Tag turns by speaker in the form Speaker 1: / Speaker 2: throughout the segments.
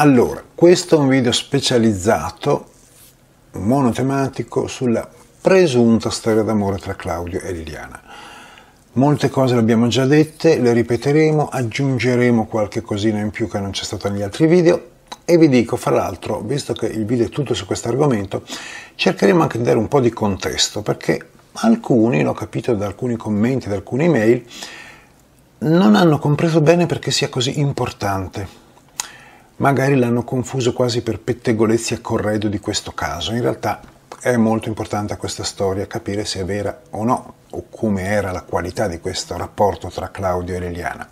Speaker 1: Allora, questo è un video specializzato, monotematico, sulla presunta storia d'amore tra Claudio e Liliana. Molte cose le abbiamo già dette, le ripeteremo, aggiungeremo qualche cosina in più che non c'è stato negli altri video e vi dico, fra l'altro, visto che il video è tutto su questo argomento, cercheremo anche di dare un po' di contesto, perché alcuni, l'ho capito da alcuni commenti, da alcune email, non hanno compreso bene perché sia così importante. Magari l'hanno confuso quasi per pettegolezzi a corredo di questo caso. In realtà è molto importante a questa storia capire se è vera o no, o come era la qualità di questo rapporto tra Claudio e Liliana.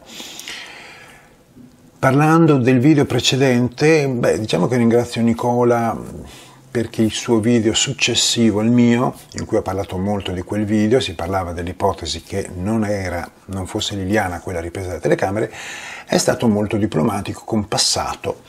Speaker 1: Parlando del video precedente, diciamo che ringrazio Nicola perché il suo video successivo al mio, in cui ho parlato molto di quel video, si parlava dell'ipotesi che non fosse Liliana quella ripresa dalle telecamere, è stato molto diplomatico, compassato,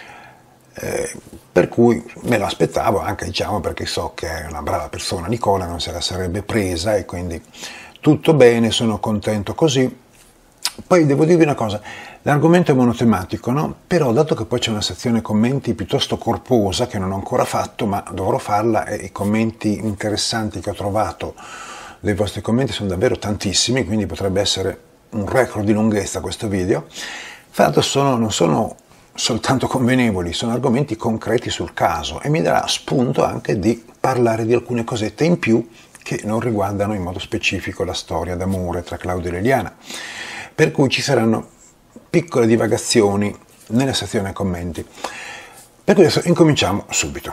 Speaker 1: per cui me lo aspettavo anche, diciamo, perché so che è una brava persona Nicola, non se la sarebbe presa e quindi tutto bene, sono contento così. Poi devo dirvi una cosa, l'argomento è monotematico, no? Però dato che poi c'è una sezione commenti piuttosto corposa che non ho ancora fatto, ma dovrò farla, e i commenti interessanti che ho trovato dei vostri commenti sono davvero tantissimi, quindi potrebbe essere un record di lunghezza questo video. Fra l'altro non sono soltanto convenevoli, sono argomenti concreti sul caso e mi darà spunto anche di parlare di alcune cosette in più che non riguardano in modo specifico la storia d'amore tra Claudio e Liliana. Per cui ci saranno piccole divagazioni nella sezione commenti. Per cui adesso incominciamo subito.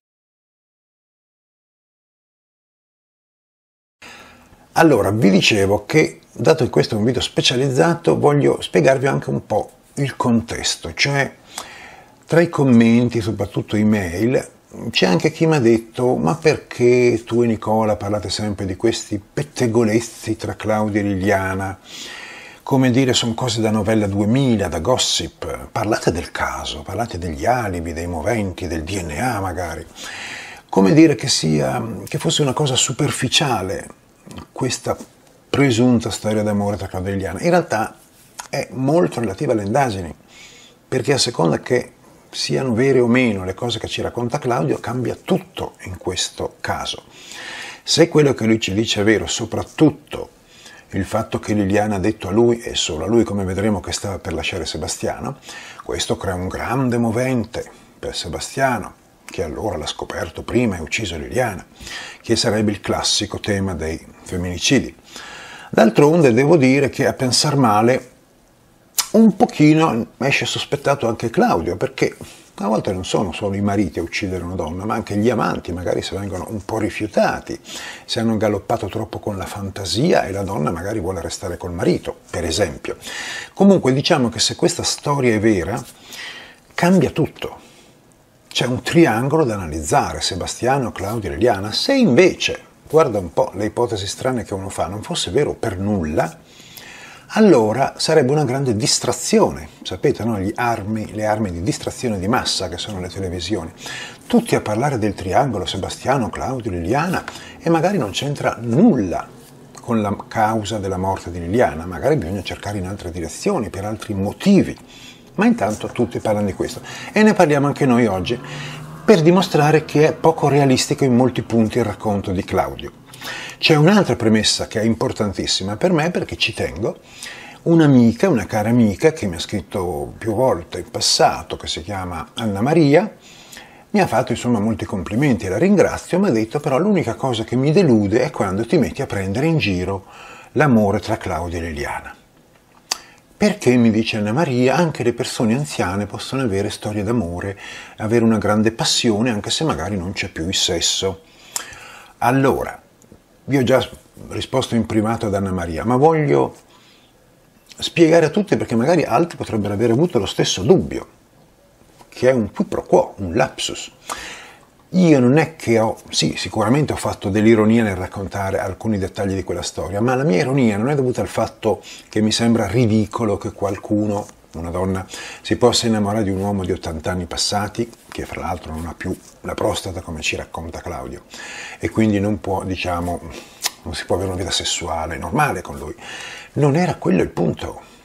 Speaker 1: Allora, vi dicevo che, dato che questo è un video specializzato, voglio spiegarvi anche un po' il contesto, cioè tra i commenti, soprattutto email, c'è anche chi mi ha detto: ma perché tu e Nicola parlate sempre di questi pettegolezzi tra Claudio e Liliana? Come dire, sono cose da novella 2000, da gossip. Parlate del caso, parlate degli alibi, dei moventi, del DNA magari. Come dire che fosse una cosa superficiale questa presunta storia d'amore tra Claudio e Liliana. In realtà è molto relativa alle indagini, perché a seconda che siano vere o meno le cose che ci racconta Claudio, cambia tutto in questo caso. Se quello che lui ci dice è vero, soprattutto il fatto che Liliana ha detto a lui, e solo a lui, come vedremo, che stava per lasciare Sebastiano, questo crea un grande movente per Sebastiano, che allora l'ha scoperto prima e ucciso Liliana, che sarebbe il classico tema dei femminicidi. D'altronde devo dire che, a pensar male, un pochino esce sospettato anche Claudio, perché a volte non sono solo i mariti a uccidere una donna, ma anche gli amanti, magari se vengono un po' rifiutati, se hanno galoppato troppo con la fantasia e la donna magari vuole restare col marito, per esempio. Comunque diciamo che se questa storia è vera, cambia tutto. C'è un triangolo da analizzare, Sebastiano, Claudio e Liliana. Se invece, guarda un po' le ipotesi strane che uno fa, non fosse vero per nulla, allora sarebbe una grande distrazione, sapete, no? Le armi di distrazione di massa che sono le televisioni. Tutti a parlare del triangolo Sebastiano, Claudio, Liliana, e magari non c'entra nulla con la causa della morte di Liliana, magari bisogna cercare in altre direzioni, per altri motivi. Ma intanto tutti parlano di questo e ne parliamo anche noi oggi per dimostrare che è poco realistico in molti punti il racconto di Claudio. C'è un'altra premessa che è importantissima per me, perché ci tengo. Un'amica, una cara amica che mi ha scritto più volte in passato, che si chiama Anna Maria, mi ha fatto insomma molti complimenti e la ringrazio, mi ha detto: però l'unica cosa che mi delude è quando ti metti a prendere in giro l'amore tra Claudio e Liliana. Perché, mi dice Anna Maria, anche le persone anziane possono avere storie d'amore, avere una grande passione, anche se magari non c'è più il sesso. Allora, vi ho già risposto in privato ad Anna Maria, ma voglio spiegare a tutti, perché magari altri potrebbero aver avuto lo stesso dubbio, che è un qui pro quo, un lapsus. Io non è che sicuramente ho fatto dell'ironia nel raccontare alcuni dettagli di quella storia, ma la mia ironia non è dovuta al fatto che mi sembra ridicolo che qualcuno, una donna, si possa innamorare di un uomo di 80 anni passati, che fra l'altro non ha più la prostata come ci racconta Claudio, e quindi non si può avere una vita sessuale normale con lui. Non era quello il punto.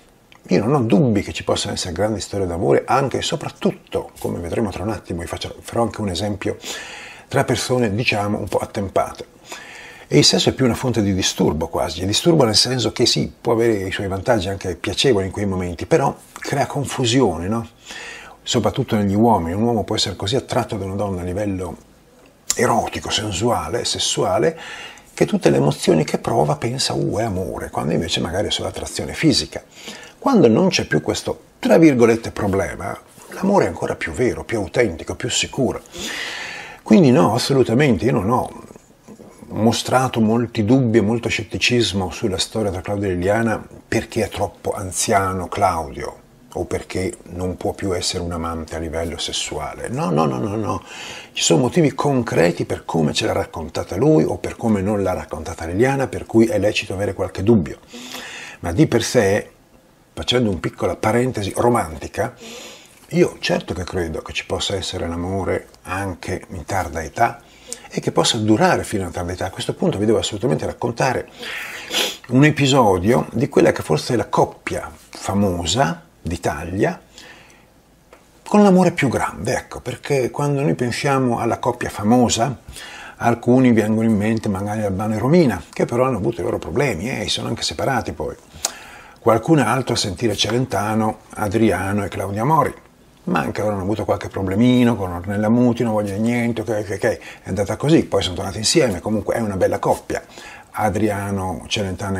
Speaker 1: io non ho dubbi che ci possano essere grandi storie d'amore, anche e soprattutto, come vedremo tra un attimo, farò anche un esempio, tra persone, diciamo, un po' attempate. E il sesso è più una fonte di disturbo quasi, disturbo nel senso che sì, può avere i suoi vantaggi anche piacevoli in quei momenti, però crea confusione, no? Soprattutto negli uomini. Un uomo può essere così attratto da una donna a livello erotico, sensuale, sessuale, che tutte le emozioni che prova pensa, è amore, quando invece magari è solo attrazione fisica. Quando non c'è più questo, tra virgolette, problema, l'amore è ancora più vero, più autentico, più sicuro. Quindi no, assolutamente, io non ho mostrato molti dubbi e molto scetticismo sulla storia tra Claudio e Liliana perché è troppo anziano Claudio o perché non può più essere un amante a livello sessuale. No. Ci sono motivi concreti per come ce l'ha raccontata lui o per come non l'ha raccontata Liliana, per cui è lecito avere qualche dubbio. Ma di per sé, facendo una piccola parentesi romantica, io certo che credo che ci possa essere l'amore anche in tarda età e che possa durare fino a tarda età. A questo punto vi devo assolutamente raccontare un episodio di quella che forse è la coppia famosa d'Italia con l'amore più grande, ecco, perché quando noi pensiamo alla coppia famosa, alcuni vengono in mente magari Albano e Romina, che però hanno avuto i loro problemi e sono anche separati poi. Qualcun altro a sentire Celentano, Adriano e Claudia Mori, ma anche loro hanno avuto qualche problemino con Ornella Muti, non voglio niente, ok, è andata così, poi sono tornati insieme, comunque è una bella coppia, Adriano, Celentano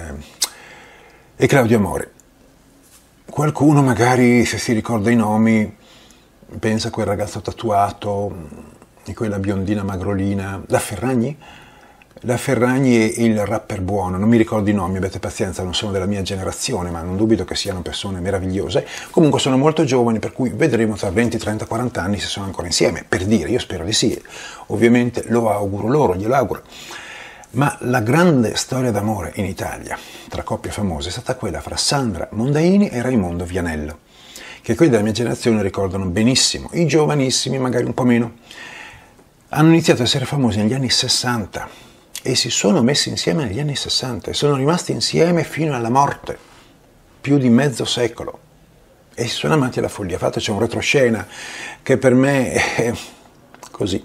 Speaker 1: e Claudia Mori. Qualcuno magari, se si ricorda i nomi, pensa a quel ragazzo tatuato, di quella biondina magrolina, la Ferragni? La Ferragni e il rapper buono, non mi ricordo i nomi, abbiate pazienza, non sono della mia generazione, ma non dubito che siano persone meravigliose. Comunque sono molto giovani, per cui vedremo tra 20, 30, 40 anni se sono ancora insieme, per dire, io spero di sì. Ovviamente lo auguro loro, glielo auguro. Ma la grande storia d'amore in Italia, tra coppie famose, è stata quella fra Sandra Mondaini e Raimondo Vianello, che quelli della mia generazione ricordano benissimo, i giovanissimi magari un po' meno. Hanno iniziato a essere famosi negli anni 60 e si sono messi insieme negli anni 60 e sono rimasti insieme fino alla morte, più di mezzo secolo, e si sono amati alla follia. Infatti c'è un retroscena che per me è così,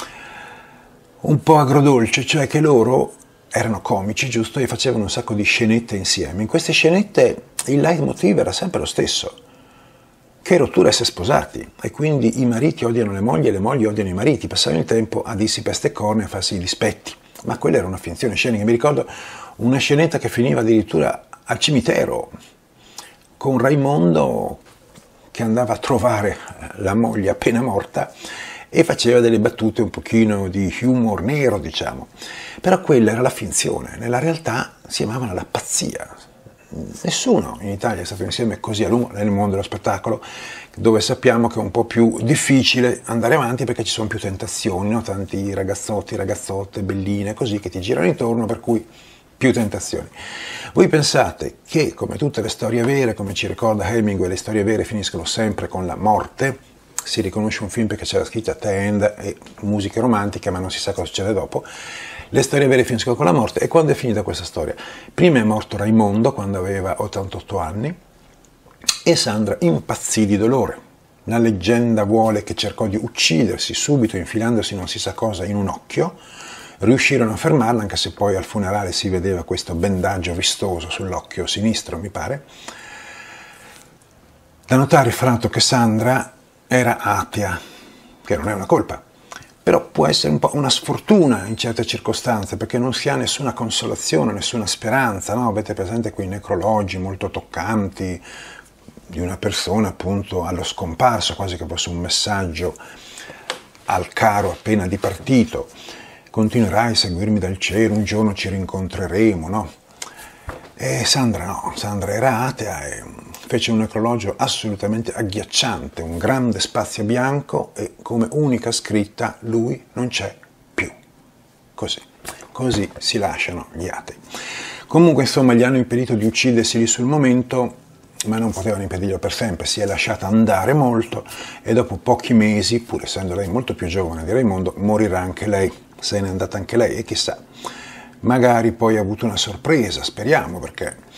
Speaker 1: un po' agrodolce, cioè che loro erano comici, giusto, e facevano un sacco di scenette insieme. In queste scenette il leitmotiv era sempre lo stesso: che rottura essere sposati, e quindi i mariti odiano le mogli e le mogli odiano i mariti, passavano il tempo a dirsi peste e corna e a farsi i dispetti. Ma quella era una finzione scenica. Mi ricordo una scenetta che finiva addirittura al cimitero con Raimondo che andava a trovare la moglie appena morta e faceva delle battute un pochino di humor nero, diciamo. Però quella era la finzione, nella realtà si amavano alla pazzia. Nessuno in Italia è stato insieme così a lungo nel mondo dello spettacolo, dove sappiamo che è un po' più difficile andare avanti perché ci sono più tentazioni, no? Tanti ragazzotti, ragazzotte, belline, così, che ti girano intorno, per cui più tentazioni. Voi pensate che, come tutte le storie vere, come ci ricorda Hemingway, le storie vere finiscono sempre con la morte? Si riconosce un film perché c'era scritta The End e musiche romantiche, ma non si sa cosa succede dopo. Le storie vere finiscono con la morte. E quando è finita questa storia? Prima è morto Raimondo quando aveva 88 anni e Sandra impazzì di dolore. La leggenda vuole che cercò di uccidersi subito infilandosi non si sa cosa in un occhio. Riuscirono a fermarla, anche se poi al funerale si vedeva questo bendaggio vistoso sull'occhio sinistro, mi pare. Da notare, fra l'altro, che Sandra era atea, che non è una colpa. Però può essere un po' una sfortuna in certe circostanze, perché non si ha nessuna consolazione, nessuna speranza, no? Avete presente quei necrologi molto toccanti di una persona appunto allo scomparso, quasi che fosse un messaggio al caro appena dipartito: continuerai a seguirmi dal cielo, un giorno ci rincontreremo, no? E Sandra no, Sandra era atea e fece un necrologio assolutamente agghiacciante, un grande spazio bianco e come unica scritta: lui non c'è più. Così si lasciano gli atei. Comunque, insomma, gli hanno impedito di uccidersi lì sul momento, ma non potevano impedirlo per sempre. Si è lasciata andare molto e dopo pochi mesi, pur essendo lei molto più giovane di Raimondo, morirà anche lei. Se n'è andata anche lei e chissà, magari poi ha avuto una sorpresa, speriamo, perché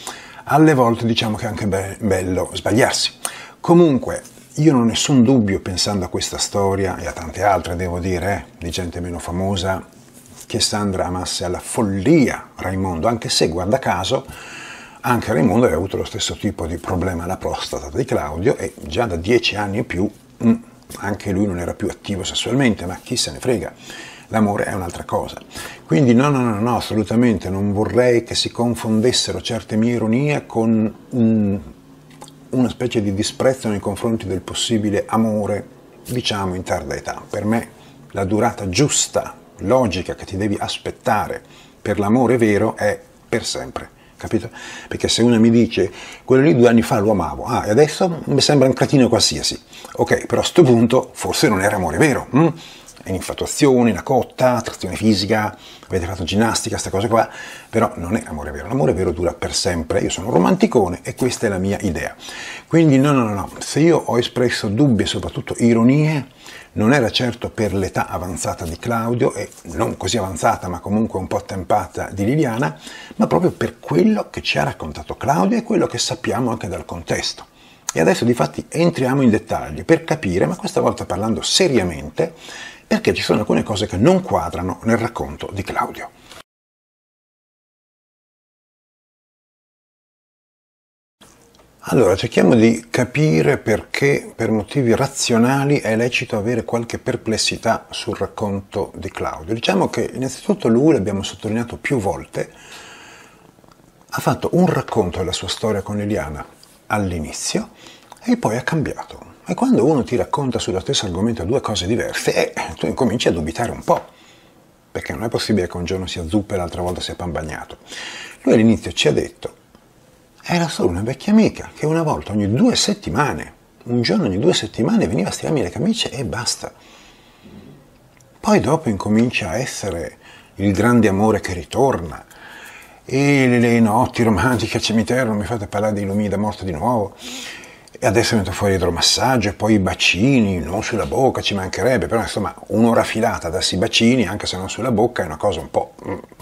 Speaker 1: alle volte diciamo che è anche bello sbagliarsi. Comunque, io non ho nessun dubbio, pensando a questa storia e a tante altre, devo dire, di gente meno famosa, che Sandra amasse alla follia Raimondo, anche se, guarda caso, anche Raimondo aveva avuto lo stesso tipo di problema alla prostata di Claudio e già da 10 anni e più anche lui non era più attivo sessualmente, ma chi se ne frega, l'amore è un'altra cosa. Quindi no, assolutamente non vorrei che si confondessero certe mie ironie con una specie di disprezzo nei confronti del possibile amore, diciamo, in tarda età. Per me la durata giusta, logica, che ti devi aspettare per l'amore vero è per sempre, capito? Perché se uno mi dice, quello lì 2 anni fa lo amavo, e adesso mi sembra un cretino qualsiasi, ok, però a sto punto forse non era amore vero, è un'infatuazione, una cotta, attrazione fisica, avete fatto ginnastica, queste cose qua, però non è amore vero. L'amore vero dura per sempre. Io sono un romanticone e questa è la mia idea. Quindi no, se io ho espresso dubbi e soprattutto ironie, non era certo per l'età avanzata di Claudio, e non così avanzata ma comunque un po' attempata di Liliana, ma proprio per quello che ci ha raccontato Claudio e quello che sappiamo anche dal contesto. E adesso difatti entriamo in dettagli per capire, ma questa volta parlando seriamente, perché ci sono alcune cose che non quadrano nel racconto di Claudio. Allora, cerchiamo di capire perché, per motivi razionali, è lecito avere qualche perplessità sul racconto di Claudio. Diciamo che innanzitutto lui, l'abbiamo sottolineato più volte, ha fatto un racconto della sua storia con Liliana all'inizio e poi ha cambiato. E quando uno ti racconta sullo stesso argomento 2 cose diverse, tu incominci a dubitare un po', perché non è possibile che un giorno sia zuppa e l'altra volta sia pan bagnato. Lui all'inizio ci ha detto, era solo una vecchia amica che una volta ogni 2 settimane, un giorno ogni 2 settimane veniva a stirarmi le camicie e basta. Poi dopo incomincia a essere il grande amore che ritorna, e le notti romantiche al cimitero, non mi fate parlare dei lumini da morte di nuovo, e adesso è venuto fuori l'idromassaggio e poi i bacini, non sulla bocca, ci mancherebbe, però insomma un'ora filata a darsi i bacini, anche se non sulla bocca, è una cosa un po'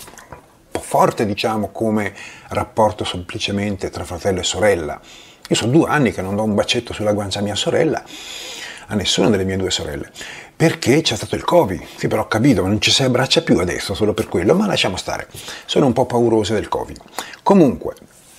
Speaker 1: forte, diciamo, come rapporto semplicemente tra fratello e sorella. Io sono 2 anni che non do un bacetto sulla guancia a mia sorella, a nessuna delle mie 2 sorelle, perché c'è stato il Covid. Sì, però ho capito, ma non ci si abbraccia più adesso solo per quello, ma lasciamo stare, sono un po' paurose del Covid. Comunque,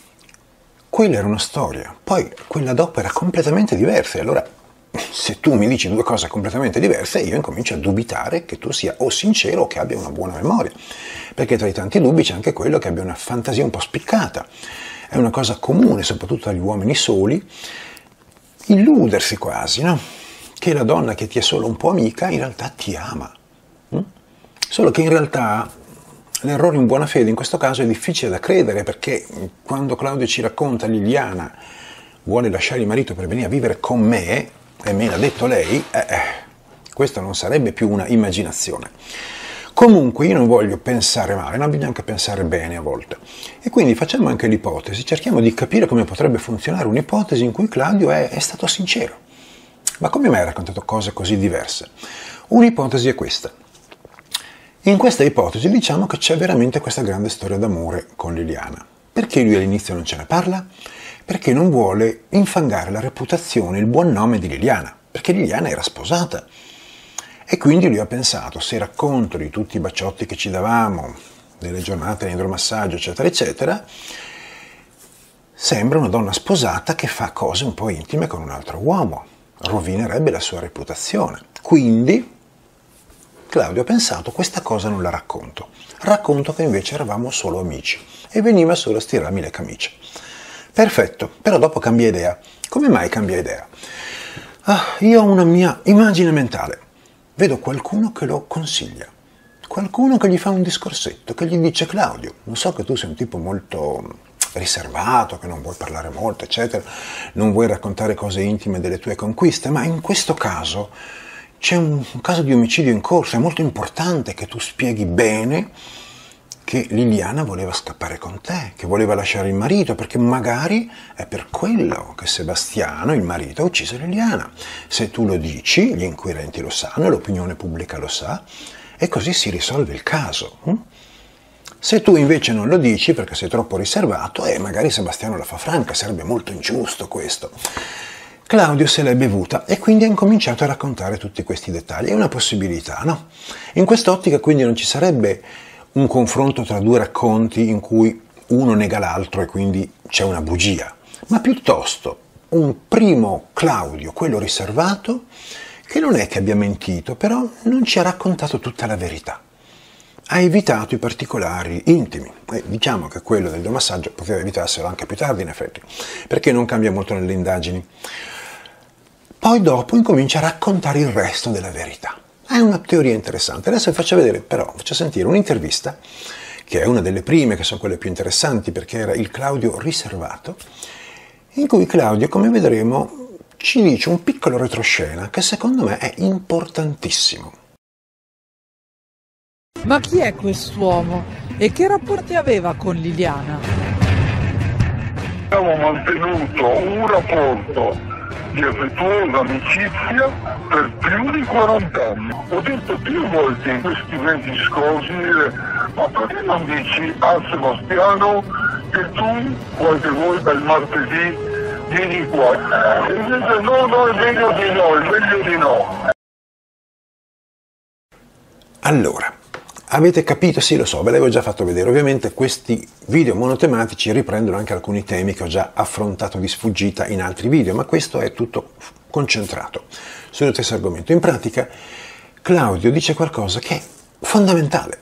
Speaker 1: quella era una storia, poi quella dopo era completamente diversa, e allora se tu mi dici 2 cose completamente diverse, io incomincio a dubitare che tu sia o sincero o che abbia una buona memoria, perché tra i tanti dubbi c'è anche quello che abbia una fantasia un po' spiccata. È una cosa comune, soprattutto agli uomini soli, illudersi quasi, no? Che la donna che ti è solo un po' amica in realtà ti ama. Solo che in realtà l'errore in buona fede in questo caso è difficile da credere, perché quando Claudio ci racconta Liliana vuole lasciare il marito per venire a vivere con me, e me l'ha detto lei, questa non sarebbe più una immaginazione. Comunque io non voglio pensare male, ma bisogna anche pensare bene a volte. E quindi facciamo anche l'ipotesi, cerchiamo di capire come potrebbe funzionare un'ipotesi in cui Claudio è stato sincero. Ma come mai ha raccontato cose così diverse? Un'ipotesi è questa. In questa ipotesi diciamo che c'è veramente questa grande storia d'amore con Liliana. Perché lui all'inizio non ce ne parla? Perché non vuole infangare la reputazione, il buon nome di Liliana, perché Liliana era sposata. E quindi lui ha pensato, se racconto di tutti i baciotti che ci davamo, delle giornate di idromassaggio, eccetera, eccetera, sembra una donna sposata che fa cose un po' intime con un altro uomo, rovinerebbe la sua reputazione. Quindi Claudio ha pensato, questa cosa non la racconto, racconto che invece eravamo solo amici e veniva solo a stirarmi le camicie. Perfetto, però dopo cambia idea. Come mai cambia idea? Io ho una mia immagine mentale. Vedo qualcuno che lo consiglia, qualcuno che gli fa un discorsetto, che gli dice: Claudio, non so che tu sei un tipo molto riservato, che non vuoi parlare molto, eccetera, non vuoi raccontare cose intime delle tue conquiste, ma in questo caso c'è un caso di omicidio in corso, è molto importante che tu spieghi bene che Liliana voleva scappare con te, che voleva lasciare il marito, perché magari è per quello che Sebastiano, il marito, ha ucciso Liliana. Se tu lo dici, gli inquirenti lo sanno, l'opinione pubblica lo sa, e così si risolve il caso. Se tu invece non lo dici perché sei troppo riservato, magari Sebastiano la fa franca, sarebbe molto ingiusto questo. Claudio se l'è bevuta e quindi ha incominciato a raccontare tutti questi dettagli. È una possibilità, no? In quest'ottica quindi non ci sarebbe un confronto tra due racconti in cui uno nega l'altro e quindi c'è una bugia, ma piuttosto un primo Claudio, quello riservato, che non è che abbia mentito, però non ci ha raccontato tutta la verità. Ha evitato i particolari intimi. Diciamo che quello del massaggio poteva evitarselo anche più tardi, in effetti, perché non cambia molto nelle indagini. Poi dopo incomincia a raccontare il resto della verità. È una teoria interessante. Adesso vi faccio vedere, però, faccio sentire un'intervista, che è una delle prime, che sono quelle più interessanti, perché era il Claudio riservato, in cui Claudio, come vedremo, ci dice un piccolo retroscena che secondo me è importantissimo.
Speaker 2: Ma chi è quest'uomo e che rapporti aveva con Liliana?
Speaker 3: Abbiamo mantenuto un rapporto di affettuosa amicizia per più di 40 anni. Ho detto più volte in questi mesi scorsi, ma perché non dici a Sebastiano che tu qualche volta il martedì vieni qua? E dice no, è meglio di no, è meglio di no.
Speaker 1: Allora, avete capito? Sì, lo so, ve l'avevo già fatto vedere. Ovviamente questi video monotematici riprendono anche alcuni temi che ho già affrontato di sfuggita in altri video, ma questo è tutto concentrato sullo stesso argomento. In pratica, Claudio dice qualcosa che è fondamentale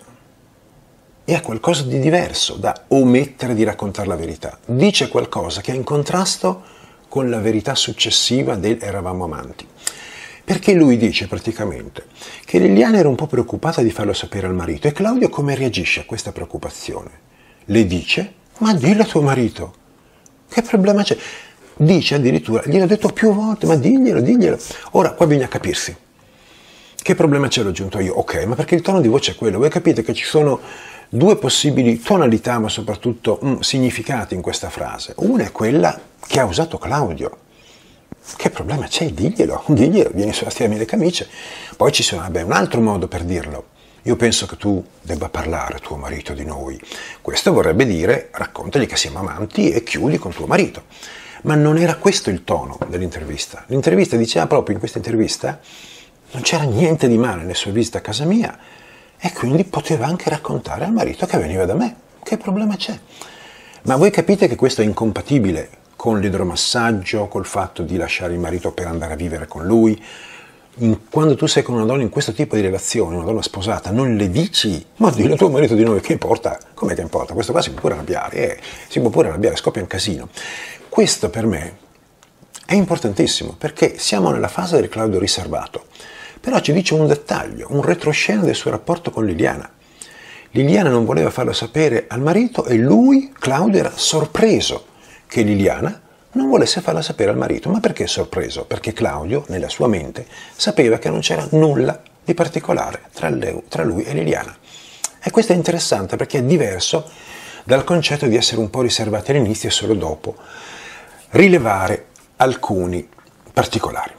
Speaker 1: e ha qualcosa di diverso da omettere di raccontare la verità. Dice qualcosa che è in contrasto con la verità successiva del eravamo amanti. Perché lui dice praticamente che Liliana era un po' preoccupata di farlo sapere al marito e Claudio come reagisce a questa preoccupazione? Le dice, ma dillo a tuo marito, che problema c'è? Dice addirittura, gliel'ho detto più volte, ma diglielo. Ora, qua bisogna capirsi. Che problema c'è, l'ho aggiunto io? Ok, ma perché il tono di voce è quello. Voi capite che ci sono due possibili tonalità, ma soprattutto significati in questa frase. Una è quella che ha usato Claudio. Che problema c'è? Diglielo, vieni su a stirarmi le camicie. Poi ci sarebbe un altro modo per dirlo. Io penso che tu debba parlare, tuo marito, di noi. Questo vorrebbe dire, raccontagli che siamo amanti e chiudi con tuo marito. Ma non era questo il tono dell'intervista. L'intervista diceva proprio in questa intervista non c'era niente di male nelle sue visite a casa mia e quindi poteva anche raccontare al marito che veniva da me. Che problema c'è? Ma voi capite che questo è incompatibile con l'idromassaggio, col fatto di lasciare il marito per andare a vivere con lui. Quando tu sei con una donna in questo tipo di relazione, una donna sposata, non le dici, ma dillo a tuo marito di noi, che importa? Com'è che importa? Questo qua si può pure arrabbiare, scoppia un casino. Questo per me è importantissimo, perché siamo nella fase del Claudio riservato, però ci dice un dettaglio, un retroscena del suo rapporto con Liliana. Liliana non voleva farlo sapere al marito e lui, Claudio, era sorpreso che Liliana non volesse farla sapere al marito. Ma perché sorpreso? Perché Claudio, nella sua mente, sapeva che non c'era nulla di particolare tra lui e Liliana. E questo è interessante perché è diverso dal concetto di essere un po' riservati all'inizio e solo dopo rilevare alcuni particolari.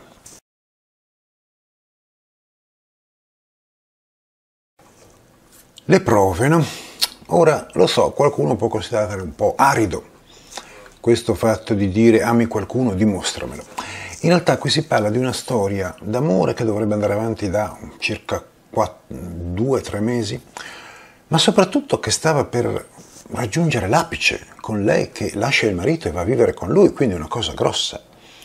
Speaker 1: Le prove, no? Ora, lo so, qualcuno può considerare un po' arido questo fatto di dire ami qualcuno, dimostramelo. In realtà qui si parla di una storia d'amore che dovrebbe andare avanti da circa 2-3 mesi, ma soprattutto che stava per raggiungere l'apice con lei che lascia il marito e va a vivere con lui, quindi una cosa grossa.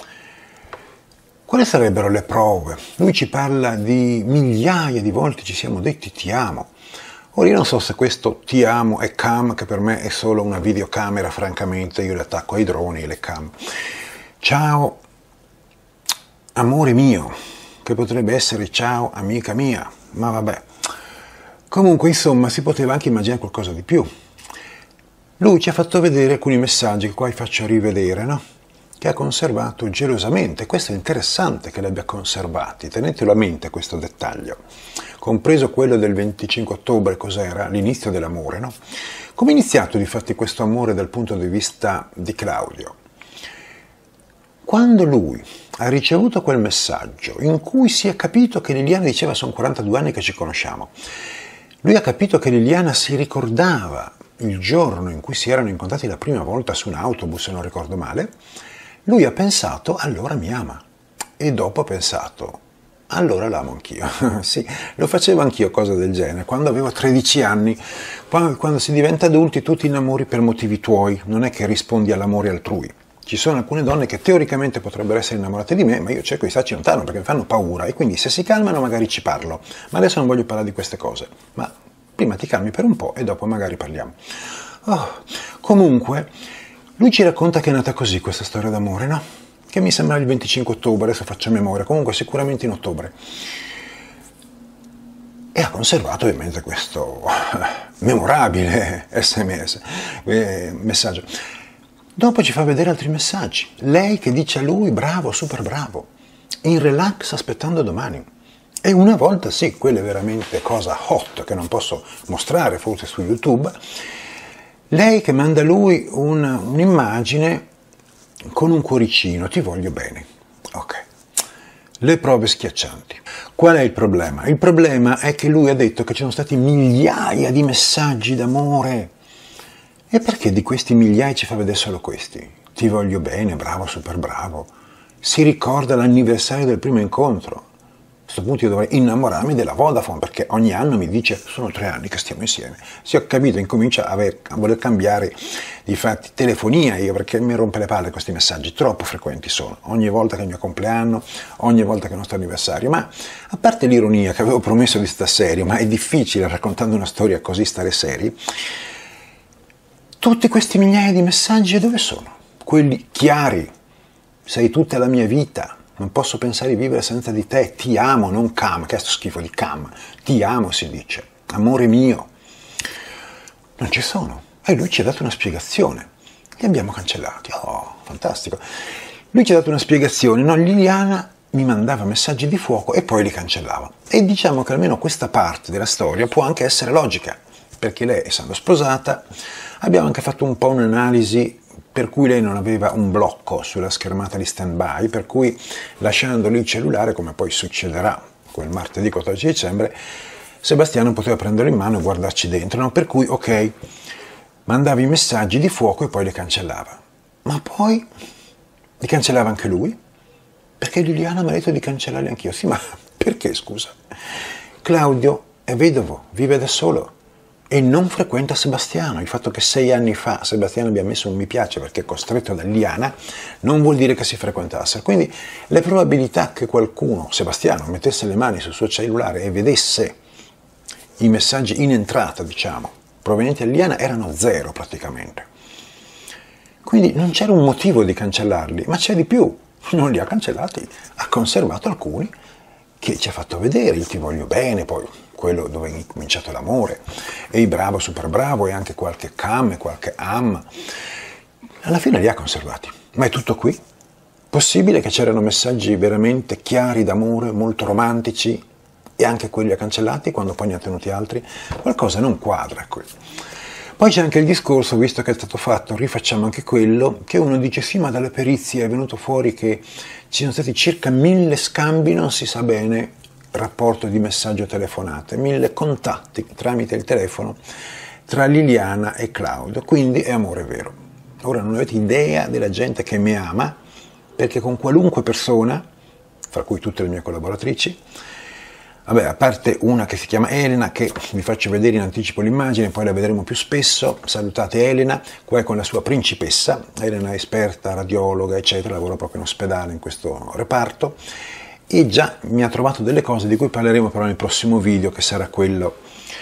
Speaker 1: Quali sarebbero le prove? Lui ci parla di migliaia di volte ci siamo detti ti amo. Ora io non so se questo ti amo è cam, che per me è solo una videocamera, francamente, io le attacco ai droni e le cam. Ciao, amore mio, che potrebbe essere ciao, amica mia, ma vabbè. Comunque, insomma, si poteva anche immaginare qualcosa di più. Lui ci ha fatto vedere alcuni messaggi che qua vi faccio rivedere, no? Che ha conservato gelosamente. Questo è interessante che li abbia conservati, tenetelo a mente questo dettaglio. Compreso quello del 25 ottobre, cos'era? L'inizio dell'amore, no? Come è iniziato difatti questo amore dal punto di vista di Claudio? Quando lui ha ricevuto quel messaggio in cui si è capito che Liliana diceva sono 42 anni che ci conosciamo, Lui ha capito che Liliana si ricordava il giorno in cui si erano incontrati la prima volta su un autobus, se non ricordo male. Lui ha pensato, allora mi ama. E dopo ha pensato, allora l'amo anch'io. Sì, lo facevo anch'io cose del genere. Quando avevo 13 anni, quando si diventa adulti tu ti innamori per motivi tuoi, non è che rispondi all'amore altrui. Ci sono alcune donne che teoricamente potrebbero essere innamorate di me, ma io cerco di starci lontano perché mi fanno paura e quindi se si calmano magari ci parlo. Ma adesso non voglio parlare di queste cose, ma prima ti calmi per un po' e dopo magari parliamo. Comunque, lui ci racconta che è nata così questa storia d'amore, no? Che mi sembra il 25 ottobre, adesso faccio memoria, comunque sicuramente in ottobre. E ha conservato ovviamente questo memorabile SMS, messaggio. Dopo ci fa vedere altri messaggi. Lei che dice a lui, bravo, super bravo, in relax aspettando domani. E una volta, sì, quella è veramente cosa hot che non posso mostrare forse su YouTube, lei che manda a lui un'immagine con un cuoricino, ti voglio bene. Ok. Le prove schiaccianti. Qual è il problema? Il problema è che lui ha detto che ci sono stati migliaia di messaggi d'amore. E perché di questi migliaia ci fa vedere solo questi? Ti voglio bene, bravo, super bravo. Si ricorda l'anniversario del primo incontro. A questo punto io dovrei innamorarmi della Vodafone perché ogni anno mi dice sono 3 anni che stiamo insieme. Si ho capito, incomincia a voler cambiare di fatti telefonia io perché mi rompe le palle questi messaggi, troppo frequenti sono. Ogni volta che è il mio compleanno, ogni volta che è il nostro anniversario. Ma a parte l'ironia che avevo promesso di stare serio, ma è difficile raccontando una storia così stare seri, tutti questi migliaia di messaggi dove sono? Quelli chiari, sei tutta la mia vita. Non posso pensare di vivere senza di te, ti amo, non cam, che è sto schifo di cam, ti amo si dice, amore mio. Non ci sono. E lui ci ha dato una spiegazione. Li abbiamo cancellati. Oh, fantastico. Lui ci ha dato una spiegazione. No, Liliana mi mandava messaggi di fuoco e poi li cancellava. E diciamo che almeno questa parte della storia può anche essere logica, perché lei, essendo sposata, abbiamo anche fatto un po' un'analisi per cui lei non aveva un blocco sulla schermata di stand-by, per cui lasciando lì il cellulare, come poi succederà quel martedì 14 dicembre, Sebastiano poteva prenderlo in mano e guardarci dentro, no? Per cui, ok, mandava i messaggi di fuoco e poi li cancellava. Ma poi li cancellava anche lui? Perché Liliana mi ha detto di cancellarli anch'io. Sì, ma perché, scusa? Claudio è vedovo, vive da solo. E non frequenta Sebastiano. Il fatto che 6 anni fa Sebastiano abbia messo un mi piace perché è costretto da Liliana non vuol dire che si frequentassero. Quindi le probabilità che qualcuno, Sebastiano, mettesse le mani sul suo cellulare e vedesse i messaggi in entrata, diciamo, provenienti da Liliana erano 0 praticamente. Quindi non c'era un motivo di cancellarli, ma c'è di più. Non li ha cancellati, ha conservato alcuni che ci ha fatto vedere, io ti voglio bene, poi quello dove è cominciato l'amore, e il bravo, super bravo, e anche qualche cam e qualche am. Alla fine li ha conservati. Ma è tutto qui? Possibile che c'erano messaggi veramente chiari d'amore, molto romantici, e anche quelli ha cancellati quando poi ne ha tenuti altri? Qualcosa non quadra qui. Poi c'è anche il discorso, visto che è stato fatto, rifacciamo anche quello, che uno dice sì, ma dalle perizie è venuto fuori che ci sono stati circa 1000 scambi, non si sa bene, rapporto di messaggio telefonate, 1000 contatti tramite il telefono tra Liliana e Claudio, quindi è amore vero. Ora non avete idea della gente che mi ama, perché con qualunque persona, fra cui tutte le mie collaboratrici, vabbè, a parte una che si chiama Elena, che vi faccio vedere in anticipo l'immagine, poi la vedremo più spesso, salutate Elena, qua è con la sua principessa, Elena è esperta, radiologa, eccetera, lavora proprio in ospedale in questo reparto, e già mi ha trovato delle cose di cui parleremo però nel prossimo video, che sarà quello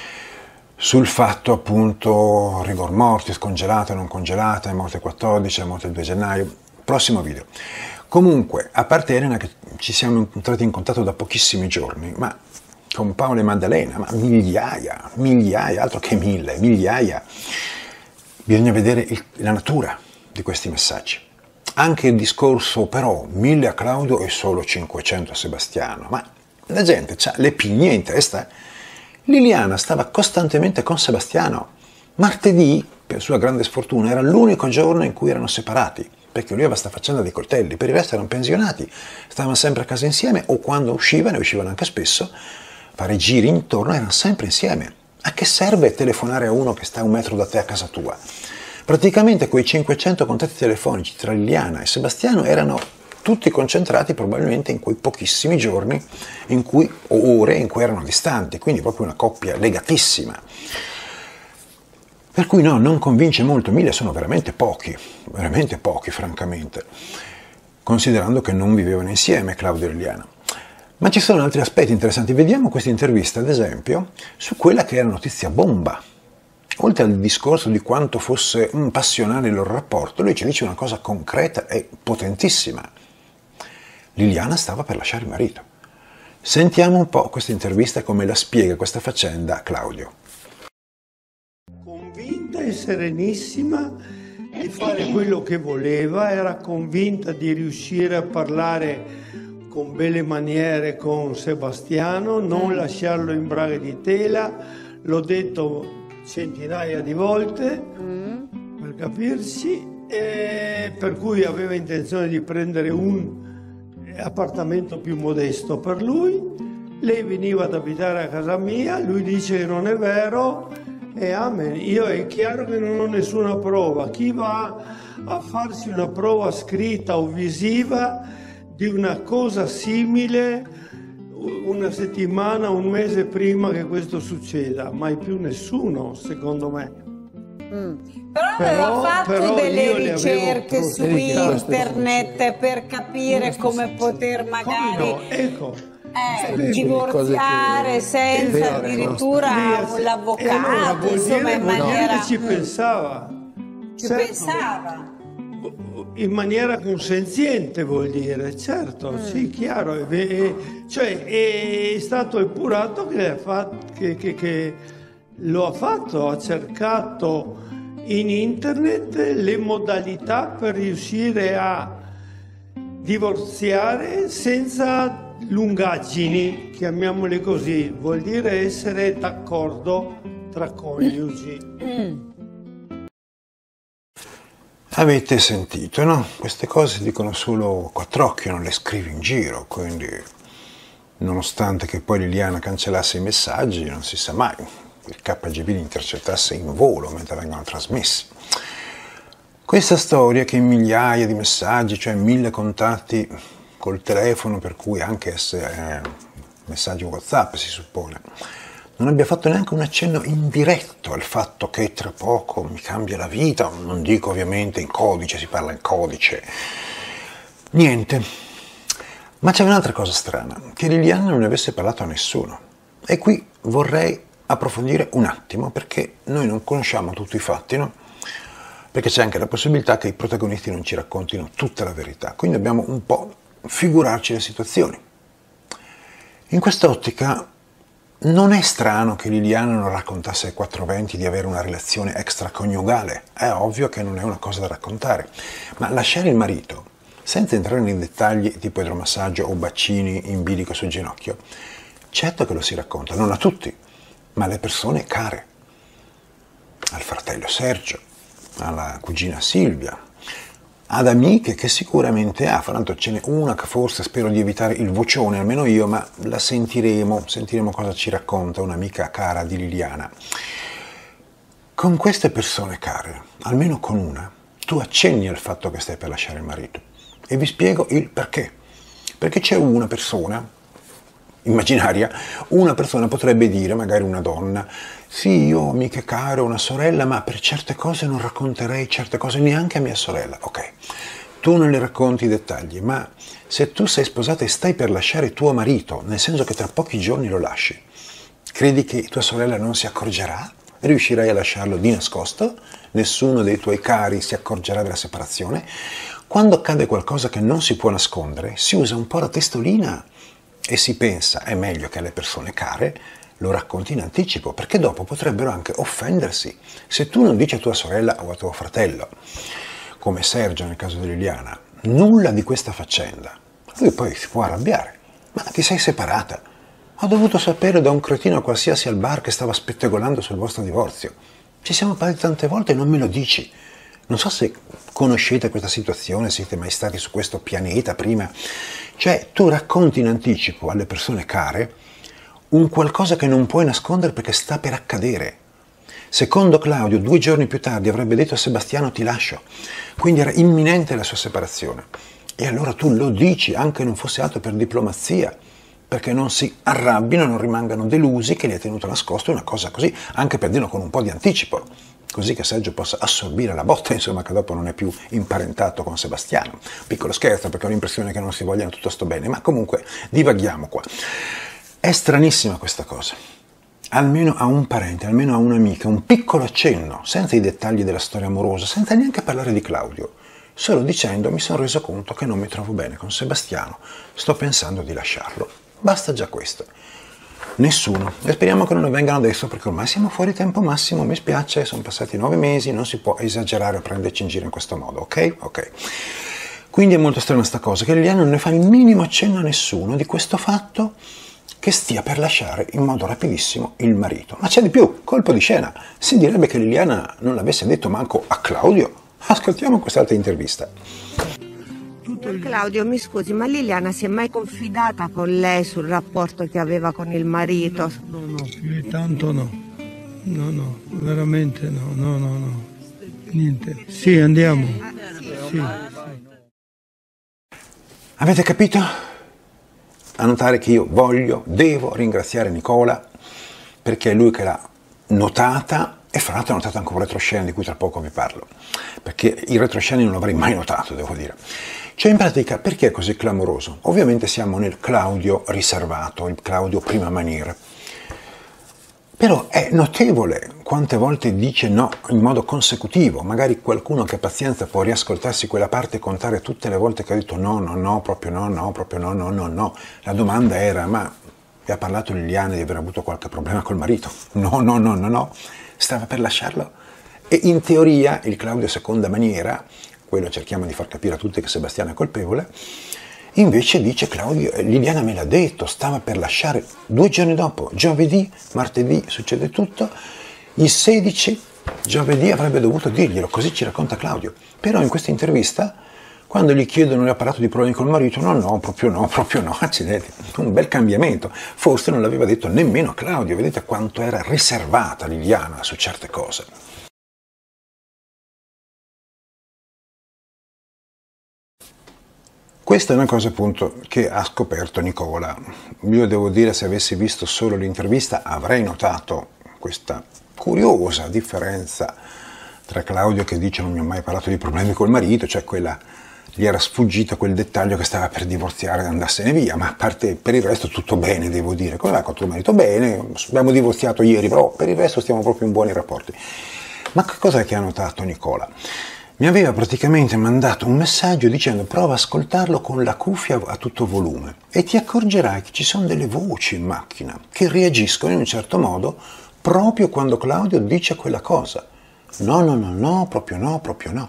Speaker 1: sul fatto appunto rigor mortis, congelata, non congelata, è morte il 14, è morte il 2 gennaio, prossimo video. Comunque, a parte Elena che ci siamo entrati in contatto da pochissimi giorni, ma con Paola e Maddalena, ma migliaia, altro che 1000, migliaia, bisogna vedere la natura di questi messaggi. Anche il discorso però 1000 a Claudio e solo 500 a Sebastiano, ma la gente ha le pigne in testa. Liliana stava costantemente con Sebastiano. Martedì, per sua grande sfortuna, era l'unico giorno in cui erano separati, perché lui aveva sta faccenda dei coltelli, per il resto erano pensionati, stavano sempre a casa insieme o quando uscivano, e uscivano anche spesso, fare giri intorno, erano sempre insieme. A che serve telefonare a uno che sta a 1 metro da te a casa tua? Praticamente quei 500 contatti telefonici tra Liliana e Sebastiano erano tutti concentrati probabilmente in quei pochissimi giorni o ore in cui erano distanti, quindi proprio una coppia legatissima. Per cui no, non convince molto, 1000 sono veramente pochi francamente, considerando che non vivevano insieme Claudio e Liliana. Ma ci sono altri aspetti interessanti, vediamo questa intervista ad esempio su quella che era notizia bomba. Oltre al discorso di quanto fosse passionale il loro rapporto, lui ci dice una cosa concreta e potentissima. Liliana stava per lasciare il marito. Sentiamo un po' questa intervista e come la spiega questa faccenda a Claudio.
Speaker 4: Convinta e serenissima di fare quello che voleva, era convinta di riuscire a parlare con belle maniere con Sebastiano, non lasciarlo in braghe di tela, l'ho detto centinaia di volte per capirci, e per cui aveva intenzione di prendere un appartamento più modesto per lui. Lei veniva ad abitare a casa mia, lui dice che non è vero e amen. Io è chiaro che non ho nessuna prova. Chi va a farsi una prova scritta o visiva di una cosa simile una settimana, un mese prima che questo succeda? Mai più nessuno, secondo me.
Speaker 5: Però aveva fatto delle ricerche su internet per capire come poter magari
Speaker 4: no? Ecco.
Speaker 5: Divorziare senza addirittura l'avvocato, insomma, in maniera...
Speaker 4: Ci pensava.
Speaker 5: Ci pensava.
Speaker 4: In maniera consenziente, vuol dire, certo, sì, chiaro. Cioè è stato epurato che lo ha fatto, ha cercato in internet le modalità per riuscire a divorziare senza lungaggini, chiamiamole così, vuol dire essere d'accordo tra coniugi.
Speaker 1: Avete sentito, no? Queste cose si dicono solo a quattr'occhio, non le scrivi in giro, quindi nonostante che poi Liliana cancellasse i messaggi, non si sa mai, il KGB li intercettasse in volo mentre vengono trasmessi. Questa storia che in migliaia di messaggi, cioè 1000 contatti col telefono, per cui anche se messaggi WhatsApp si suppone, non abbia fatto neanche un accenno indiretto al fatto che tra poco mi cambia la vita, non dico ovviamente in codice, si parla in codice, niente. Ma c'è un'altra cosa strana, che Liliana non ne avesse parlato a nessuno. E qui vorrei approfondire un attimo, perché noi non conosciamo tutti i fatti, no? Perché c'è anche la possibilità che i protagonisti non ci raccontino tutta la verità, quindi dobbiamo un po' figurarci le situazioni. In quest'ottica non è strano che Liliana non raccontasse ai 420 di avere una relazione extraconiugale, è ovvio che non è una cosa da raccontare, ma lasciare il marito, senza entrare nei dettagli tipo idromassaggio o bacini in bilico sul ginocchio, certo che lo si racconta, non a tutti, ma alle persone care, al fratello Sergio, alla cugina Silvia, ad amiche che sicuramente ha, tanto ce n'è una che forse spero di evitare il vocione, almeno io, ma la sentiremo cosa ci racconta un'amica cara di Liliana. Con queste persone care, almeno con una, tu accenni al fatto che stai per lasciare il marito e vi spiego il perché. Perché c'è una persona immaginaria, una persona potrebbe dire, magari una donna, sì, io ho amiche care, una sorella, ma per certe cose non racconterei certe cose neanche a mia sorella. Ok, tu non le racconti i dettagli, ma se tu sei sposata e stai per lasciare tuo marito, nel senso che tra pochi giorni lo lasci, credi che tua sorella non si accorgerà? Riuscirai a lasciarlo di nascosto? Nessuno dei tuoi cari si accorgerà della separazione? Quando accade qualcosa che non si può nascondere, si usa un po' la testolina e si pensa, è meglio che alle persone care lo racconti in anticipo, perché dopo potrebbero anche offendersi. Se tu non dici a tua sorella o a tuo fratello, come Sergio nel caso di Liliana, nulla di questa faccenda, lui poi si può arrabbiare. Ma ti sei separata? Ho dovuto sapere da un cretino qualsiasi al bar che stava spettegolando sul vostro divorzio. Ci siamo parlati tante volte e non me lo dici. Non so se conoscete questa situazione, siete mai stati su questo pianeta prima. Cioè, tu racconti in anticipo alle persone care un qualcosa che non puoi nascondere perché sta per accadere. Secondo Claudio, 2 giorni più tardi avrebbe detto a Sebastiano ti lascio, quindi era imminente la sua separazione. E allora tu lo dici, anche non fosse altro per diplomazia, perché non si arrabbino, non rimangano delusi che li hai tenuto nascosto una cosa così, anche per dirlo con un po' di anticipo, così che Sergio possa assorbire la botta, insomma, che dopo non è più imparentato con Sebastiano. Piccolo scherzo, perché ho l'impressione che non si vogliano tutto sto bene, ma comunque divaghiamo qua. È stranissima questa cosa. Almeno a un parente, almeno a un'amica, un piccolo accenno, senza i dettagli della storia amorosa, senza neanche parlare di Claudio, solo dicendo mi sono reso conto che non mi trovo bene con Sebastiano, sto pensando di lasciarlo. Basta già questo. Nessuno. E speriamo che non ne vengano adesso, perché ormai siamo fuori tempo massimo, mi spiace, sono passati 9 mesi, non si può esagerare o prenderci in giro in questo modo, ok? Ok. Quindi è molto strana sta cosa, che Liliana non ne fa il minimo accenno a nessuno di questo fatto che stia per lasciare in modo rapidissimo il marito. Ma c'è di più, colpo di scena. Si direbbe che Liliana non l'avesse detto manco a Claudio. Ascoltiamo quest'altra intervista.
Speaker 6: Claudio, mi scusi, ma Liliana si è mai confidata con lei sul rapporto che aveva con il marito?
Speaker 4: No, più di tanto no. No, veramente no. Niente. Sì, andiamo. Sì.
Speaker 1: Avete capito? A notare che io devo ringraziare Nicola, perché è lui che l'ha notata, e fra l'altro ha notato anche un retroscena di cui tra poco vi parlo, perché il retroscena non l'avrei mai notato, devo dire. Cioè, in pratica, perché è così clamoroso? Ovviamente siamo nel Claudio riservato, il Claudio prima maniera. Però è notevole quante volte dice no in modo consecutivo. Magari qualcuno che ha pazienza può riascoltarsi quella parte e contare tutte le volte che ha detto no, proprio no. La domanda era, ma vi ha parlato Liliana di aver avuto qualche problema col marito? No. Stava per lasciarlo? E in teoria il Claudio seconda maniera, quello cerchiamo di far capire a tutti che Sebastiano è colpevole, invece dice Claudio, Liliana me l'ha detto, stava per lasciare 2 giorni dopo, giovedì, martedì succede tutto, il 16 giovedì avrebbe dovuto dirglielo, così ci racconta Claudio. Però in questa intervista, quando gli chiedono, le ha parlato di problemi col marito, no, proprio no, accidenti, un bel cambiamento, forse non l'aveva detto nemmeno Claudio, vedete quanto era riservata Liliana su certe cose. Questa è una cosa appunto che ha scoperto Nicola. Io devo dire, se avessi visto solo l'intervista avrei notato questa curiosa differenza tra Claudio che dice non mi ha mai parlato di problemi col marito, cioè gli era sfuggito quel dettaglio che stava per divorziare e andarsene via, ma a parte per il resto tutto bene, devo dire. Come va con tuo marito? Bene, abbiamo divorziato ieri, però per il resto stiamo proprio in buoni rapporti. Ma che cos'è che ha notato Nicola? Mi aveva praticamente mandato un messaggio dicendo prova a ascoltarlo con la cuffia a tutto volume e ti accorgerai che ci sono delle voci in macchina che reagiscono in un certo modo proprio quando Claudio dice quella cosa. No, proprio no.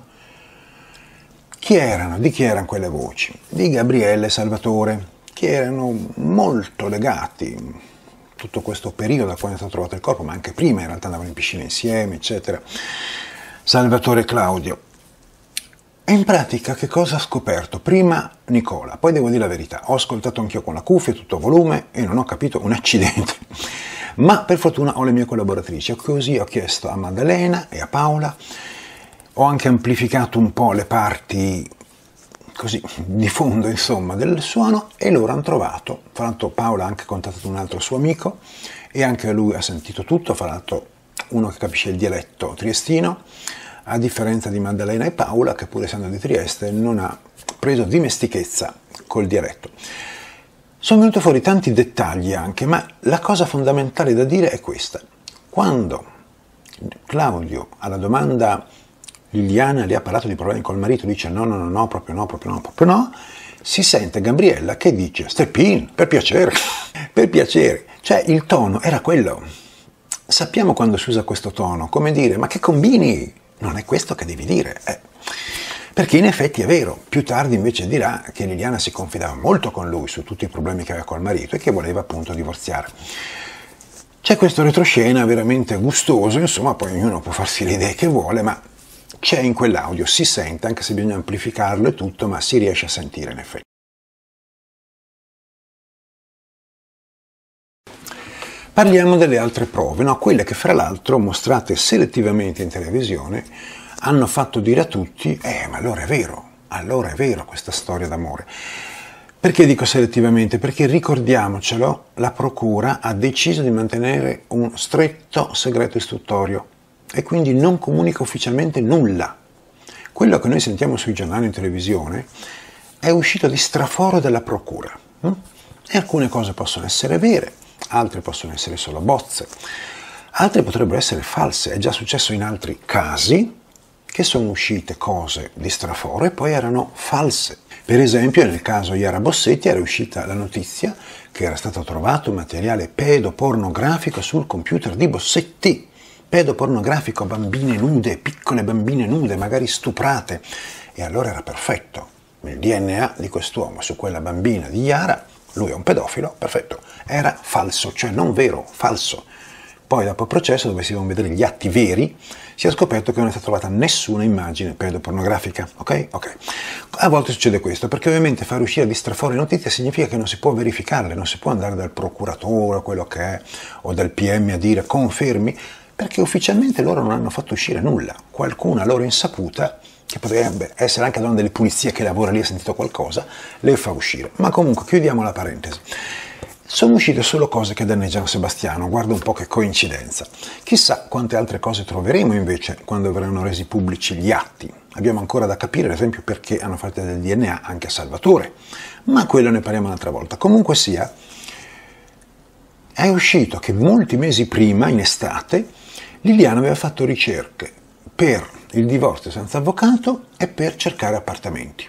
Speaker 1: Chi erano? Di chi erano quelle voci? Di Gabriele e Salvatore, che erano molto legati tutto questo periodo da quando è stato trovato il corpo, ma anche prima in realtà andavano in piscina insieme, eccetera. Salvatore e Claudio. E in pratica che cosa ha scoperto? Prima Nicola, poi devo dire la verità, ho ascoltato anch'io con la cuffia, tutto volume e non ho capito un accidente. Ma per fortuna ho le mie collaboratrici, così ho chiesto a Maddalena e a Paola, ho anche amplificato un po' le parti così di fondo insomma del suono e loro hanno trovato, fra l'altro Paola ha anche contattato un altro suo amico e anche lui ha sentito tutto, fra l'altro uno che capisce il dialetto triestino, a differenza di Maddalena e Paola, che pur essendo di Trieste non ha preso dimestichezza col dialetto. Sono venuti fuori tanti dettagli anche, ma la cosa fondamentale da dire è questa. Quando Claudio alla domanda Liliana le ha parlato di problemi col marito, dice no, proprio no, si sente Gabriella che dice Steppin, per piacere, cioè il tono era quello. Sappiamo quando si usa questo tono, come dire, ma che combini? Non è questo che devi dire, Perché in effetti è vero, più tardi invece dirà che Liliana si confidava molto con lui su tutti i problemi che aveva col marito e che voleva appunto divorziare. C'è questo retroscena veramente gustoso, insomma, poi ognuno può farsi le idee che vuole, ma c'è in quell'audio, si sente, anche se bisogna amplificarlo e tutto, ma si riesce a sentire in effetti. Parliamo delle altre prove, no? Quelle che fra l'altro, mostrate selettivamente in televisione, hanno fatto dire a tutti, ma allora è vero questa storia d'amore. Perché dico selettivamente? Perché ricordiamocelo, la procura ha deciso di mantenere un stretto segreto istruttorio e quindi non comunica ufficialmente nulla. Quello che noi sentiamo sui giornali in televisione è uscito di straforo della procura. E alcune cose possono essere vere, altre possono essere solo bozze, altre potrebbero essere false. È già successo in altri casi che sono uscite cose di straforo e poi erano false. Per esempio nel caso Iara Bossetti era uscita la notizia che era stato trovato materiale pedopornografico sul computer di Bossetti, pedopornografico, bambine nude, piccole bambine nude, magari stuprate, e allora era perfetto. Il DNA di quest'uomo su quella bambina di Iara, lui è un pedofilo, perfetto, era falso, cioè non vero, falso. Poi dopo il processo, dove si devono vedere gli atti veri, si è scoperto che non è stata trovata nessuna immagine pedopornografica, ok? Ok. A volte succede questo, perché ovviamente far uscire di straforo notizie significa che non si può verificarle, non si può andare dal procuratore, quello che è, o dal PM a dire confermi, perché ufficialmente loro non hanno fatto uscire nulla. Qualcuno a loro insaputa, che potrebbe essere anche la donna delle pulizie che lavora lì, ha sentito qualcosa, le fa uscire. Ma comunque chiudiamo la parentesi. Sono uscite solo cose che danneggiano Sebastiano, guarda un po' che coincidenza. Chissà quante altre cose troveremo invece quando verranno resi pubblici gli atti. Abbiamo ancora da capire, ad esempio, perché hanno fatto del DNA anche a Salvatore, ma quello ne parliamo un'altra volta. Comunque sia, è uscito che molti mesi prima, in estate, Liliana aveva fatto ricerche per il divorzio senza avvocato e per cercare appartamenti.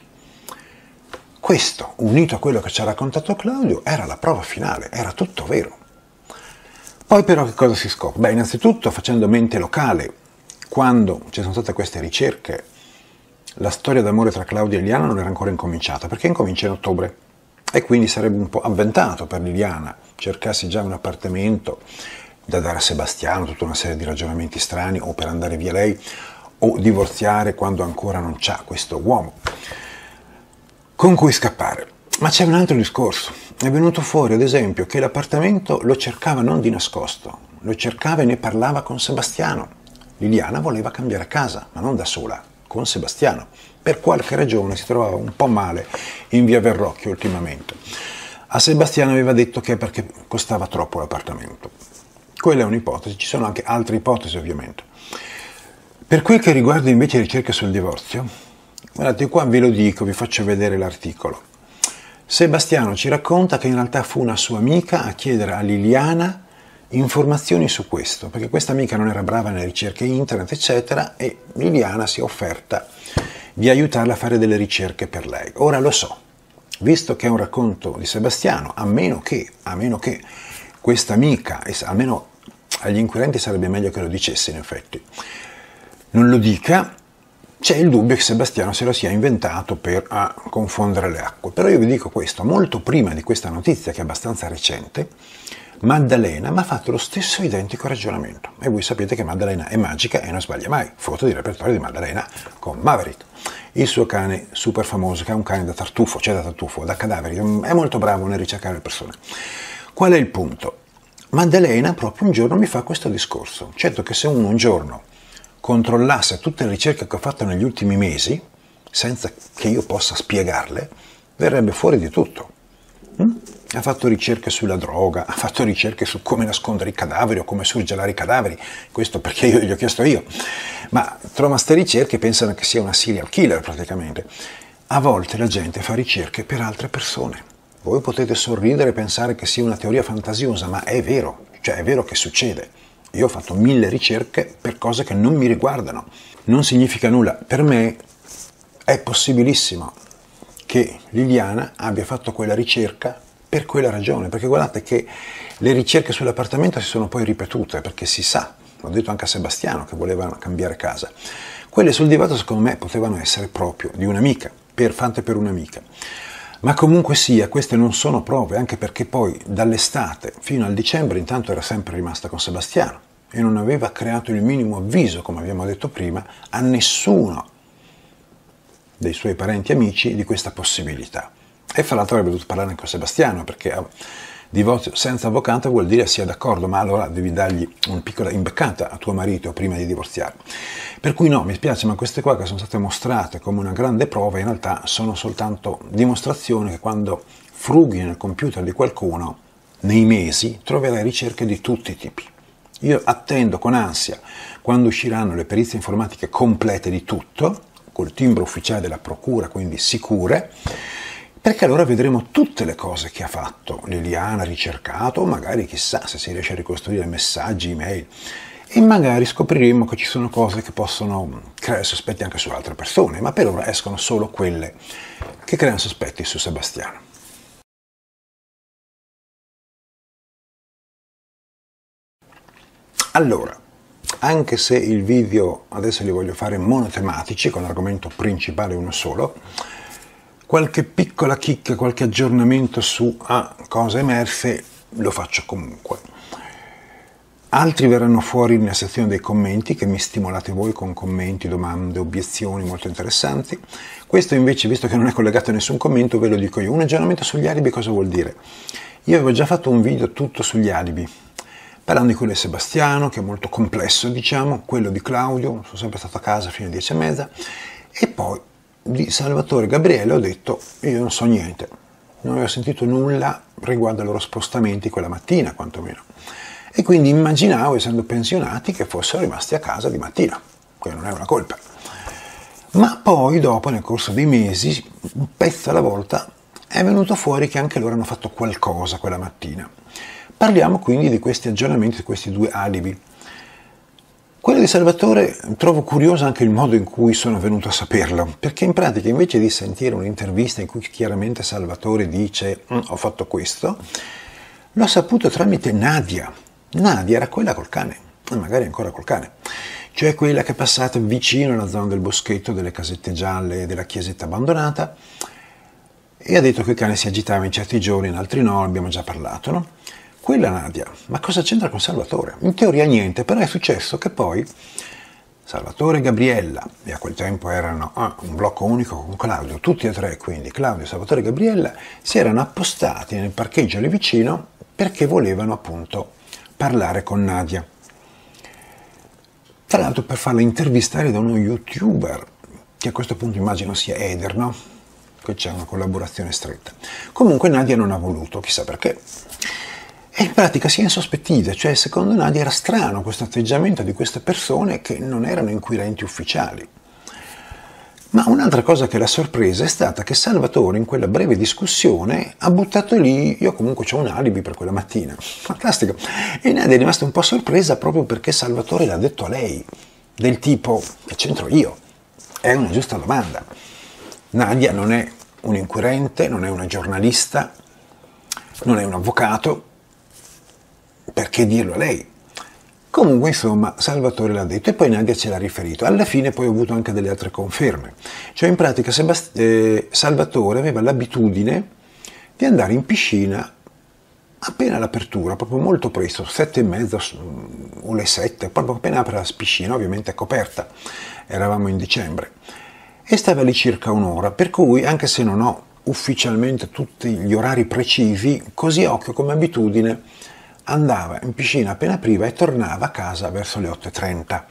Speaker 1: Questo, unito a quello che ci ha raccontato Claudio, era la prova finale, era tutto vero. Poi però che cosa si scopre? Beh, innanzitutto facendo mente locale, quando ci sono state queste ricerche, la storia d'amore tra Claudio e Liliana non era ancora incominciata, perché incomincia in ottobre. E quindi sarebbe un po' avventato per Liliana cercarsi già un appartamento da dare a Sebastiano, tutta una serie di ragionamenti strani, o per andare via lei, o divorziare quando ancora non c'ha questo uomo con cui scappare. Ma c'è un altro discorso. È venuto fuori, ad esempio, che l'appartamento lo cercava non di nascosto, lo cercava e ne parlava con Sebastiano. Liliana voleva cambiare casa, ma non da sola, con Sebastiano. Per qualche ragione si trovava un po' male in via Verrocchio ultimamente. A Sebastiano aveva detto che è perché costava troppo l'appartamento. Quella è un'ipotesi, ci sono anche altre ipotesi ovviamente. Per quel che riguarda invece ricerche sul divorzio, guardate qua ve lo dico, vi faccio vedere l'articolo. Sebastiano ci racconta che in realtà fu una sua amica a chiedere a Liliana informazioni su questo, perché questa amica non era brava nelle ricerche internet, eccetera, e Liliana si è offerta di aiutarla a fare delle ricerche per lei. Ora lo so, visto che è un racconto di Sebastiano, a meno che questa amica, almeno agli inquirenti sarebbe meglio che lo dicesse in effetti, non lo dica, c'è il dubbio che Sebastiano se lo sia inventato per confondere le acque. Però io vi dico questo, molto prima di questa notizia, che è abbastanza recente, Maddalena mi ha fatto lo stesso identico ragionamento. E voi sapete che Maddalena è magica e non sbaglia mai. Foto di repertorio di Maddalena con Maverick, il suo cane super famoso, che è un cane da tartufo, cioè da tartufo, da cadaveri. È molto bravo nel ricercare le persone. Qual è il punto? Maddalena proprio un giorno mi fa questo discorso. Certo che se uno un giorno controllasse tutte le ricerche che ho fatto negli ultimi mesi, senza che io possa spiegarle, verrebbe fuori di tutto. Ha fatto ricerche sulla droga, ha fatto ricerche su come nascondere i cadaveri o come surgelare i cadaveri, questo perché io gli ho chiesto io, ma trova queste ricerche e pensano che sia una serial killer praticamente. A volte la gente fa ricerche per altre persone. Voi potete sorridere e pensare che sia una teoria fantasiosa, ma è vero, cioè è vero che succede. Io ho fatto 1000 ricerche per cose che non mi riguardano. Non significa nulla. Per me è possibilissimo che Liliana abbia fatto quella ricerca per quella ragione. Perché guardate che le ricerche sull'appartamento si sono poi ripetute, perché si sa, l'ho detto anche a Sebastiano che voleva cambiare casa. Quelle sul divorzio secondo me potevano essere proprio di un'amica, fatte per un'amica. Ma comunque sia, queste non sono prove, anche perché poi dall'estate fino al dicembre intanto era sempre rimasta con Sebastiano e non aveva creato il minimo avviso, come abbiamo detto prima, a nessuno dei suoi parenti e amici di questa possibilità. E fra l'altro avrebbe dovuto parlare anche con Sebastiano, perché divorzio senza avvocato vuol dire sia d'accordo, ma allora devi dargli una piccola imbeccata a tuo marito prima di divorziare. Per cui no, mi spiace, ma queste qua che sono state mostrate come una grande prova in realtà sono soltanto dimostrazioni che quando frughi nel computer di qualcuno, nei mesi troverai ricerche di tutti i tipi. Io attendo con ansia quando usciranno le perizie informatiche complete di tutto, col timbro ufficiale della procura, quindi sicure, perché allora vedremo tutte le cose che ha fatto Liliana, ricercato, o magari chissà se si riesce a ricostruire messaggi, email, e magari scopriremo che ci sono cose che possono creare sospetti anche su altre persone, ma per ora escono solo quelle che creano sospetti su Sebastiano. Allora, anche se il video adesso li voglio fare monotematici, con l'argomento principale uno solo, qualche piccola chicca, qualche aggiornamento su cose emerse lo faccio comunque. Altri verranno fuori nella sezione dei commenti, che mi stimolate voi con commenti, domande, obiezioni molto interessanti. Questo invece, visto che non è collegato a nessun commento, ve lo dico io. Un aggiornamento sugli alibi cosa vuol dire? Io avevo già fatto un video tutto sugli alibi, parlando di quello di Sebastiano, che è molto complesso, diciamo, quello di Claudio, sono sempre stato a casa fino alle 10:30, e poi di Salvatore e Gabriele ho detto, io non so niente, non avevo sentito nulla riguardo ai loro spostamenti quella mattina, quantomeno. E quindi immaginavo, essendo pensionati, che fossero rimasti a casa di mattina, che non è una colpa. Ma poi, dopo, nel corso dei mesi, un pezzo alla volta, è venuto fuori che anche loro hanno fatto qualcosa quella mattina. Parliamo quindi di questi aggiornamenti, di questi due alibi. Quello di Salvatore trovo curioso anche il modo in cui sono venuto a saperlo, perché in pratica invece di sentire un'intervista in cui chiaramente Salvatore dice ho fatto questo, l'ho saputo tramite Nadia. Nadia era quella col cane, e magari ancora col cane, cioè quella che è passata vicino alla zona del boschetto, delle casette gialle e della chiesetta abbandonata, e ha detto che il cane si agitava in certi giorni, in altri no, abbiamo già parlato, no? Quella Nadia, ma cosa c'entra con Salvatore? In teoria niente, però è successo che poi Salvatore e Gabriella, e a quel tempo erano un blocco unico con Claudio, tutti e tre quindi, Claudio, Salvatore e Gabriella, si erano appostati nel parcheggio lì vicino perché volevano appunto parlare con Nadia. Tra l'altro per farla intervistare da uno youtuber, che a questo punto immagino sia Eder, no? Che c'è una collaborazione stretta. Comunque Nadia non ha voluto, chissà perché. E in pratica si è insospettita, cioè secondo Nadia era strano questo atteggiamento di queste persone che non erano inquirenti ufficiali. Ma un'altra cosa che l'ha sorpresa è stata che Salvatore in quella breve discussione ha buttato lì, io comunque ho un alibi per quella mattina, fantastico, e Nadia è rimasta un po' sorpresa proprio perché Salvatore l'ha detto a lei, del tipo che c'entro io, è una giusta domanda. Nadia non è un inquirente, non è una giornalista, non è un avvocato, perché dirlo a lei? Comunque, insomma, Salvatore l'ha detto e poi Nadia ce l'ha riferito. Alla fine poi ho avuto anche delle altre conferme. Cioè, in pratica, Salvatore aveva l'abitudine di andare in piscina appena all'apertura, proprio molto presto, 7:30 o le 7, proprio appena apre la piscina, ovviamente è coperta, eravamo in dicembre, e stava lì circa un'ora, per cui, anche se non ho ufficialmente tutti gli orari precisi, così a occhio come abitudine, andava in piscina appena apriva e tornava a casa verso le 8:30.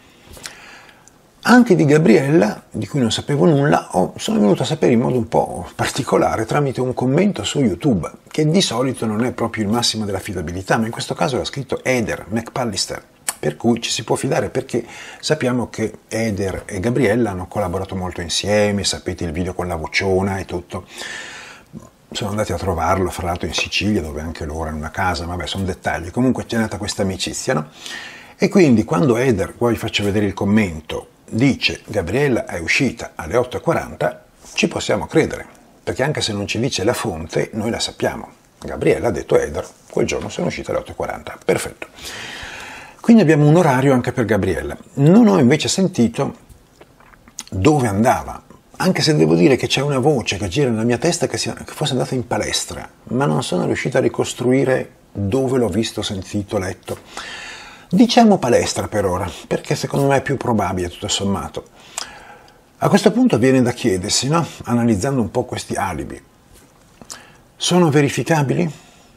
Speaker 1: Anche di Gabriella, di cui non sapevo nulla, sono venuto a sapere in modo un po' particolare tramite un commento su YouTube, che di solito non è proprio il massimo della affidabilità, ma in questo caso l'ha scritto Eder McPallister, per cui ci si può fidare perché sappiamo che Eder e Gabriella hanno collaborato molto insieme, sapete il video con la vociona e tutto. Sono andati a trovarlo, fra l'altro in Sicilia, dove anche loro hanno una casa, vabbè, sono dettagli. Comunque c'è nata questa amicizia, no? E quindi quando Eder, poi vi faccio vedere il commento, dice Gabriella è uscita alle 8:40, ci possiamo credere, perché anche se non ci dice la fonte, noi la sappiamo. Gabriella ha detto Eder, quel giorno sono uscita alle 8:40, perfetto. Quindi abbiamo un orario anche per Gabriella. Non ho invece sentito dove andava, anche se devo dire che c'è una voce che gira nella mia testa che fosse andata in palestra, ma non sono riuscito a ricostruire dove l'ho visto, sentito, letto. Diciamo palestra per ora, perché secondo me è più probabile tutto sommato. A questo punto viene da chiedersi, no? Analizzando un po' questi alibi, sono verificabili?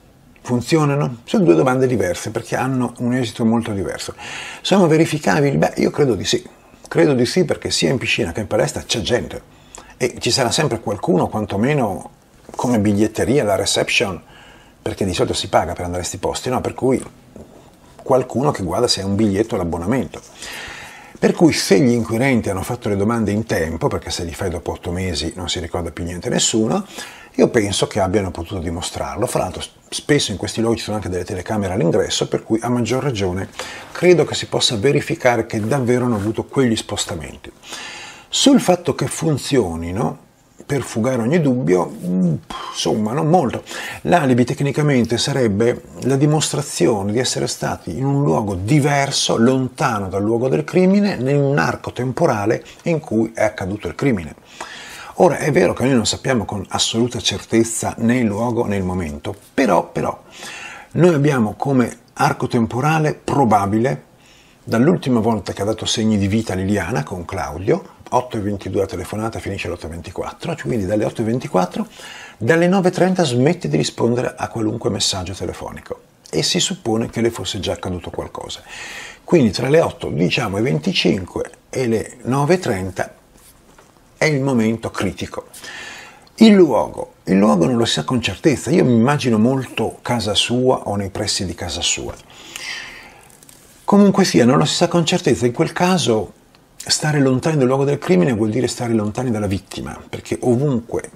Speaker 1: funzionano? Sono due domande diverse perché hanno un esito molto diverso. Sono verificabili? Beh, io credo di sì. Credo di sì perché sia in piscina che in palestra c'è gente e ci sarà sempre qualcuno, quantomeno come biglietteria, la reception, perché di solito si paga per andare a questi posti, no? Per cui qualcuno che guarda se è un biglietto o l'abbonamento. Per cui se gli inquirenti hanno fatto le domande in tempo, perché se li fai dopo 8 mesi non si ricorda più niente nessuno, io penso che abbiano potuto dimostrarlo. Fra l'altro spesso in questi luoghi ci sono anche delle telecamere all'ingresso, per cui a maggior ragione credo che si possa verificare che davvero hanno avuto quegli spostamenti. Sul fatto che funzionino, per fugare ogni dubbio, insomma, non molto. L'alibi tecnicamente sarebbe la dimostrazione di essere stati in un luogo diverso, lontano dal luogo del crimine, in un arco temporale in cui è accaduto il crimine. Ora, è vero che noi non sappiamo con assoluta certezza né il luogo né il momento, però noi abbiamo come arco temporale probabile, dall'ultima volta che ha dato segni di vita Liliana con Claudio, 8:22 la telefonata, finisce alle 8:24, quindi dalle 8:24, dalle 9:30 smette di rispondere a qualunque messaggio telefonico e si suppone che le fosse già accaduto qualcosa. Quindi tra le 8, diciamo, e 25 e le 9:30 è il momento critico. Il luogo non lo si sa con certezza, io mi immagino molto casa sua o nei pressi di casa sua. Comunque sia, non lo si sa con certezza, in quel caso stare lontani dal luogo del crimine vuol dire stare lontani dalla vittima, perché ovunque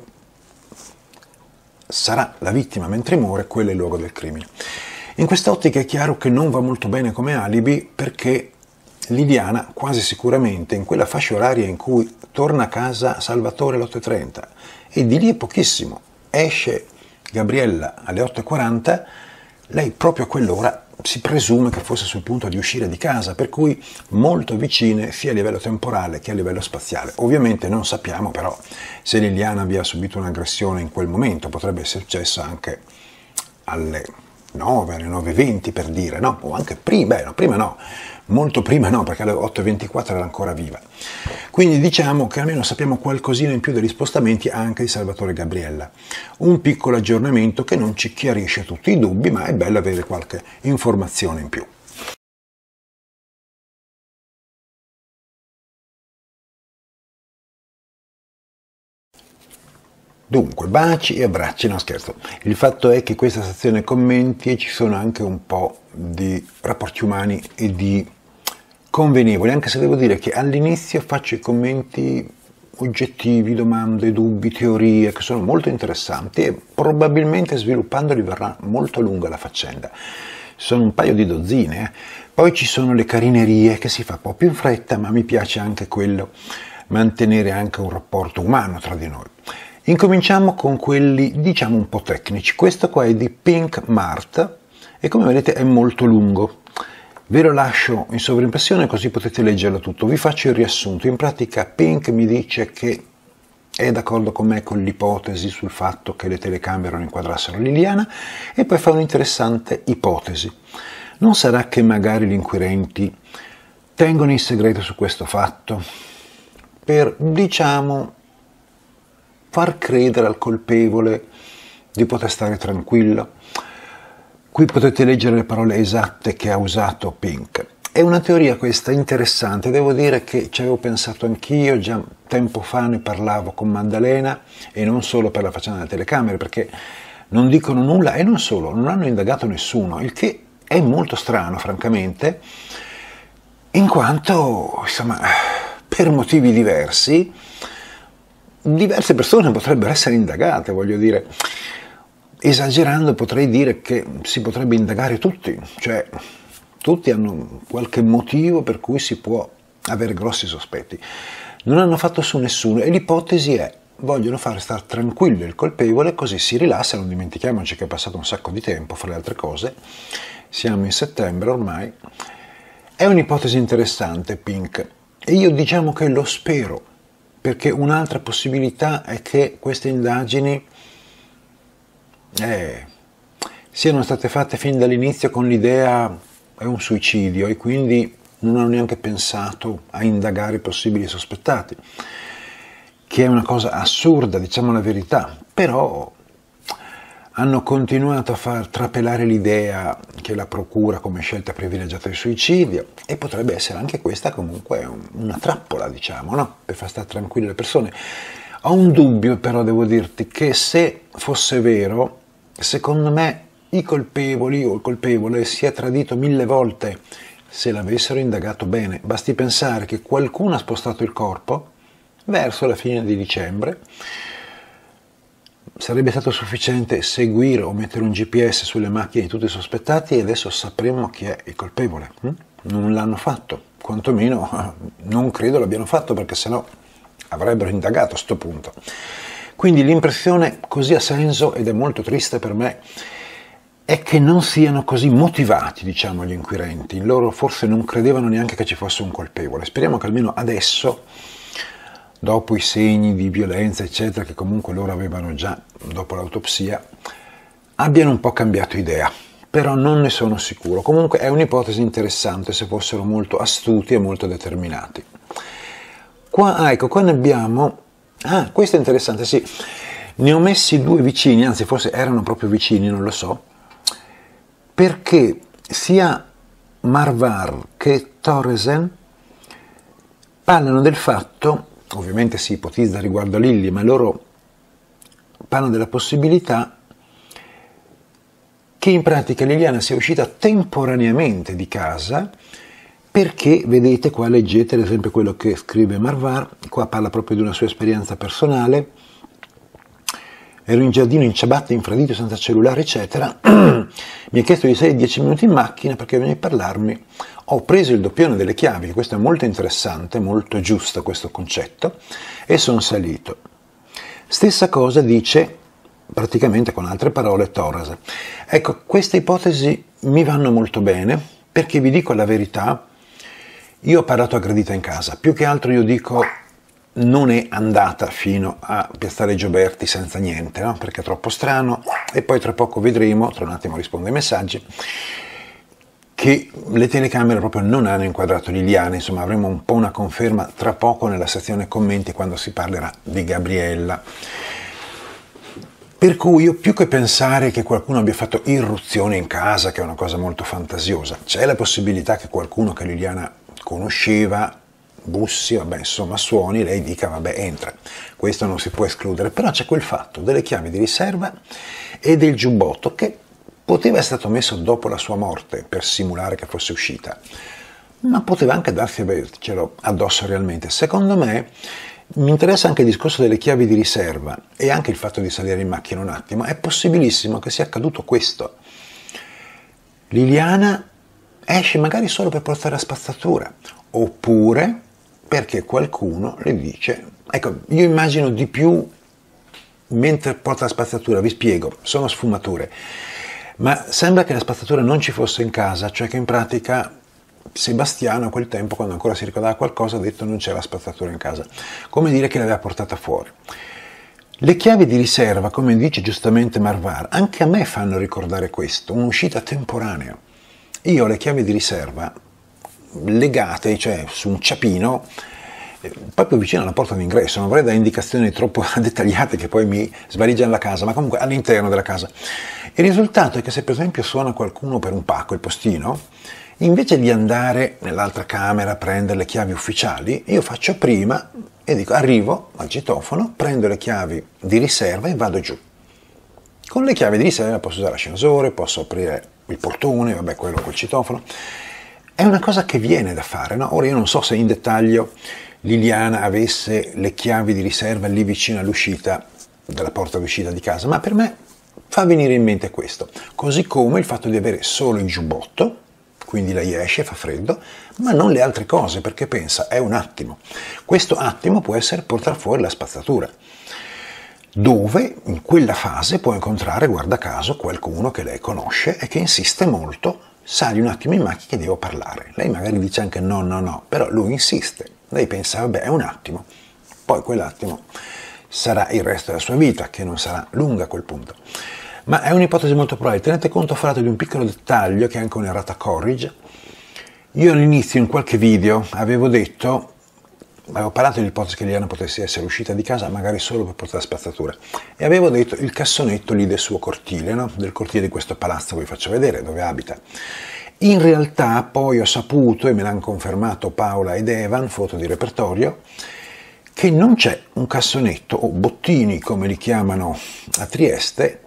Speaker 1: sarà la vittima mentre muore, quello è il luogo del crimine. In quest'ottica è chiaro che non va molto bene come alibi perché Liliana quasi sicuramente in quella fascia oraria in cui torna a casa Salvatore alle 8:30 e di lì è pochissimo, esce Gabriella alle 8:40, lei proprio a quell'ora si presume che fosse sul punto di uscire di casa, per cui molto vicine sia a livello temporale che a livello spaziale. Ovviamente non sappiamo però se Liliana abbia subito un'aggressione in quel momento, potrebbe essere successo anche alle 9, alle 9:20 per dire, no? O anche prima, prima no, molto prima no, perché alle 8:24 era ancora viva. Quindi diciamo che almeno sappiamo qualcosina in più degli spostamenti anche di Salvatore e Gabriella. Un piccolo aggiornamento che non ci chiarisce tutti i dubbi, ma è bello avere qualche informazione in più. Dunque, baci e abbracci, no scherzo. Il fatto è che questa sezione commenti ci sono anche un po' di rapporti umani e di convenevoli, anche se devo dire che all'inizio faccio i commenti oggettivi, domande, dubbi, teorie, che sono molto interessanti e probabilmente sviluppandoli verrà molto lunga la faccenda. Sono un paio di dozzine. Poi ci sono le carinerie che si fa un po' più in fretta, ma mi piace anche quello, mantenere anche un rapporto umano tra di noi. Incominciamo con quelli, diciamo, un po' tecnici. Questo qua è di Pink Mart e come vedete è molto lungo. Ve lo lascio in sovrimpressione così potete leggerlo tutto. Vi faccio il riassunto. In pratica Pink mi dice che è d'accordo con me con l'ipotesi sul fatto che le telecamere non inquadrassero Liliana e poi fa un'interessante ipotesi. Non sarà che magari gli inquirenti tengono in segreto su questo fatto per, diciamo, far credere al colpevole di poter stare tranquillo? Qui potete leggere le parole esatte che ha usato Pink. È una teoria questa interessante, devo dire che ci avevo pensato anch'io, già tempo fa ne parlavo con Maddalena e non solo per la faccenda delle telecamere, perché non dicono nulla e non solo, non hanno indagato nessuno, il che è molto strano francamente, in quanto, insomma, per motivi diversi, diverse persone potrebbero essere indagate, voglio dire, esagerando potrei dire che si potrebbe indagare tutti, cioè tutti hanno qualche motivo per cui si può avere grossi sospetti. Non hanno fatto su nessuno e l'ipotesi è: vogliono fare stare tranquillo il colpevole così si rilassa. Non dimentichiamoci che è passato un sacco di tempo, fra le altre cose, siamo in settembre ormai. È un'ipotesi interessante, Pink, e io diciamo che lo spero, perché un'altra possibilità è che queste indagini siano state fatte fin dall'inizio con l'idea è un suicidio e quindi non hanno neanche pensato a indagare i possibili sospettati, che è una cosa assurda, diciamo la verità, però hanno continuato a far trapelare l'idea che la procura come scelta privilegiata il suicidio, e potrebbe essere anche questa comunque una trappola, diciamo, no? Per far stare tranquille le persone. Ho un dubbio però, devo dirti, che se fosse vero, secondo me i colpevoli o il colpevole si è tradito 1000 volte se l'avessero indagato bene. Basti pensare che qualcuno ha spostato il corpo verso la fine di dicembre. Sarebbe stato sufficiente seguire o mettere un GPS sulle macchine di tutti i sospettati e adesso sapremmo chi è il colpevole. Non l'hanno fatto, quantomeno non credo l'abbiano fatto, perché sennò avrebbero indagato a sto punto. Quindi l'impressione così ha senso, ed è molto triste per me, è che non siano così motivati, diciamo, gli inquirenti. Loro forse non credevano neanche che ci fosse un colpevole. Speriamo che almeno adesso, dopo i segni di violenza, eccetera, che comunque loro avevano già dopo l'autopsia, abbiano un po' cambiato idea. Però non ne sono sicuro. Comunque è un'ipotesi interessante se fossero molto astuti e molto determinati. Qua, ecco, qua ne abbiamo... Ah, questo è interessante, sì. Ne ho messi 2 vicini, anzi forse erano proprio vicini, non lo so, perché sia Marvar che Thoresen parlano del fatto, ovviamente si ipotizza riguardo a Lily, ma loro parlano della possibilità che in pratica Liliana sia uscita temporaneamente di casa, perché, vedete qua, leggete ad esempio quello che scrive Marvar, qua parla proprio di una sua esperienza personale. Ero in giardino in ciabatte, infradito, senza cellulare, eccetera. Mi ha chiesto di stare 10 minuti in macchina perché veniva a parlarmi. Ho preso il doppione delle chiavi, questo è molto interessante, molto giusto questo concetto, e sono salito. Stessa cosa dice, praticamente con altre parole, Thoresen. Ecco, queste ipotesi mi vanno molto bene, perché vi dico la verità, io ho parlato aggredita in casa, più che altro io dico non è andata fino a Piazzale Gioberti senza niente, no? Perché è troppo strano, e poi tra poco vedremo, tra un attimo rispondo ai messaggi, che le telecamere proprio non hanno inquadrato Liliana. Insomma, avremo un po' una conferma tra poco nella sezione commenti quando si parlerà di Gabriella. Per cui io, più che pensare che qualcuno abbia fatto irruzione in casa, che è una cosa molto fantasiosa, c'è la possibilità che qualcuno che Liliana conosceva bussi, vabbè, insomma, suoni, lei dica vabbè, entra. Questo non si può escludere, però c'è quel fatto delle chiavi di riserva e del giubbotto che poteva essere stato messo dopo la sua morte per simulare che fosse uscita, ma poteva anche darsi avercelo addosso realmente. Secondo me mi interessa anche il discorso delle chiavi di riserva e anche il fatto di salire in macchina un attimo. È possibilissimo che sia accaduto questo. Liliana esce magari solo per portare la spazzatura, oppure perché qualcuno le dice, ecco, io immagino di più mentre porta la spazzatura, vi spiego, sono sfumature, ma sembra che la spazzatura non ci fosse in casa, cioè che in pratica Sebastiano a quel tempo, quando ancora si ricordava qualcosa, ha detto non c'è la spazzatura in casa, come dire che l'aveva portata fuori. Le chiavi di riserva, come dice giustamente Marvar, anche a me fanno ricordare questo, un'uscita temporanea. Io ho le chiavi di riserva legate, cioè su un ciapino, proprio vicino alla porta d'ingresso, non vorrei dare indicazioni troppo dettagliate che poi mi svaligiano la casa, ma comunque all'interno della casa. Il risultato è che se per esempio suona qualcuno per un pacco, il postino, invece di andare nell'altra camera a prendere le chiavi ufficiali, io faccio prima e dico arrivo al citofono, prendo le chiavi di riserva e vado giù. Con le chiavi di riserva posso usare l'ascensore, posso aprire il portone, vabbè, quello col citofono. È una cosa che viene da fare, no? Ora io non so se in dettaglio Liliana avesse le chiavi di riserva lì vicino all'uscita, dalla porta d'uscita di casa, ma per me fa venire in mente questo. Così come il fatto di avere solo il giubbotto, quindi lei esce, fa freddo, ma non le altre cose, perché pensa, è un attimo. Questo attimo può essere portare fuori la spazzatura, dove in quella fase può incontrare, guarda caso, qualcuno che lei conosce e che insiste molto, sali un attimo in macchina che devo parlare. Lei magari dice anche no, però lui insiste. Lei pensa, vabbè, è un attimo, poi quell'attimo sarà il resto della sua vita, che non sarà lunga a quel punto. Ma è un'ipotesi molto probabile. Tenete conto, fra l'altro, di un piccolo dettaglio che è anche un'errata corrige. Io all'inizio in qualche video avevo detto avevo parlato dell'ipotesi che Liliana potesse essere uscita di casa magari solo per portare la spazzatura e avevo detto il cassonetto lì del suo cortile, no? Del cortile di questo palazzo che vi faccio vedere dove abita. In realtà poi ho saputo, e me l'hanno confermato Paola ed Evan, foto di repertorio, che non c'è un cassonetto o bottini come li chiamano a Trieste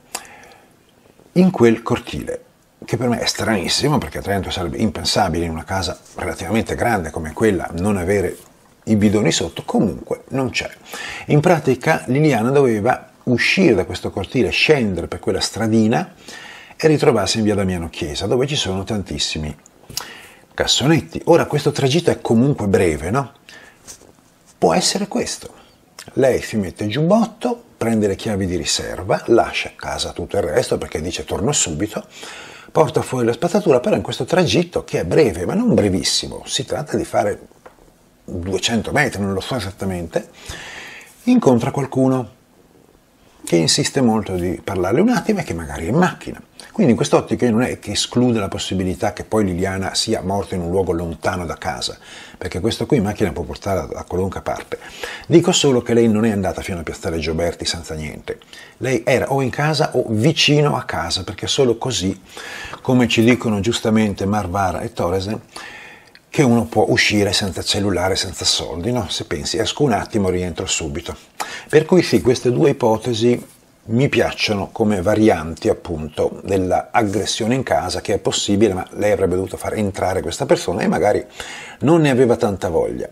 Speaker 1: in quel cortile, che per me è stranissimo perché a Trento sarebbe impensabile in una casa relativamente grande come quella non avere i bidoni sotto. Comunque non c'è. In pratica Liliana doveva uscire da questo cortile, scendere per quella stradina e ritrovarsi in via Damiano Chiesa, dove ci sono tantissimi cassonetti. Ora questo tragitto è comunque breve, no? Può essere questo. Lei si mette il giubbotto, prende le chiavi di riserva, lascia a casa tutto il resto perché dice torno subito, porta fuori la spazzatura, però in questo tragitto che è breve, ma non brevissimo, si tratta di fare 200 metri, non lo so esattamente, incontra qualcuno che insiste molto di parlarle un attimo e che magari è in macchina. Quindi in quest'ottica non è che esclude la possibilità che poi Liliana sia morta in un luogo lontano da casa, perché questo qui in macchina può portare da qualunque parte. Dico solo che lei non è andata fino a piazzale Gioberti senza niente. Lei era o in casa o vicino a casa, perché solo così, come ci dicono giustamente Marvara e Torresen, che uno può uscire senza cellulare, senza soldi, no? Se pensi esco un attimo, rientro subito. Per cui sì, queste due ipotesi mi piacciono come varianti appunto dell'aggressione in casa, che è possibile, ma lei avrebbe dovuto far entrare questa persona e magari non ne aveva tanta voglia.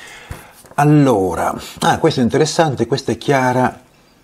Speaker 1: Allora, questo è interessante, questa è Chiara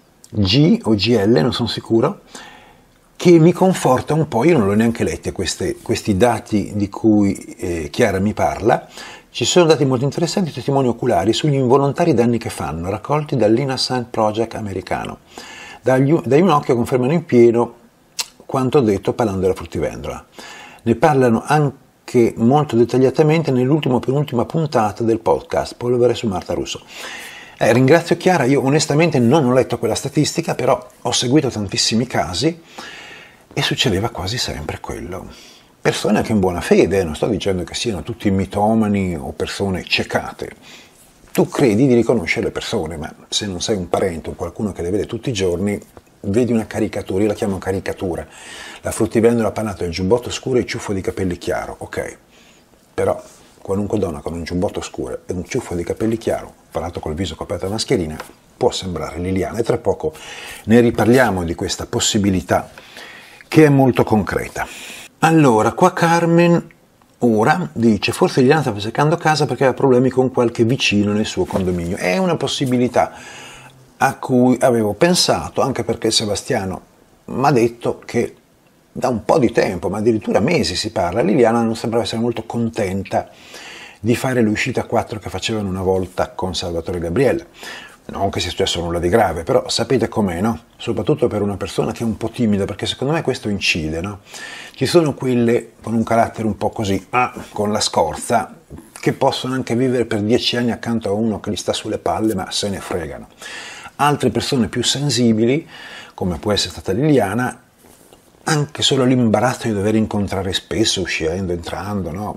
Speaker 1: G o GL, non sono sicuro, che mi conforta un po'. Io non l'ho neanche letti questi dati di cui Chiara mi parla. Ci sono dati molto interessanti, testimoni oculari sugli involontari danni che fanno, raccolti dall'Innocent Project americano. Dai un occhio confermano in pieno quanto detto parlando della fruttivendola. Ne parlano anche molto dettagliatamente nell'ultima penultima puntata del podcast Polvere su Marta Russo. Ringrazio Chiara, io onestamente non ho letto quella statistica, però ho seguito tantissimi casi e succedeva quasi sempre quello. Persone anche in buona fede, non sto dicendo che siano tutti mitomani o persone ciecate. Tu credi di riconoscere le persone, ma se non sei un parente o qualcuno che le vede tutti i giorni, vedi una caricatura, io la chiamo caricatura. La fruttivendola ha parlato del giubbotto scuro e il ciuffo di capelli chiaro, ok, però qualunque donna con un giubbotto scuro e un ciuffo di capelli chiaro, parlato col viso coperto da mascherina, può sembrare Liliana, e tra poco ne riparliamo di questa possibilità che è molto concreta. Allora, qua Carmen ora dice, forse Liliana stava cercando casa perché aveva problemi con qualche vicino nel suo condominio. È una possibilità a cui avevo pensato, anche perché Sebastiano mi ha detto che da un po' di tempo, ma addirittura mesi si parla, Liliana non sembrava essere molto contenta di fare le uscite a 4 che facevano una volta con Salvatore Gabriella. Non che sia successo nulla di grave, però sapete com'è, no? Soprattutto per una persona che è un po' timida, perché secondo me questo incide, no? Ci sono quelle con un carattere un po' così, con la scorza, che possono anche vivere per 10 anni accanto a uno che gli sta sulle palle, ma se ne fregano. Altre persone più sensibili, come può essere stata Liliana, anche solo l'imbarazzo di dover incontrare spesso, uscendo, entrando, no?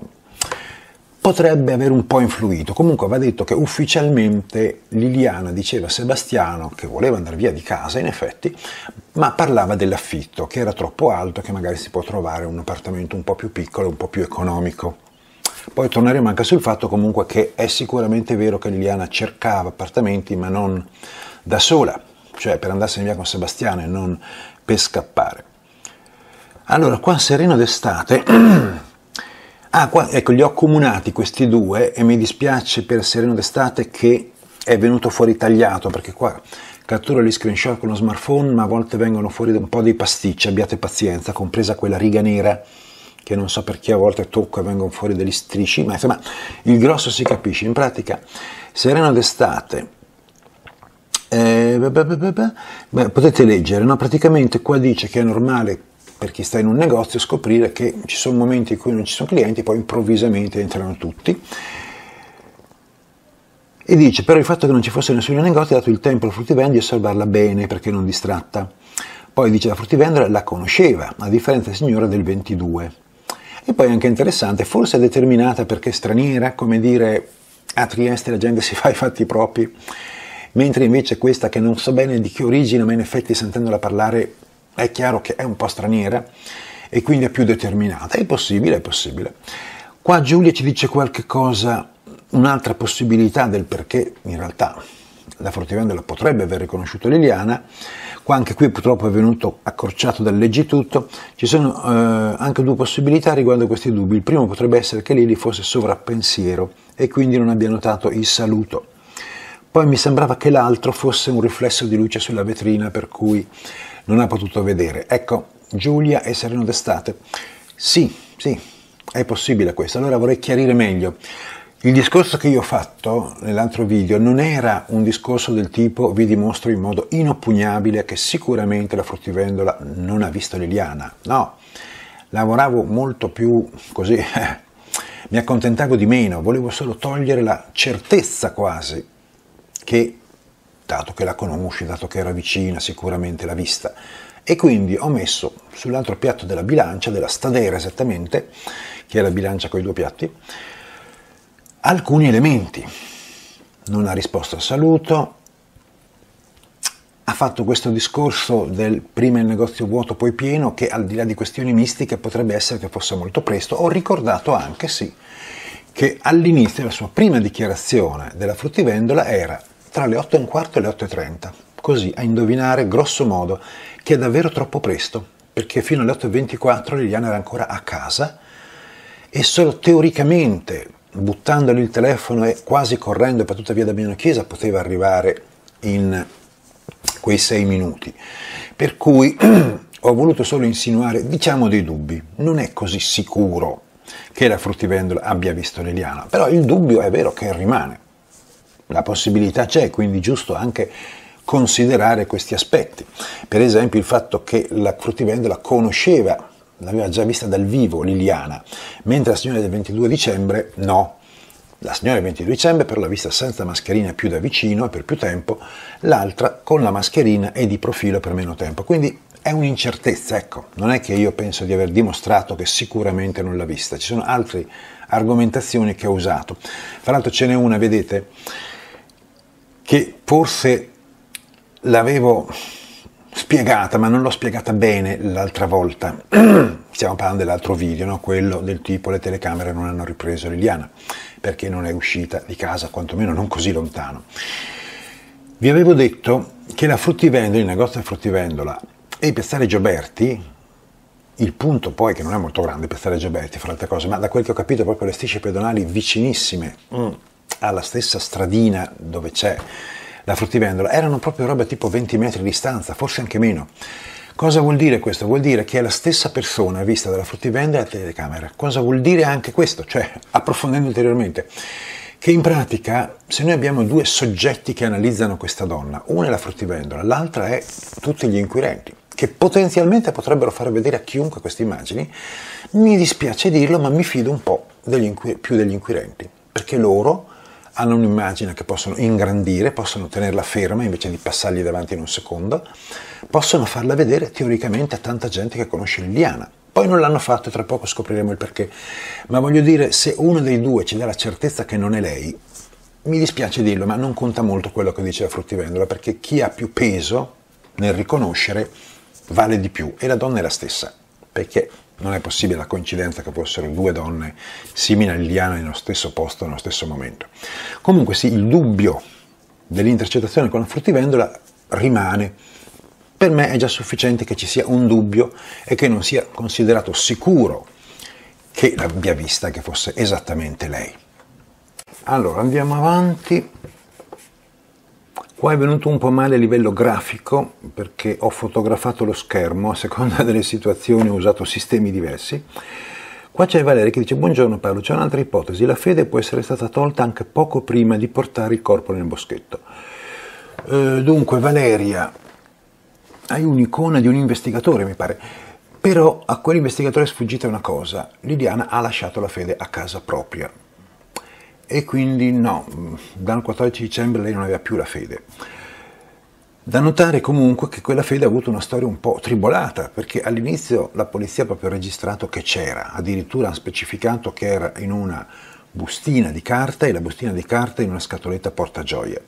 Speaker 1: Potrebbe aver un po' influito. Comunque va detto che ufficialmente Liliana diceva a Sebastiano che voleva andare via di casa, in effetti, ma parlava dell'affitto, che era troppo alto, che magari si può trovare un appartamento un po' più piccolo, un po' più economico. Poi torneremo anche sul fatto comunque che è sicuramente vero che Liliana cercava appartamenti, ma non da sola, cioè per andarsene via con Sebastiano e non per scappare. Allora, qua Sereno d'estate... qua, ecco, li ho accomunati questi due e mi dispiace per Sereno d'estate che è venuto fuori tagliato, perché qua catturo gli screenshot con lo smartphone, ma a volte vengono fuori un po' dei pasticci, abbiate pazienza, compresa quella riga nera, che non so perché a volte tocco e vengono fuori degli strisci, ma insomma il grosso si capisce. In pratica Sereno d'estate, potete leggere, no? Praticamente qua dice che è normale per chi sta in un negozio scoprire che ci sono momenti in cui non ci sono clienti, poi improvvisamente entrano tutti. E dice, però il fatto che non ci fosse nessuno in negozio ha dato il tempo alla fruttivendita di osservarla bene, perché non distratta. Poi dice, la fruttivendita la conosceva, a differenza del signore del 22. E poi anche interessante, forse è determinata perché è straniera, come dire, a Trieste la gente si fa i fatti propri, mentre invece questa, che non so bene di che origine, ma in effetti sentendola parlare è chiaro che è un po' straniera e quindi è più determinata. È possibile, è possibile. Qua Giulia ci dice qualche cosa, un'altra possibilità del perché in realtà la fruttivendola potrebbe aver riconosciuto Liliana. Qua anche qui purtroppo è venuto accorciato dal leggitutto. Ci sono anche due possibilità riguardo questi dubbi. Il primo potrebbe essere che Lili fosse sovrappensiero e quindi non abbia notato il saluto. Poi mi sembrava che l'altro fosse un riflesso di luce sulla vetrina per cui non ha potuto vedere. Ecco, Giulia e Sereno d'Estate. Sì, è possibile questo. Allora vorrei chiarire meglio. Il discorso che io ho fatto nell'altro video non era un discorso del tipo vi dimostro in modo inoppugnabile che sicuramente la fruttivendola non ha visto Liliana. No, lavoravo molto più così, mi accontentavo di meno, volevo solo togliere la certezza quasi che, dato che la conosci, dato che era vicina, sicuramente l'ha vista. E quindi ho messo sull'altro piatto della bilancia, della stadera esattamente, che è la bilancia con i due piatti, alcuni elementi. Non ha risposto al saluto, ha fatto questo discorso del prima il negozio vuoto poi pieno, che al di là di questioni mistiche potrebbe essere che fosse molto presto. Ho ricordato anche, sì, che all'inizio la sua prima dichiarazione della fruttivendola era tra le 8:15 e le 8:30, così a indovinare grosso modo che è davvero troppo presto, perché fino alle 8:24 Liliana era ancora a casa e solo teoricamente, buttandole il telefono e quasi correndo per tutta via Damiano Chiesa, poteva arrivare in quei 6 minuti. Per cui ho voluto solo insinuare, diciamo, dei dubbi. Non è così sicuro che la fruttivendola abbia visto Liliana, però il dubbio è vero che rimane. La possibilità c'è, quindi è giusto anche considerare questi aspetti. Per esempio il fatto che la fruttivendola conosceva, l'aveva già vista dal vivo Liliana, mentre la signora del 22 dicembre no. La signora del 22 dicembre però l'ha vista senza mascherina più da vicino e per più tempo, l'altra con la mascherina e di profilo per meno tempo. Quindi è un'incertezza, ecco, non è che io penso di aver dimostrato che sicuramente non l'ha vista, ci sono altre argomentazioni che ho usato. Tra l'altro ce n'è una, vedete, che forse l'avevo spiegata, ma non l'ho spiegata bene l'altra volta. Stiamo parlando dell'altro video, no? Quello del tipo le telecamere non hanno ripreso Liliana, perché non è uscita di casa, quantomeno non così lontano. Vi avevo detto che la fruttivendola, il negozio di fruttivendola e Piazzale Gioberti, il punto poi che non è molto grande Piazzale Gioberti, fra altre cose, ma da quel che ho capito proprio le strisce pedonali vicinissime alla stessa stradina dove c'è la fruttivendola, erano proprio roba tipo 20 metri di distanza, forse anche meno. Cosa vuol dire questo? Vuol dire che è la stessa persona vista dalla fruttivendola e dalla telecamera. Cosa vuol dire anche questo? Cioè, approfondendo ulteriormente, che in pratica, se noi abbiamo due soggetti che analizzano questa donna, una è la fruttivendola, l'altra è tutti gli inquirenti, che potenzialmente potrebbero far vedere a chiunque queste immagini, mi dispiace dirlo, ma mi fido un po' più degli inquirenti, perché loro hanno un'immagine che possono ingrandire, possono tenerla ferma invece di passargli davanti in un secondo, possono farla vedere teoricamente a tanta gente che conosce Liliana. Poi non l'hanno fatto e tra poco scopriremo il perché, ma voglio dire, se uno dei due ci dà la certezza che non è lei, mi dispiace dirlo, ma non conta molto quello che dice la fruttivendola, perché chi ha più peso nel riconoscere vale di più, e la donna è la stessa, perché non è possibile la coincidenza che fossero due donne simili a Liliana nello stesso posto, nello stesso momento. Comunque sì, il dubbio dell'intercettazione con la fruttivendola rimane. Per me è già sufficiente che ci sia un dubbio e che non sia considerato sicuro che l'abbia vista, che fosse esattamente lei. Allora, andiamo avanti. Qua è venuto un po' male a livello grafico perché ho fotografato lo schermo, a seconda delle situazioni ho usato sistemi diversi. Qua c'è Valeria che dice: buongiorno Paolo, c'è un'altra ipotesi, la fede può essere stata tolta anche poco prima di portare il corpo nel boschetto. Dunque Valeria, hai un'icona di un investigatore mi pare, però a quell'investigatore è sfuggita una cosa: Liliana ha lasciato la fede a casa propria. E quindi no, dal 14 dicembre lei non aveva più la fede. Da notare comunque che quella fede ha avuto una storia un po' tribolata, perché all'inizio la polizia ha proprio registrato che c'era, addirittura ha specificato che era in una bustina di carta e la bustina di carta in una scatoletta portagioie.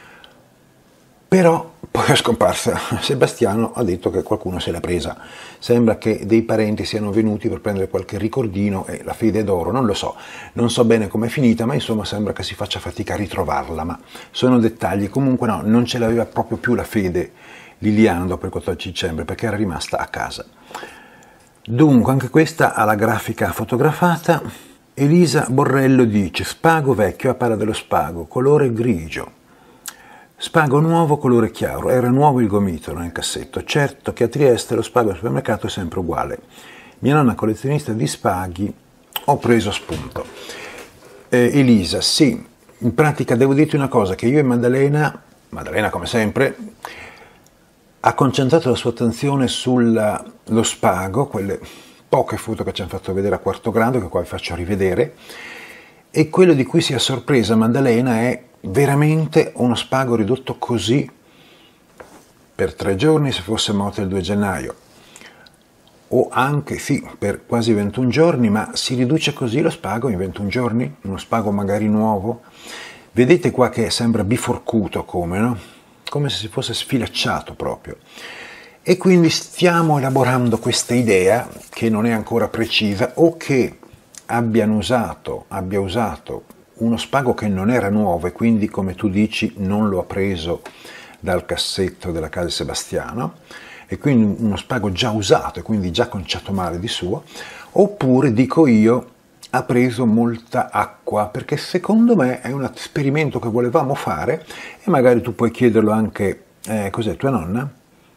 Speaker 1: Però poi è scomparsa. Sebastiano ha detto che qualcuno se l'ha presa. Sembra che dei parenti siano venuti per prendere qualche ricordino e la fede d'oro, non lo so. Non so bene com'è finita, ma insomma sembra che si faccia fatica a ritrovarla. Ma sono dettagli. Comunque no, non ce l'aveva proprio più la fede Liliana dopo il 14 dicembre perché era rimasta a casa. Dunque, anche questa ha la grafica fotografata. Elisa Borrello dice: spago vecchio a palla dello spago, colore grigio. Spago nuovo, colore chiaro. Era nuovo il gomitolo nel cassetto. Certo che a Trieste lo spago al supermercato è sempre uguale. Mia nonna collezionista di spaghi, ho preso spunto. Elisa, sì, in pratica devo dirti una cosa, che io e Maddalena come sempre, ha concentrato la sua attenzione sullo spago, quelle poche foto che ci hanno fatto vedere a quarto grado, che qua vi faccio rivedere, e quello di cui si è sorpresa Maddalena è veramente uno spago ridotto così per 3 giorni se fosse morto il 2 gennaio, o anche sì, per quasi 21 giorni, ma si riduce così lo spago in 21 giorni? Uno spago magari nuovo? Vedete qua che sembra biforcuto come, no? Come se si fosse sfilacciato proprio. E quindi stiamo elaborando questa idea, che non è ancora precisa, o che abbia usato uno spago che non era nuovo e quindi, come tu dici, non lo ha preso dal cassetto della casa di Sebastiano, e quindi uno spago già usato e quindi già conciato male di suo, oppure, dico io, ha preso molta acqua, perché secondo me è un esperimento che volevamo fare, e magari tu puoi chiederlo anche, cos'è, tua nonna?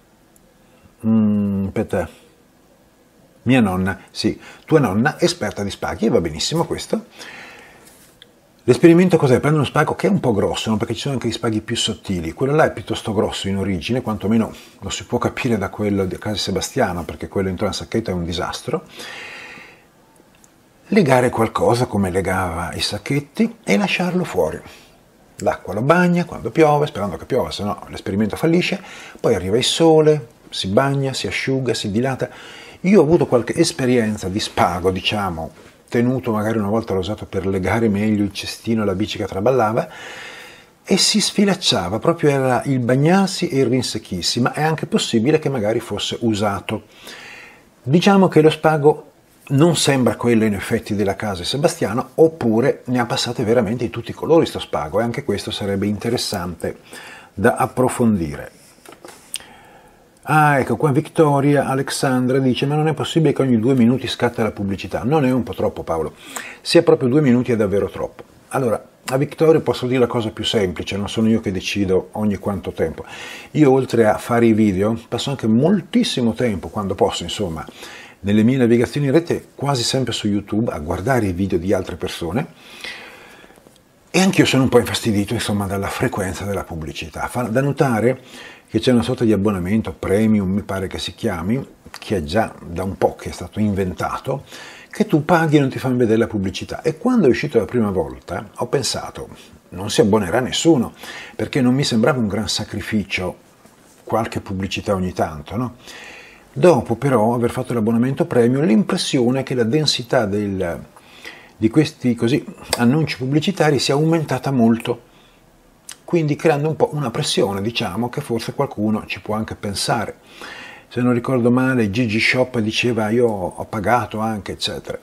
Speaker 1: Aspetta, mia nonna, sì, tua nonna, esperta di spaghi, e va benissimo questo. L'esperimento cos'è? Prendo uno spago che è un po' grosso, no? Perché ci sono anche gli spaghi più sottili, quello là è piuttosto grosso in origine, quantomeno lo si può capire da quello di casa di Sebastiano, perché quello dentro la sacchetta è un disastro. Legare qualcosa come legava i sacchetti e lasciarlo fuori. L'acqua lo bagna quando piove, sperando che piova, se no l'esperimento fallisce, poi arriva il sole, si bagna, si asciuga, si dilata. Io ho avuto qualche esperienza di spago, diciamo, tenuto, magari una volta l'ho usato per legare meglio il cestino e la bici che traballava, e si sfilacciava, proprio era il bagnarsi e il rinsecchirsi, ma è anche possibile che magari fosse usato. Diciamo che lo spago non sembra quello in effetti della casa di Sebastiano, oppure ne ha passate veramente di tutti i colori sto spago, e anche questo sarebbe interessante da approfondire. Ah, ecco qua Vittoria Alexandra dice: ma non è possibile che ogni 2 minuti scatta la pubblicità? Non è un po' troppo, Paolo? Se è proprio 2 minuti è davvero troppo. Allora, a Vittoria posso dire la cosa più semplice, non sono io che decido ogni quanto tempo. Io, oltre a fare i video, passo anche moltissimo tempo, quando posso, insomma, nelle mie navigazioni in rete, quasi sempre su YouTube, a guardare i video di altre persone, e anch'io sono un po' infastidito, insomma, dalla frequenza della pubblicità. Fa da notare che c'è una sorta di abbonamento premium, mi pare che si chiami, che è già da un po' che è stato inventato, che tu paghi e non ti fanno vedere la pubblicità. E quando è uscito la prima volta ho pensato, non si abbonerà nessuno, perché non mi sembrava un gran sacrificio qualche pubblicità ogni tanto, no? Dopo però aver fatto l'abbonamento premium, l'impressione è che la densità di questi così annunci pubblicitari sia aumentata molto, quindi creando un po' una pressione, diciamo, che forse qualcuno ci può anche pensare. Se non ricordo male, Gigi Shop diceva: io ho pagato anche, eccetera.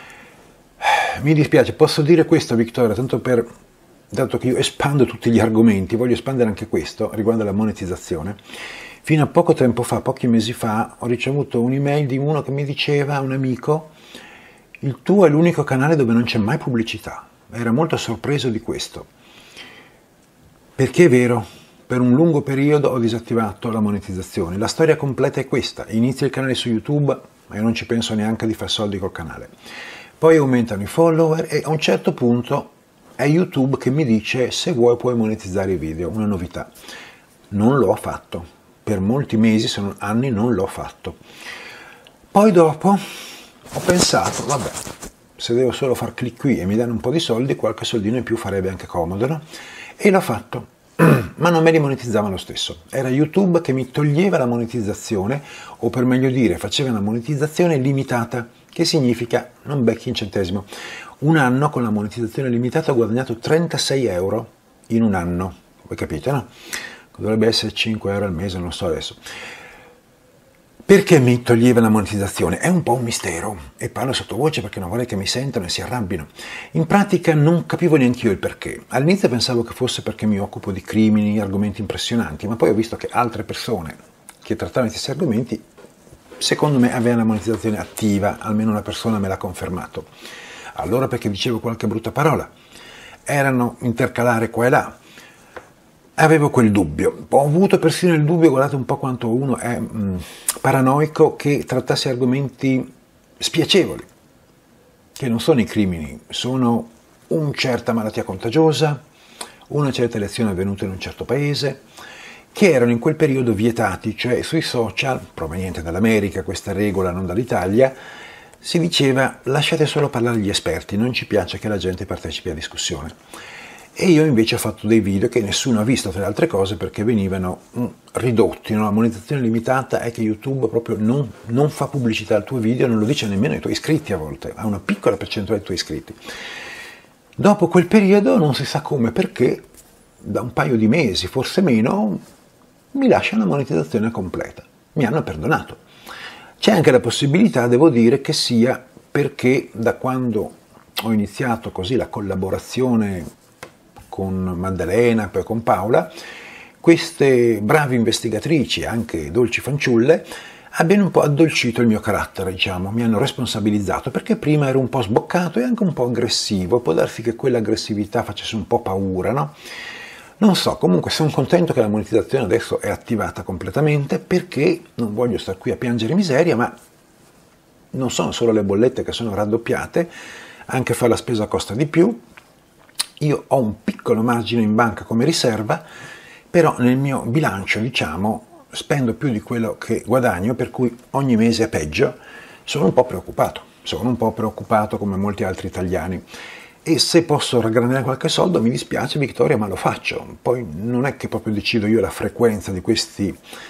Speaker 1: Mi dispiace, posso dire questo, Vittoria, dato che io espando tutti gli argomenti, voglio espandere anche questo riguardo alla monetizzazione. Fino a poco tempo fa, pochi mesi fa, ho ricevuto un'email di uno che mi diceva, un amico: il tuo è l'unico canale dove non c'è mai pubblicità. Era molto sorpreso di questo. Perché è vero, per un lungo periodo ho disattivato la monetizzazione. La storia completa è questa: inizia il canale su YouTube, ma io non ci penso neanche di fare soldi col canale. Poi aumentano i follower e a un certo punto è YouTube che mi dice: se vuoi puoi monetizzare i video, una novità. Non l'ho fatto, per molti mesi, se non anni, non l'ho fatto. Poi dopo ho pensato, vabbè, se devo solo far clic qui e mi danno un po' di soldi, qualche soldino in più farebbe anche comodo, no? E l'ho fatto, ma non me li monetizzava lo stesso. Era YouTube che mi toglieva la monetizzazione, o per meglio dire, faceva una monetizzazione limitata, che significa non becchi un centesimo. un anno con la monetizzazione limitata ho guadagnato 36 euro in un anno, voi capite, no? Dovrebbe essere 5 euro al mese, non so adesso. Perché mi toglieva la monetizzazione? È un po' un mistero, e parlo sottovoce perché non vorrei che mi sentano e si arrabbino. In pratica non capivo neanche io il perché. All'inizio pensavo che fosse perché mi occupo di crimini, argomenti impressionanti, ma poi ho visto che altre persone che trattavano questi argomenti, secondo me, avevano la monetizzazione attiva, almeno una persona me l'ha confermato. Allora perché dicevo qualche brutta parola? Erano intercalare qua e là. Avevo quel dubbio, ho avuto persino il dubbio, guardate un po' quanto uno è paranoico, che trattasse argomenti spiacevoli, che non sono i crimini, sono una certa malattia contagiosa, una certa elezione avvenuta in un certo paese, che erano in quel periodo vietati, cioè sui social, proveniente dall'America, questa regola non dall'Italia, si diceva lasciate solo parlare gli esperti, non ci piace che la gente partecipi a discussione. E io invece ho fatto dei video che nessuno ha visto, tra le altre cose, perché venivano ridotti, no? La monetizzazione limitata è che YouTube proprio non fa pubblicità al tuo video, non lo dice nemmeno ai tuoi iscritti a volte, ha una piccola percentuale dei tuoi iscritti. Dopo quel periodo, non si sa come, perché, da un paio di mesi, forse meno, mi lasciano la monetizzazione completa. Mi hanno perdonato. C'è anche la possibilità, devo dire, che sia perché da quando ho iniziato così la collaborazione con Maddalena, poi con Paola, queste brave investigatrici, anche dolci fanciulle, abbiano un po' addolcito il mio carattere, diciamo, mi hanno responsabilizzato, perché prima ero un po' sboccato e anche un po' aggressivo, può darsi che quell'aggressività facesse un po' paura, no? Non so, comunque sono contento che la monetizzazione adesso è attivata completamente, perché non voglio stare qui a piangere miseria, ma non sono solo le bollette che sono raddoppiate, anche fare la spesa costa di più. Io ho un piccolo margine in banca come riserva, però nel mio bilancio, diciamo, spendo più di quello che guadagno, per cui ogni mese è peggio. Sono un po' preoccupato come molti altri italiani. E se posso raggranare qualche soldo, mi dispiace Vittoria, ma lo faccio. Poi non è che proprio decido io la frequenza di queste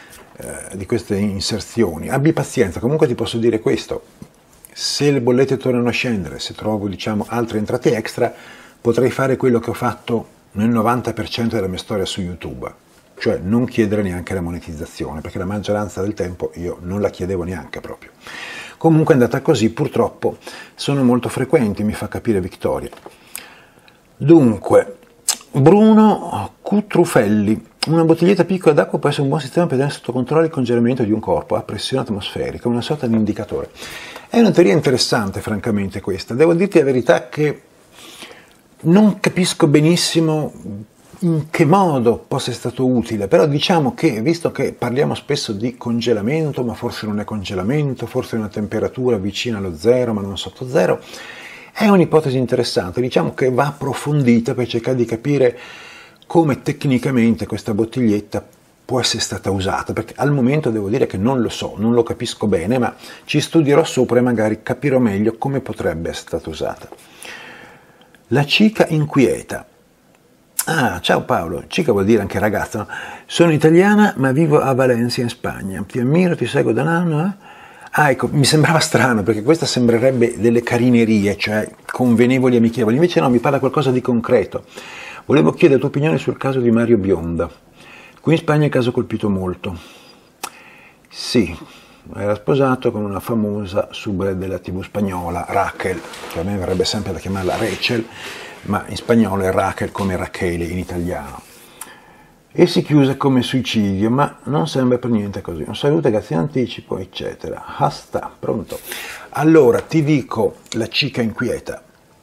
Speaker 1: inserzioni. Abbi pazienza, comunque ti posso dire questo. Se le bollette tornano a scendere, se trovo, diciamo, altre entrate extra, potrei fare quello che ho fatto nel 90% della mia storia su YouTube, cioè non chiedere neanche la monetizzazione, perché la maggioranza del tempo io non la chiedevo neanche proprio. Comunque è andata così, purtroppo sono molto frequenti, mi fa capire Vittoria. Dunque, Bruno Cutrufelli, una bottiglietta piccola d'acqua può essere un buon sistema per tenere sotto controllo il congelamento di un corpo a pressione atmosferica, una sorta di indicatore. È una teoria interessante, francamente, questa. Devo dirti la verità che non capisco benissimo in che modo possa essere stato utile, però diciamo che, visto che parliamo spesso di congelamento, ma forse non è congelamento, forse è una temperatura vicina allo zero, ma non sotto zero, è un'ipotesi interessante, diciamo che va approfondita per cercare di capire come tecnicamente questa bottiglietta può essere stata usata, perché al momento devo dire che non lo so, non lo capisco bene, ma ci studierò sopra e magari capirò meglio come potrebbe essere stata usata. La cica inquieta. Ah, ciao Paolo, cica vuol dire anche ragazza, no? Sono italiana ma vivo a Valencia in Spagna, ti ammiro, ti seguo da un anno. Ah, ecco, mi sembrava strano perché questa sembrerebbe delle carinerie, cioè convenevoli, amichevoli, invece no, mi parla qualcosa di concreto. Volevo chiedere la tua opinione sul caso di Mario Bionda. Qui in Spagna il caso ha colpito molto. Sì, era sposato con una famosa soubrette della TV spagnola, Raquel, che a me verrebbe sempre da chiamarla Rachel, ma in spagnolo è Raquel come Rachele in italiano. E si chiuse come suicidio, ma non sembra per niente così. Un saluto, grazie in anticipo, eccetera. Hasta, pronto. Allora, ti dico la cica inquieta.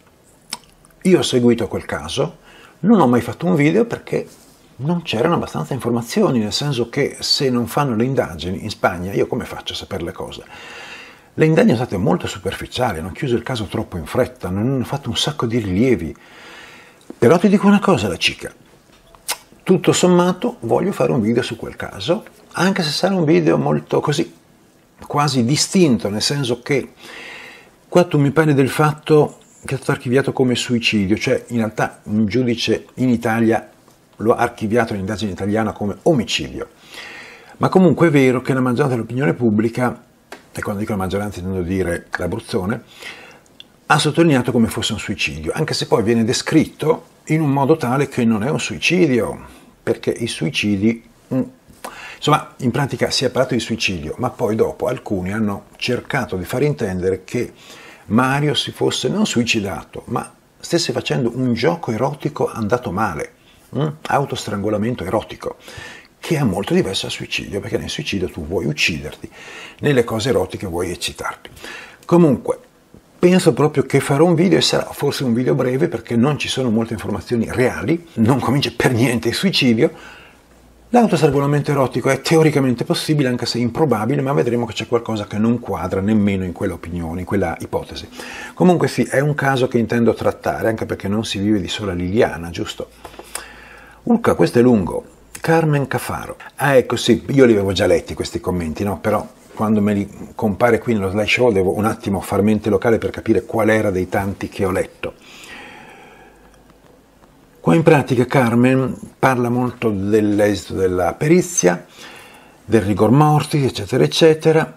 Speaker 1: Io ho seguito quel caso, non ho mai fatto un video perché non c'erano abbastanza informazioni, nel senso che se non fanno le indagini in Spagna, io come faccio a sapere le cose? Le indagini sono state molto superficiali, hanno chiuso il caso troppo in fretta, non hanno fatto un sacco di rilievi. Però ti dico una cosa, la cica. Tutto sommato voglio fare un video su quel caso, anche se sarà un video molto così, quasi distinto, nel senso che qua tu mi parli del fatto che è stato archiviato come suicidio, cioè in realtà un giudice in Italia lo ha archiviato l'indagine italiana come omicidio. Ma comunque è vero che la maggioranza dell'opinione pubblica, e quando dico la maggioranza intendo dire l'Abruzzone, ha sottolineato come fosse un suicidio, anche se poi viene descritto in un modo tale che non è un suicidio, perché i suicidi, insomma, in pratica si è parlato di suicidio, ma poi dopo alcuni hanno cercato di far intendere che Mario si fosse non suicidato, ma stesse facendo un gioco erotico andato male, autostrangolamento erotico, che è molto diverso dal suicidio, perché nel suicidio tu vuoi ucciderti, nelle cose erotiche vuoi eccitarti. Comunque, penso proprio che farò un video, e sarà forse un video breve perché non ci sono molte informazioni reali, non comincia per niente il suicidio. L'autostrangolamento erotico è teoricamente possibile, anche se improbabile, ma vedremo che c'è qualcosa che non quadra nemmeno in quell'opinione, in quella ipotesi. Comunque sì, è un caso che intendo trattare, anche perché non si vive di sola Liliana, giusto? Urca, questo è lungo. Carmen Cafaro. Ah, ecco, sì, io li avevo già letti questi commenti, no? Però quando me li compare qui nello slideshow devo un attimo far mente locale per capire qual era dei tanti che ho letto. Qua in pratica Carmen parla molto dell'esito della perizia, del rigor mortis, eccetera, eccetera,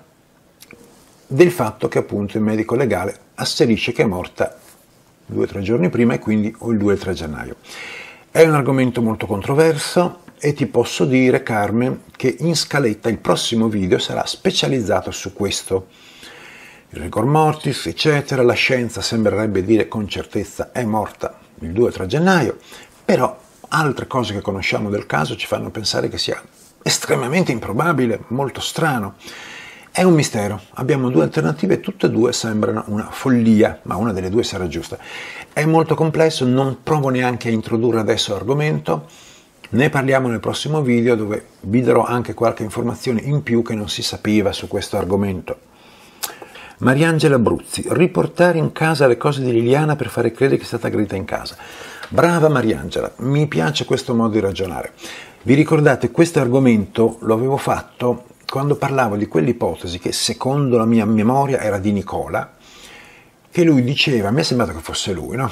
Speaker 1: del fatto che appunto il medico legale asserisce che è morta 2 o 3 giorni prima e quindi o il 2 e 3 gennaio. È un argomento molto controverso e ti posso dire, Carmen, che in scaletta il prossimo video sarà specializzato su questo. Il rigor mortis, eccetera, la scienza sembrerebbe dire con certezza è morta il 2-3 gennaio, però altre cose che conosciamo del caso ci fanno pensare che sia estremamente improbabile, molto strano. È un mistero, abbiamo 2 alternative, tutte e 2 sembrano una follia, ma una delle 2 sarà giusta. È molto complesso, non provo neanche a introdurre adesso l'argomento, ne parliamo nel prossimo video dove vi darò anche qualche informazione in più che non si sapeva su questo argomento. Mariangela Bruzzi, riportare in casa le cose di Liliana per fare credere che è stata aggredita in casa. Brava Mariangela, mi piace questo modo di ragionare. Vi ricordate, questo argomento lo avevo fatto quando parlavo di quell'ipotesi che secondo la mia memoria era di Nicola, che lui diceva, a me è sembrato che fosse lui, no?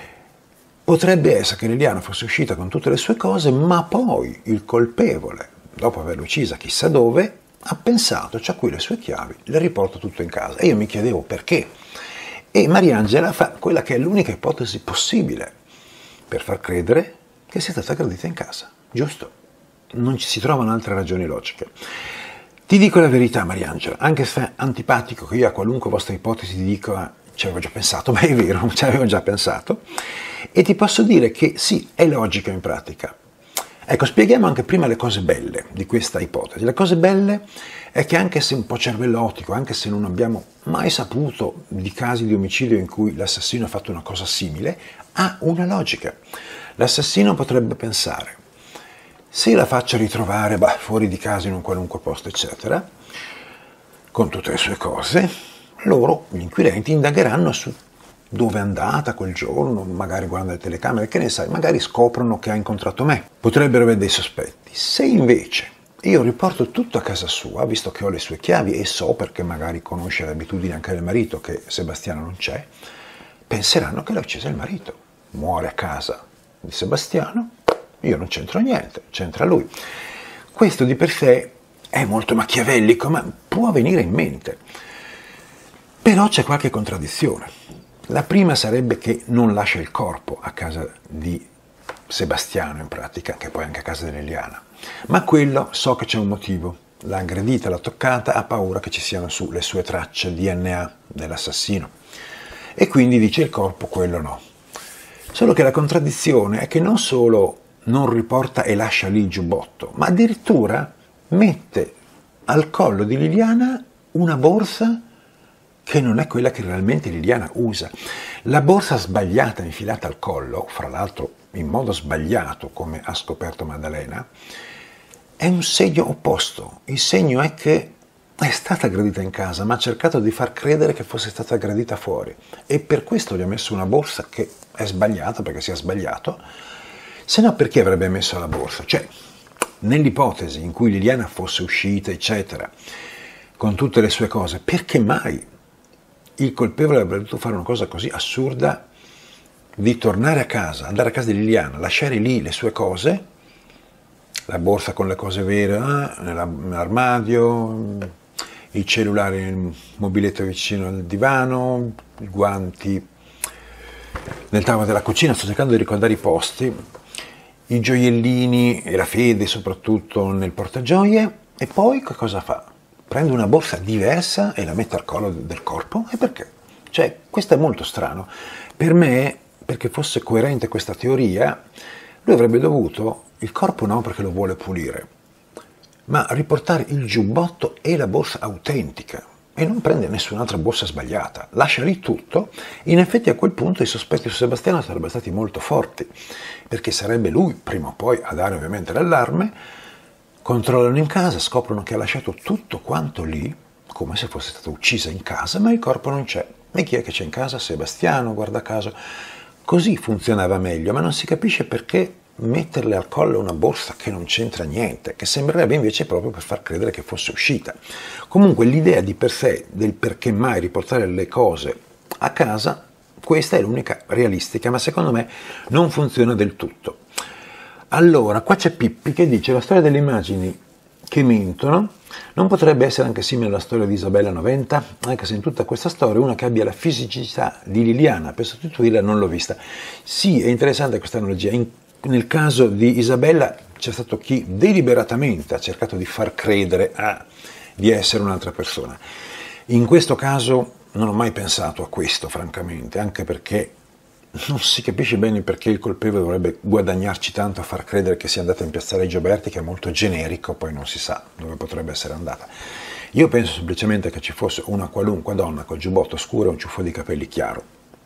Speaker 1: Potrebbe essere che Liliana fosse uscita con tutte le sue cose, ma poi il colpevole, dopo averla uccisa chissà dove, ha pensato, c'ha qui le sue chiavi, le riporta tutto in casa. E io mi chiedevo perché. E Mariangela fa quella che è l'unica ipotesi possibile per far credere che sia stata aggredita in casa, giusto? Non ci si trovano altre ragioni logiche. Ti dico la verità, Mariangela, anche se è antipatico che io a qualunque vostra ipotesi ti dico ci avevo già pensato, ma è vero, ci avevo già pensato, e ti posso dire che sì, è logica in pratica. Ecco, spieghiamo anche prima le cose belle di questa ipotesi. Le cose belle è che anche se un po' cervellotico, anche se non abbiamo mai saputo di casi di omicidio in cui l'assassino ha fatto una cosa simile, ha una logica. L'assassino potrebbe pensare, se la faccio ritrovare fuori di casa in un qualunque posto, eccetera, con tutte le sue cose, loro, gli inquirenti, indagheranno su dove è andata quel giorno, magari guardano le telecamere, che ne sai, magari scoprono che ha incontrato me. Potrebbero avere dei sospetti. Se invece io riporto tutto a casa sua, visto che ho le sue chiavi e so, perché magari conosce le abitudini anche del marito, che Sebastiano non c'è, penseranno che l'ha uccisa il marito. Muore a casa di Sebastiano, io non c'entro niente, c'entra lui. Questo di per sé è molto machiavellico, ma può venire in mente. Però c'è qualche contraddizione. La prima sarebbe che non lascia il corpo a casa di Sebastiano in pratica, che poi anche a casa di Liliana. Ma quello so che c'è un motivo. L'ha aggredita, l'ha toccata, ha paura che ci siano su le sue tracce DNA dell'assassino. E quindi dice il corpo, quello no. Solo che la contraddizione è che non solo non riporta e lascia lì il giubbotto, ma addirittura mette al collo di Liliana una borsa che non è quella che realmente Liliana usa. La borsa sbagliata infilata al collo, fra l'altro in modo sbagliato, come ha scoperto Maddalena, è un segno opposto. Il segno è che è stata aggredita in casa, ma ha cercato di far credere che fosse stata aggredita fuori. E per questo gli ha messo una borsa che è sbagliata, perché si è sbagliato. Se no, perché avrebbe messo la borsa? Cioè, nell'ipotesi in cui Liliana fosse uscita, eccetera, con tutte le sue cose, perché mai il colpevole avrebbe dovuto fare una cosa così assurda di tornare a casa, andare a casa di Liliana, lasciare lì le sue cose, la borsa con le cose vere nell'armadio, il cellulare nel mobiletto vicino al divano, i guanti nel tavolo della cucina, sto cercando di ricordare i posti, i gioiellini e la fede soprattutto nel portagioie, e poi che cosa fa? Prende una borsa diversa e la mette al collo del corpo? E perché? Cioè, questo è molto strano. Per me, perché fosse coerente questa teoria, lui avrebbe dovuto, il corpo no perché lo vuole pulire, ma riportare il giubbotto e la borsa autentica e non prende nessun'altra borsa sbagliata, lascia lì tutto. In effetti a quel punto i sospetti su Sebastiano sarebbero stati molto forti, perché sarebbe lui prima o poi a dare ovviamente l'allarme. Controllano in casa, scoprono che ha lasciato tutto quanto lì, come se fosse stata uccisa in casa, ma il corpo non c'è. E chi è che c'è in casa? Sebastiano, guarda caso. Così funzionava meglio, ma non si capisce perché metterle al collo una borsa che non c'entra niente, che sembrerebbe invece proprio per far credere che fosse uscita. Comunque l'idea di per sé del perché mai riportare le cose a casa, questa è l'unica realistica, ma secondo me non funziona del tutto. Allora, qua c'è Pippi che dice: la storia delle immagini che mentono non potrebbe essere anche simile alla storia di Isabella 90, anche se in tutta questa storia una che abbia la fisicità di Liliana per sostituirla non l'ho vista. Sì, è interessante questa analogia. Nel caso di Isabella c'è stato chi deliberatamente ha cercato di far credere di essere un'altra persona. In questo caso non ho mai pensato a questo, francamente, anche perché non si capisce bene perché il colpevole dovrebbe guadagnarci tanto a far credere che sia andata in piazzale Gioberti, che è molto generico, poi non si sa dove potrebbe essere andata. Io penso semplicemente che ci fosse una qualunque donna col giubbotto scuro e un ciuffo di capelli chiaro.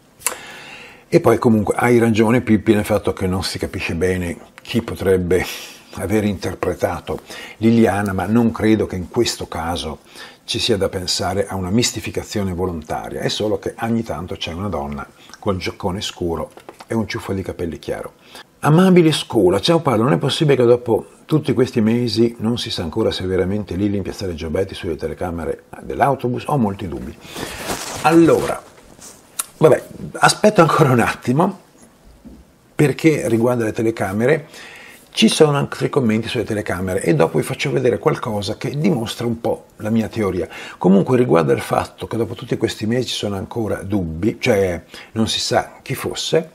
Speaker 1: E poi comunque hai ragione Pippi nel fatto che non si capisce bene chi potrebbe aver interpretato Liliana, ma non credo che in questo caso ci sia da pensare a una mistificazione volontaria, è solo che ogni tanto c'è una donna col gioccone scuro e un ciuffo di capelli chiaro. Amabile Scola, ciao Paolo, non è possibile che dopo tutti questi mesi non si sa ancora se veramente Lili in piazzale Gioberti sulle telecamere dell'autobus? Ho molti dubbi. Allora, vabbè, aspetto ancora un attimo, perché riguarda le telecamere ci sono altri commenti sulle telecamere e dopo vi faccio vedere qualcosa che dimostra un po' la mia teoria. Comunque riguarda il fatto che dopo tutti questi mesi ci sono ancora dubbi, cioè non si sa chi fosse,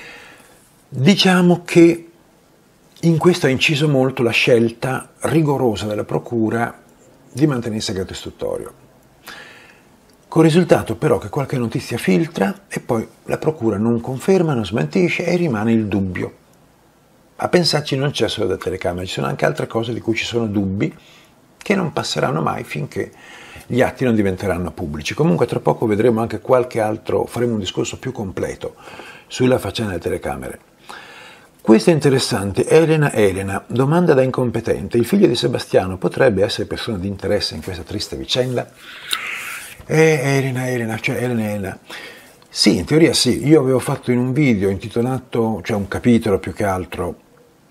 Speaker 1: diciamo che in questo ha inciso molto la scelta rigorosa della procura di mantenere il segreto istruttorio. Con il risultato però che qualche notizia filtra e poi la procura non conferma, non smentisce e rimane il dubbio. A pensarci non c'è solo da telecamere, ci sono anche altre cose di cui ci sono dubbi che non passeranno mai finché gli atti non diventeranno pubblici. Comunque tra poco vedremo anche qualche altro, faremo un discorso più completo sulla faccenda delle telecamere. Questo è interessante. Elena, domanda da incompetente. Il figlio di Sebastiano potrebbe essere persona di interesse in questa triste vicenda? Elena. Sì, in teoria sì. Io avevo fatto in un video intitolato, cioè un capitolo più che altro,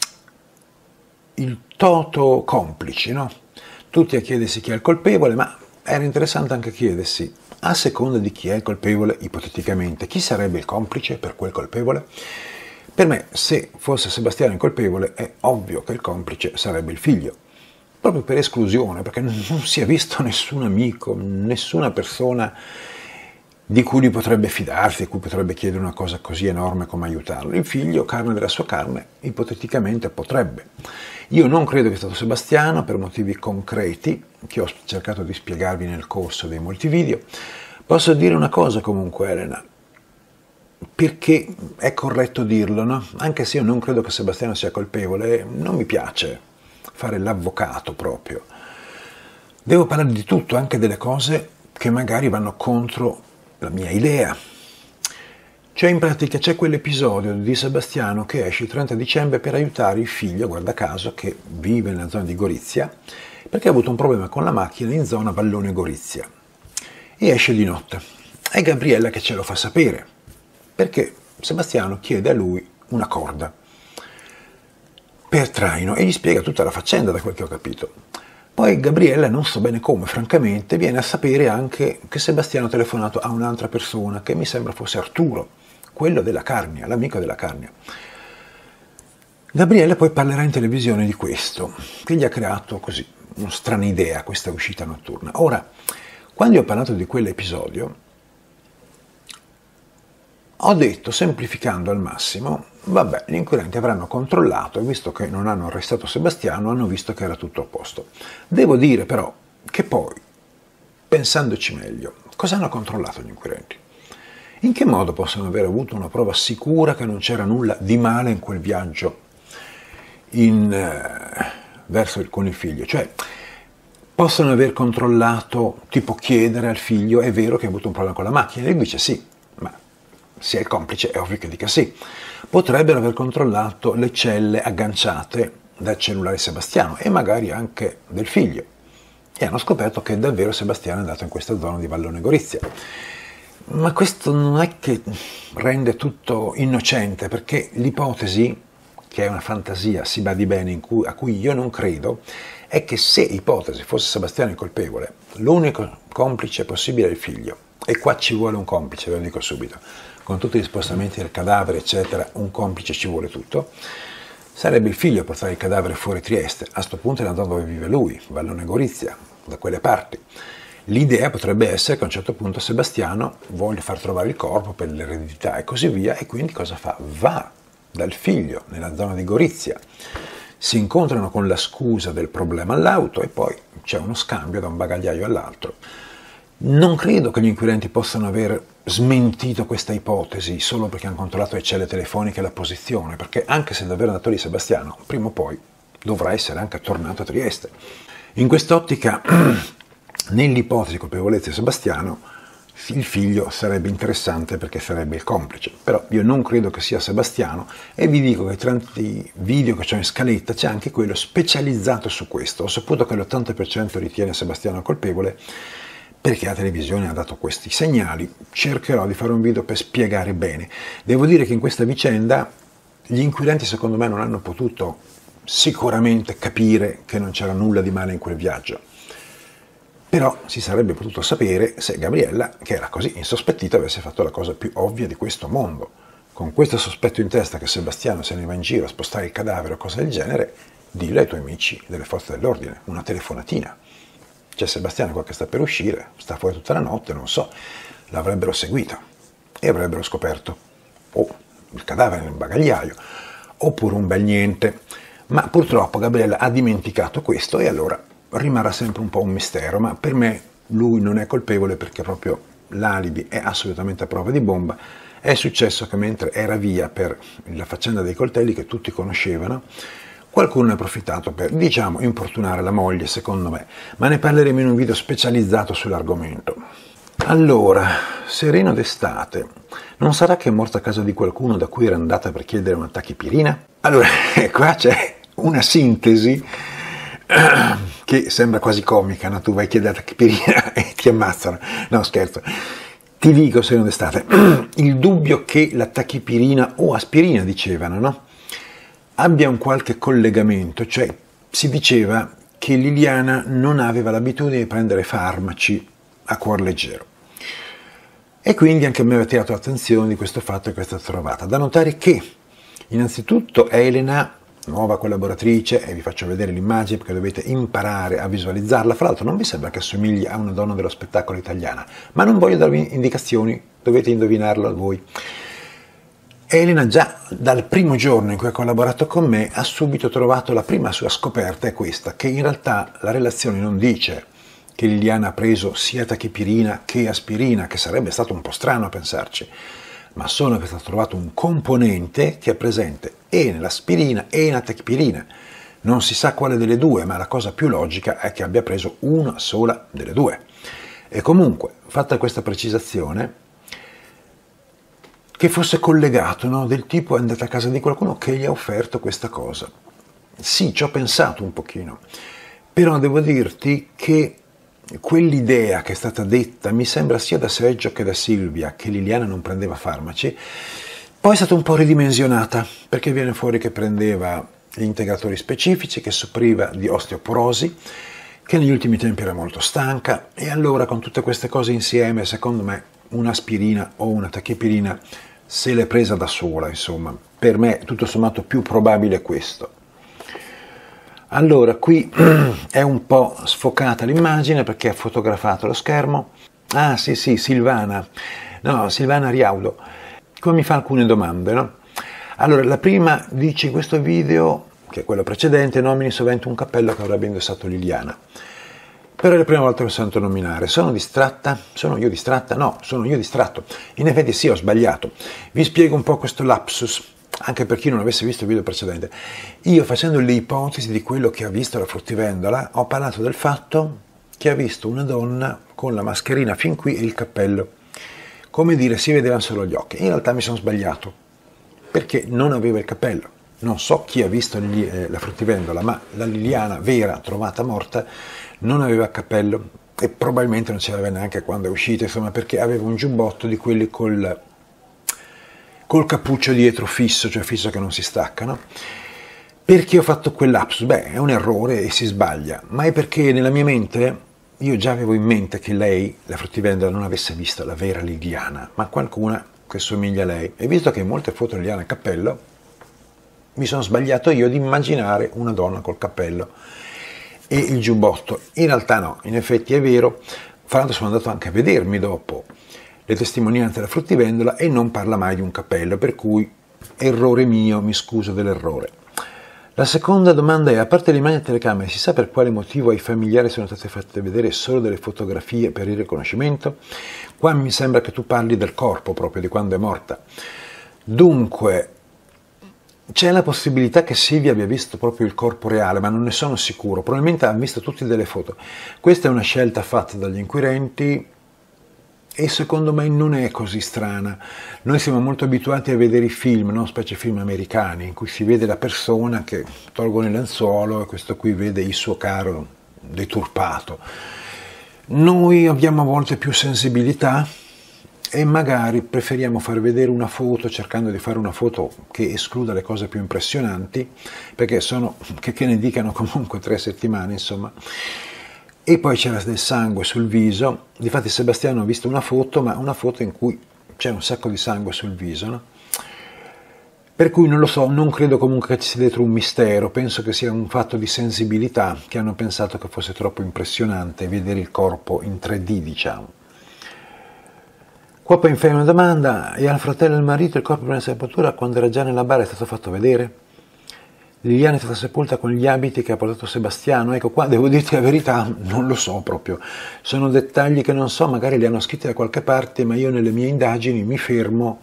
Speaker 1: il toto complici, no? Tutti a chiedersi chi è il colpevole, ma era interessante anche chiedersi, a seconda di chi è il colpevole, ipoteticamente, chi sarebbe il complice per quel colpevole? Per me, se fosse Sebastiano il colpevole, è ovvio che il complice sarebbe il figlio, proprio per esclusione, perché non si è visto nessun amico, nessuna persona di cui lui potrebbe fidarsi, di cui potrebbe chiedere una cosa così enorme come aiutarlo. Il figlio, carne della sua carne, ipoteticamente potrebbe. Io non credo che sia stato Sebastiano, per motivi concreti, che ho cercato di spiegarvi nel corso dei molti video. Posso dire una cosa comunque, Elena, perché è corretto dirlo, no? Anche se io non credo che Sebastiano sia colpevole, non mi piace fare l'avvocato proprio. Devo parlare di tutto, anche delle cose che magari vanno contro la mia idea. Cioè in pratica c'è quell'episodio di Sebastiano che esce il 30 dicembre per aiutare il figlio, guarda caso, che vive nella zona di Gorizia, perché ha avuto un problema con la macchina in zona Vallone Gorizia. E esce di notte. È Gabriella che ce lo fa sapere, perché Sebastiano chiede a lui una corda per traino e gli spiega tutta la faccenda, da quel che ho capito. Poi Gabriella, non so bene come, francamente, viene a sapere anche che Sebastiano ha telefonato a un'altra persona, che mi sembra fosse Arturo, quello della Carnia, l'amico della Carnia. Gabriella poi parlerà in televisione di questo, che gli ha creato così una strana idea questa uscita notturna. Ora, quando io ho parlato di quell'episodio, ho detto, semplificando al massimo, vabbè, gli inquirenti avranno controllato e visto che non hanno arrestato Sebastiano, hanno visto che era tutto a posto. Devo dire però che poi, pensandoci meglio, cosa hanno controllato gli inquirenti? In che modo possono aver avuto una prova sicura che non c'era nulla di male in quel viaggio con il figlio? Cioè, possono aver controllato, tipo chiedere al figlio, è vero che ha avuto un problema con la macchina? E lui dice sì, ma se è il complice è ovvio che dica sì. Potrebbero aver controllato le celle agganciate dal cellulare di Sebastiano e magari anche del figlio. E hanno scoperto che davvero Sebastiano è andato in questa zona di Vallone Gorizia. Ma questo non è che rende tutto innocente, perché l'ipotesi, che è una fantasia, si badi bene, a cui io non credo, è che se ipotesi fosse Sebastiano il colpevole, l'unico complice possibile è il figlio. E qua ci vuole un complice, ve lo dico subito. Con tutti gli spostamenti del cadavere, eccetera, un complice ci vuole tutto. Sarebbe il figlio a portare il cadavere fuori Trieste. A sto punto è andato dove vive lui, Vallone Gorizia, da quelle parti. L'idea potrebbe essere che a un certo punto Sebastiano voglia far trovare il corpo per l'eredità e così via, e quindi cosa fa? Va dal figlio nella zona di Gorizia, si incontrano con la scusa del problema all'auto e poi c'è uno scambio da un bagagliaio all'altro. Non credo che gli inquirenti possano aver smentito questa ipotesi solo perché hanno controllato le celle telefoniche e la posizione, perché anche se davvero è andato lì Sebastiano, prima o poi dovrà essere anche tornato a Trieste. In quest'ottica, nell'ipotesi di colpevolezza di Sebastiano, il figlio sarebbe interessante perché sarebbe il complice, però io non credo che sia Sebastiano e vi dico che tra i video che c'ho in scaletta c'è anche quello specializzato su questo. Ho saputo che l'80% ritiene Sebastiano colpevole perché la televisione ha dato questi segnali. Cercherò di fare un video per spiegare bene. Devo dire che in questa vicenda gli inquirenti secondo me non hanno potuto sicuramente capire che non c'era nulla di male in quel viaggio. Però si sarebbe potuto sapere se Gabriella, che era così insospettita, avesse fatto la cosa più ovvia di questo mondo. Con questo sospetto in testa che Sebastiano se ne va in giro a spostare il cadavere o cose del genere, dillo ai tuoi amici delle forze dell'ordine, una telefonatina. C'è Sebastiano qua che sta per uscire, sta fuori tutta la notte, non so, l'avrebbero seguita e avrebbero scoperto o il cadavere nel bagagliaio oppure un bel niente. Ma purtroppo Gabriella ha dimenticato questo e allora rimarrà sempre un po' un mistero, ma per me lui non è colpevole perché proprio l'alibi è assolutamente a prova di bomba. È successo che mentre era via per la faccenda dei coltelli che tutti conoscevano, qualcuno ne ha approfittato per, diciamo, importunare la moglie, secondo me, ma ne parleremo in un video specializzato sull'argomento. Allora, Sereno d'estate, non sarà che è morta a casa di qualcuno da cui era andata per chiedere una tachipirina? Allora, qua c'è una sintesi che sembra quasi comica, no? Tu vai a chiedere la tachipirina e ti ammazzano. No, scherzo. Ti dico, Sereno d'estate, il dubbio che la tachipirina o aspirina, dicevano, no? Abbia un qualche collegamento, cioè si diceva che Liliana non aveva l'abitudine di prendere farmaci a cuor leggero. E quindi anche a me aveva tirato l'attenzione di questo fatto che è stata trovata. Da notare che, innanzitutto, Elena, nuova collaboratrice, e vi faccio vedere l'immagine perché dovete imparare a visualizzarla, fra l'altro non vi sembra che assomigli a una donna dello spettacolo italiana, ma non voglio darvi indicazioni, dovete indovinarlo voi. Elena già dal primo giorno in cui ha collaborato con me ha subito trovato la prima sua scoperta, è questa, che in realtà la relazione non dice che Liliana ha preso sia tachipirina che aspirina, che sarebbe stato un po' strano a pensarci, ma solo che è stato trovato un componente che è presente e nell'aspirina e nella tachipirina. Non si sa quale delle due, ma la cosa più logica è che abbia preso una sola delle due. E comunque, fatta questa precisazione, che fosse collegato, no? Del tipo è andata a casa di qualcuno che gli ha offerto questa cosa. Sì, ci ho pensato un pochino, però devo dirti che quell'idea che è stata detta mi sembra sia da Sergio che da Silvia, che Liliana non prendeva farmaci, poi è stata un po' ridimensionata, perché viene fuori che prendeva gli integratori specifici, che soffriva di osteoporosi, che negli ultimi tempi era molto stanca, e allora con tutte queste cose insieme, secondo me, un'aspirina o una tachipirina se l'è presa da sola, insomma. Per me, tutto sommato, più probabile è questo. Allora, qui è un po' sfocata l'immagine perché ha fotografato lo schermo. Ah, sì, Silvana. No, Silvana Riaudo. Come mi fa alcune domande, no? Allora, la prima dice in questo video, che è quello precedente, nomini sovente un cappello che avrebbe indossato Liliana. Però è la prima volta che mi sento nominare. Sono distratta? Sono io distratta? No, sono io distratto. In effetti sì, ho sbagliato. Vi spiego un po' questo lapsus, anche per chi non avesse visto il video precedente. Io, facendo le ipotesi di quello che ha visto la fruttivendola, ho parlato del fatto che ha visto una donna con la mascherina fin qui e il cappello. Come dire, si vedevano solo gli occhi. In realtà mi sono sbagliato, perché non aveva il cappello. Non so chi ha visto la fruttivendola, ma la Liliana vera, trovata morta, non aveva cappello e probabilmente non ce l'aveva neanche quando è uscita, insomma, perché aveva un giubbotto di quelli col cappuccio dietro fisso, cioè fisso che non si stacca, no? Perché ho fatto quel lapsus? Beh, è un errore e si sbaglia, ma è perché nella mia mente io già avevo in mente che lei, la fruttivendola, non avesse visto la vera Liliana, ma qualcuna che somiglia a lei. E visto che in molte foto Liliana ha il cappello, mi sono sbagliato io di immaginare una donna col cappello e il giubbotto. In realtà no, in effetti è vero. Fra l'altro sono andato anche a vedermi dopo le testimonianze della fruttivendola e non parla mai di un cappello, per cui errore mio, mi scuso dell'errore. La seconda domanda è, a parte le immagini e telecamere, si sa per quale motivo ai familiari sono state fatte vedere solo delle fotografie per il riconoscimento? Qua mi sembra che tu parli del corpo proprio, di quando è morta. Dunque, c'è la possibilità che Silvia abbia visto proprio il corpo reale, ma non ne sono sicuro. Probabilmente ha visto tutte delle foto. Questa è una scelta fatta dagli inquirenti e secondo me non è così strana. Noi siamo molto abituati a vedere i film, no? Specie film americani, in cui si vede la persona che tolgono il lenzuolo e questo qui vede il suo caro deturpato. Noi abbiamo a volte più sensibilità e magari preferiamo far vedere una foto cercando di fare una foto che escluda le cose più impressionanti, perché sono, che ne dicano, comunque 3 settimane, insomma. E poi c'era del sangue sul viso. Difatti Sebastiano ha visto una foto, ma una foto in cui c'è un sacco di sangue sul viso, no? Per cui non lo so, non credo comunque che ci sia dietro un mistero, penso che sia un fatto di sensibilità, che hanno pensato che fosse troppo impressionante vedere il corpo in 3D, diciamo. Qua poi mi fai una domanda, e al fratello e al marito il corpo prima della sepoltura, quando era già nella bara, è stato fatto vedere? Liliana è stata sepolta con gli abiti che ha portato Sebastiano. Ecco, qua devo dirti la verità, non lo so proprio. Sono dettagli che non so, magari li hanno scritti da qualche parte, ma io nelle mie indagini mi fermo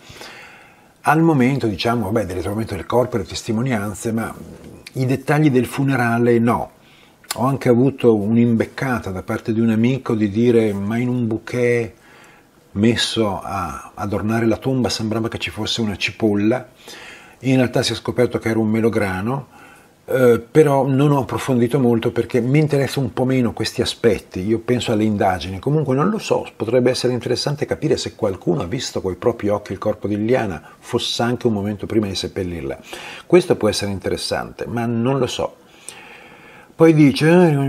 Speaker 1: al momento, diciamo, vabbè, del ritrovamento del corpo e le testimonianze, ma i dettagli del funerale no. Ho anche avuto un'imbeccata da parte di un amico di dire, ma in un bouquet messo a adornare la tomba sembrava che ci fosse una cipolla. In realtà si è scoperto che era un melograno, però non ho approfondito molto perché mi interessa un po' meno questi aspetti, io penso alle indagini. Comunque non lo so, potrebbe essere interessante capire se qualcuno ha visto coi propri occhi il corpo di Liliana, fosse anche un momento prima di seppellirla. Questo può essere interessante, ma non lo so. Poi dice,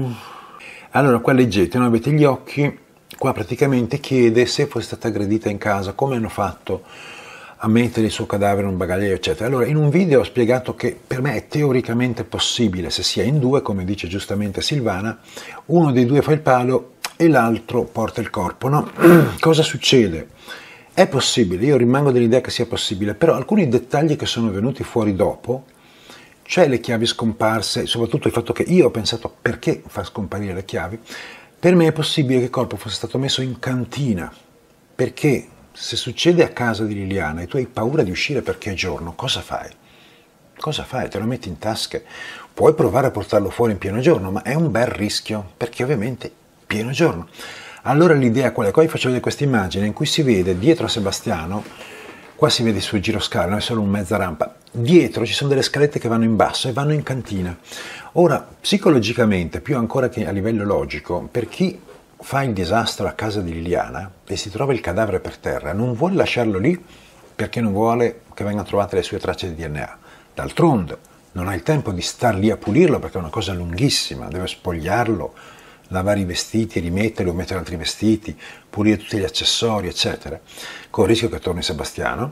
Speaker 1: allora qua leggete, non avete gli occhi, qua praticamente chiede se fosse stata aggredita in casa, come hanno fatto a mettere il suo cadavere in un bagagliaio, eccetera. Allora, in un video ho spiegato che per me è teoricamente possibile, se si è in 2, come dice giustamente Silvana, uno dei 2 fa il palo e l'altro porta il corpo, no? Cosa succede? È possibile, io rimango dell'idea che sia possibile, però alcuni dettagli che sono venuti fuori dopo, cioè le chiavi scomparse, soprattutto il fatto che io ho pensato perché far scomparire le chiavi, per me è possibile che il corpo fosse stato messo in cantina, perché se succede a casa di Liliana e tu hai paura di uscire perché è giorno, cosa fai? Cosa fai? Te lo metti in tasca? Puoi provare a portarlo fuori in pieno giorno, ma è un bel rischio, perché ovviamente pieno giorno. Allora l'idea qual è? Qua vi faccio vedere questa immagine in cui si vede dietro a Sebastiano, qua si vede sul giroscale, non è solo un mezza rampa, dietro ci sono delle scalette che vanno in basso e vanno in cantina. Ora, psicologicamente, più ancora che a livello logico, per chi fa il disastro a casa di Liliana e si trova il cadavere per terra, non vuole lasciarlo lì perché non vuole che vengano trovate le sue tracce di DNA. D'altronde non ha il tempo di star lì a pulirlo perché è una cosa lunghissima, deve spogliarlo, lavare i vestiti, rimetterlo, mettere altri vestiti, pulire tutti gli accessori, eccetera, con il rischio che torni Sebastiano.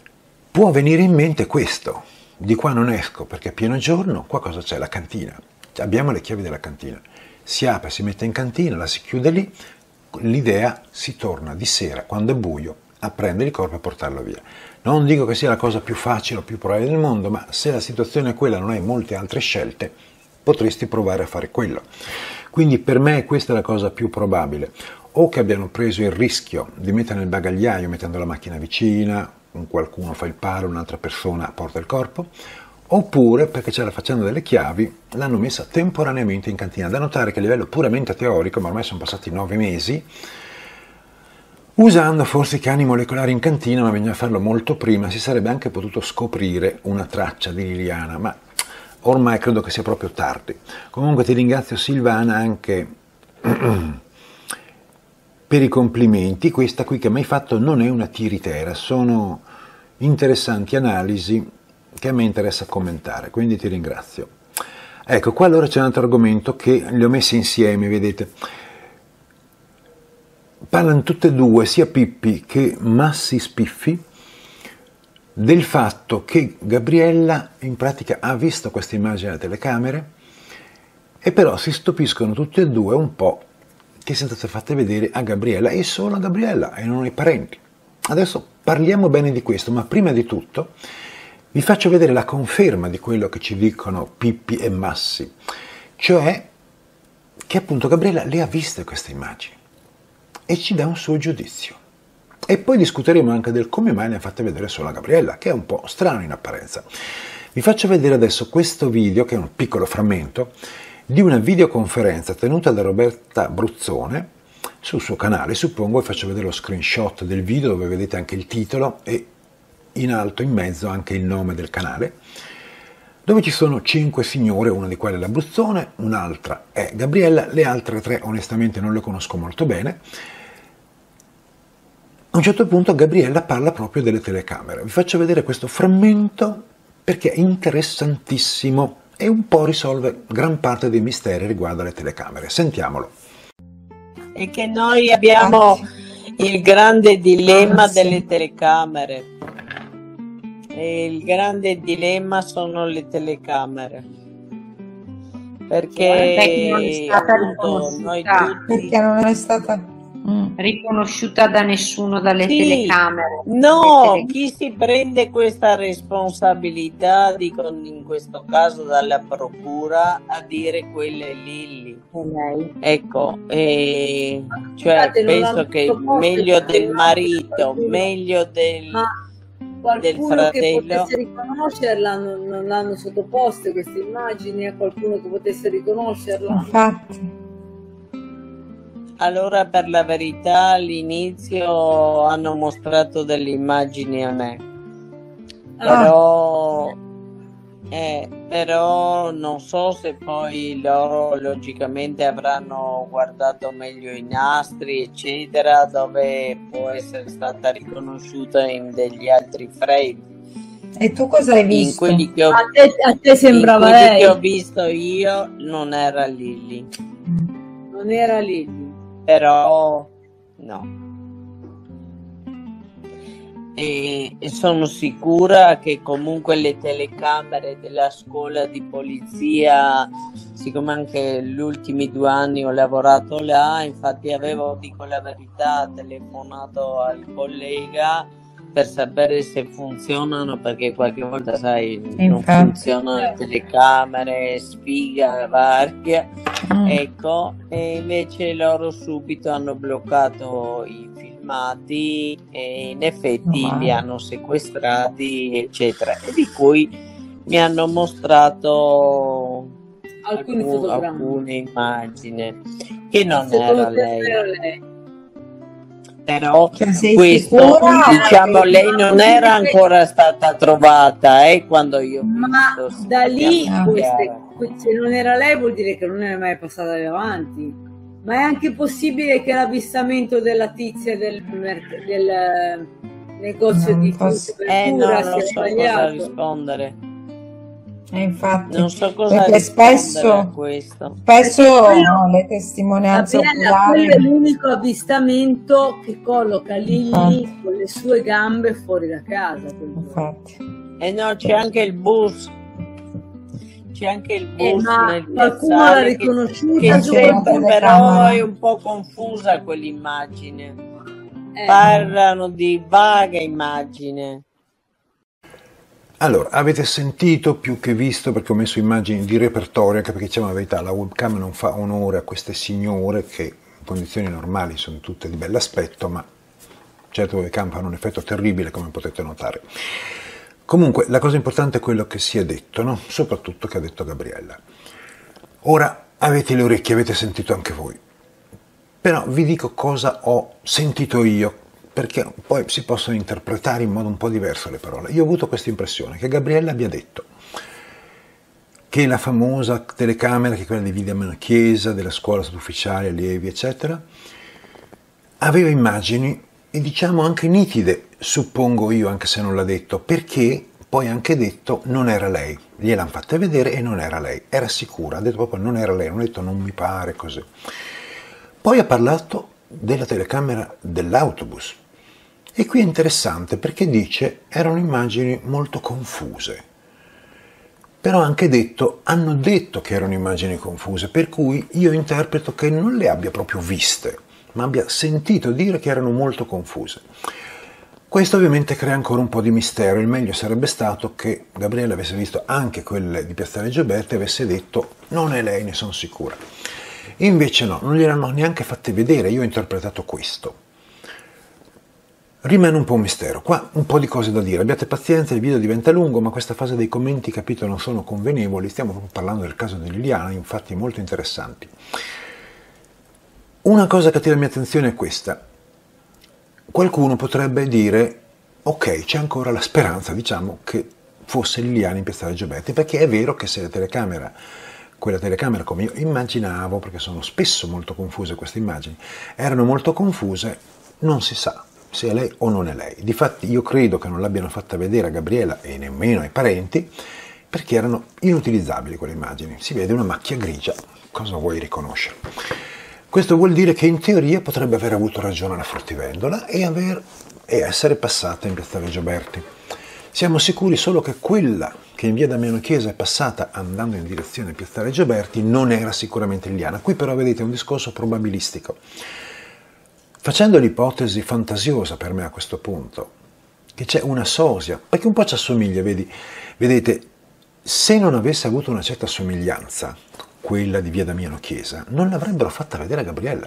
Speaker 1: Può venire in mente questo, di qua non esco perché è pieno giorno, qua cosa c'è? La cantina. abbiamo le chiavi della cantina, si apre, si mette in cantina, la si chiude lì, l'idea si torna di sera, quando è buio, a prendere il corpo e portarlo via. Non dico che sia la cosa più facile o più probabile del mondo, ma se la situazione è quella, non hai molte altre scelte, potresti provare a fare quello. Quindi per me questa è la cosa più probabile, o che abbiano preso il rischio di mettere nel bagagliaio mettendo la macchina vicina, qualcuno fa il palo, un'altra persona porta il corpo, oppure perché c'è la faccenda delle chiavi, l'hanno messa temporaneamente in cantina. Da notare che a livello puramente teorico, ma ormai sono passati 9 mesi, usando forse i cani molecolari in cantina, ma bisogna farlo molto prima, si sarebbe anche potuto scoprire una traccia di Liliana, ma ormai credo che sia proprio tardi. Comunque ti ringrazio Silvana anche per i complimenti. Questa qui che mi hai fatto non è una tiritera, sono interessanti analisi che a me interessa commentare, quindi ti ringrazio. Ecco, qua allora c'è un altro argomento che li ho messi insieme, vedete. Parlano tutte e due, sia Pippi che Massi Spiffi, del fatto che Gabriella in pratica ha visto questa immagine alle telecamere e però si stupiscono tutte e due un po' che siano state fatte vedere a Gabriella e solo a Gabriella e non ai parenti. Adesso parliamo bene di questo, ma prima di tutto vi faccio vedere la conferma di quello che ci dicono Pippi e Massi, cioè che appunto Gabriella le ha viste queste immagini e ci dà un suo giudizio. E poi discuteremo anche del come mai ne ha fatte vedere solo a Gabriella, che è un po' strano in apparenza. Vi faccio vedere adesso questo video, che è un piccolo frammento, di una videoconferenza tenuta da Roberta Bruzzone sul suo canale, suppongo, e faccio vedere lo screenshot del video dove vedete anche il titolo e in alto, in mezzo, anche il nome del canale, dove ci sono 5 signore, una di quelle è la Bruzzone, un'altra è Gabriella, le altre 3 onestamente non le conosco molto bene. A un certo punto Gabriella parla proprio delle telecamere. Vi faccio vedere questo frammento perché è interessantissimo e un po' risolve gran parte dei misteri riguardo alle telecamere. Sentiamolo.
Speaker 5: È che noi abbiamo il grande dilemma delle telecamere. E il grande dilemma sono le telecamere. Perché
Speaker 7: non è stata riconosciuta, perché non è stata riconosciuta da nessuno dalle telecamere.
Speaker 5: No, chi si prende questa responsabilità, dico in questo caso dalla procura, a dire quella è Lilli. Ecco, cioè penso che meglio del marito, meglio del
Speaker 8: qualcuno che
Speaker 5: fratello.
Speaker 8: potesse riconoscerla, non l'hanno sottoposte queste immagini a qualcuno che potesse riconoscerla.
Speaker 7: Infatti.
Speaker 5: Allora, per la verità, all'inizio hanno mostrato delle immagini a me, però non so se poi loro logicamente avranno guardato meglio i nastri, eccetera, dove può essere stata riconosciuta in degli altri frame.
Speaker 7: E tu cosa hai visto?
Speaker 5: In quelli che
Speaker 8: A te sembrava
Speaker 5: in quelli
Speaker 8: lei?
Speaker 5: che ho visto io non era Lilli.
Speaker 8: Non era Lilli.
Speaker 5: Però no, e sono sicura che comunque le telecamere della scuola di polizia, siccome anche gli ultimi 2 anni ho lavorato là, infatti avevo, dico la verità, telefonato al collega per sapere se funzionano, perché qualche volta sai non funzionano le telecamere, sfiga varia, ecco, e invece loro subito hanno bloccato i filmati e in effetti li hanno sequestrati, eccetera, e di cui mi hanno mostrato alcune immagini che non era lei. Però questo, diciamo, lei non era ancora stata trovata quando io ho visto.
Speaker 8: Ma da lì, se non era lei vuol dire che non è mai passata davanti. Ma è anche possibile che l'avvistamento della tizia del negozio di frutta
Speaker 5: non so cosa rispondere.
Speaker 7: Infatti,
Speaker 5: non so cosa
Speaker 7: perché spesso le testimonianze oculari,
Speaker 8: quello è l'unico avvistamento che colloca Lilli con le sue gambe fuori da casa.
Speaker 7: Infatti.
Speaker 5: No, c'è anche il bus C'è anche il bus
Speaker 8: ma
Speaker 5: nel
Speaker 8: qualcuno l'ha
Speaker 5: piazzale
Speaker 8: riconosciuta
Speaker 5: che
Speaker 8: su
Speaker 5: sempre
Speaker 8: quella
Speaker 5: però è un po' confusa quell'immagine. Parlano di vaga immagine.
Speaker 1: Allora, avete sentito più che visto, perché ho messo immagini di repertorio, anche perché diciamo la verità, la webcam non fa onore a queste signore che in condizioni normali sono tutte di bell'aspetto, ma certe webcam fanno un effetto terribile, come potete notare. Comunque, la cosa importante è quello che si è detto, no? Soprattutto che ha detto Gabriella. Ora avete le orecchie, avete sentito anche voi. Però vi dico cosa ho sentito io, perché poi si possono interpretare in modo un po' diverso le parole. Io ho avuto questa impressione, che Gabriella abbia detto che la famosa telecamera, che è quella di Via Damiano Chiesa, della scuola sottufficiale, allievi, eccetera, aveva immagini, e diciamo anche nitide, suppongo io, anche se non l'ha detto, perché poi ha anche detto non era lei. Gliel'hanno fatta vedere e non era lei, era sicura, ha detto proprio non era lei, non ha detto non mi pare, così. Poi ha parlato della telecamera dell'autobus. E qui è interessante perché dice erano immagini molto confuse. Però ha anche detto, hanno detto che erano immagini confuse, per cui io interpreto che non le abbia proprio viste, ma abbia sentito dire che erano molto confuse. Questo ovviamente crea ancora un po' di mistero. Il meglio sarebbe stato che Gabriella avesse visto anche quelle di Piazzale Gioberti e avesse detto non è lei, ne sono sicura. Invece no, non gliel'hanno neanche fatte vedere, io ho interpretato questo. Rimane un po' un mistero, qua un po' di cose da dire, abbiate pazienza, il video diventa lungo, ma questa fase dei commenti, capito, non sono convenevoli, stiamo proprio parlando del caso di Liliana, infatti molto interessanti. Una cosa che attira la mia attenzione è questa, qualcuno potrebbe dire, ok, c'è ancora la speranza, diciamo, che fosse Liliana in Piazzale Gioberti, perché è vero che se la telecamera, quella telecamera come io immaginavo, perché sono spesso molto confuse queste immagini, erano molto confuse, non si sa se è lei o non è lei. Difatti io credo che non l'abbiano fatta vedere a Gabriella e nemmeno ai parenti, perché erano inutilizzabili quelle immagini. Si vede una macchia grigia, cosa vuoi riconoscere? Questo vuol dire che in teoria potrebbe aver avuto ragione la fruttivendola e essere passata in Piazzale Gioberti. Siamo sicuri solo che quella che in via Damiano Chiesa è passata andando in direzione Piazzale Gioberti non era sicuramente Liliana. Qui però vedete un discorso probabilistico. Facendo l'ipotesi fantasiosa per me a questo punto, che c'è una sosia, perché un po' ci assomiglia, vedete, se non avesse avuto una certa somiglianza, quella di via Damiano Chiesa, non l'avrebbero fatta vedere a Gabriella.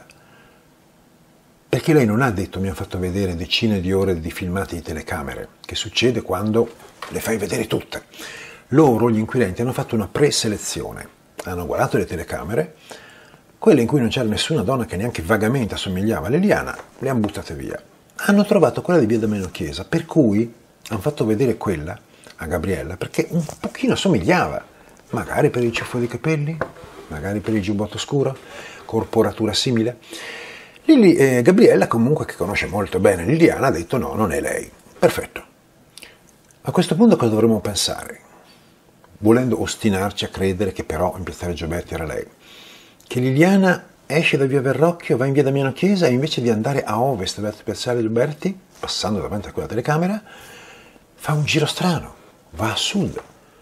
Speaker 1: Perché lei non ha detto mi ha fatto vedere decine di ore di filmati di telecamere, che succede quando le fai vedere tutte. Loro, gli inquirenti, hanno fatto una preselezione, hanno guardato le telecamere, quelle in cui non c'era nessuna donna che neanche vagamente assomigliava a Liliana, le hanno buttate via. Hanno trovato quella di via Damiano Chiesa, per cui hanno fatto vedere quella a Gabriella, perché un pochino assomigliava, magari per il ciuffo di capelli, magari per il giubbotto scuro, corporatura simile. Gabriella comunque, che conosce molto bene Liliana, ha detto no, non è lei. Perfetto. A questo punto cosa dovremmo pensare? Volendo ostinarci a credere che però in Piazzale Gioberti era lei. Che Liliana esce da via Verrocchio, va in via Damiano Chiesa e invece di andare a ovest verso Piazzale Gioberti, passando davanti a quella telecamera, fa un giro strano, va a sud,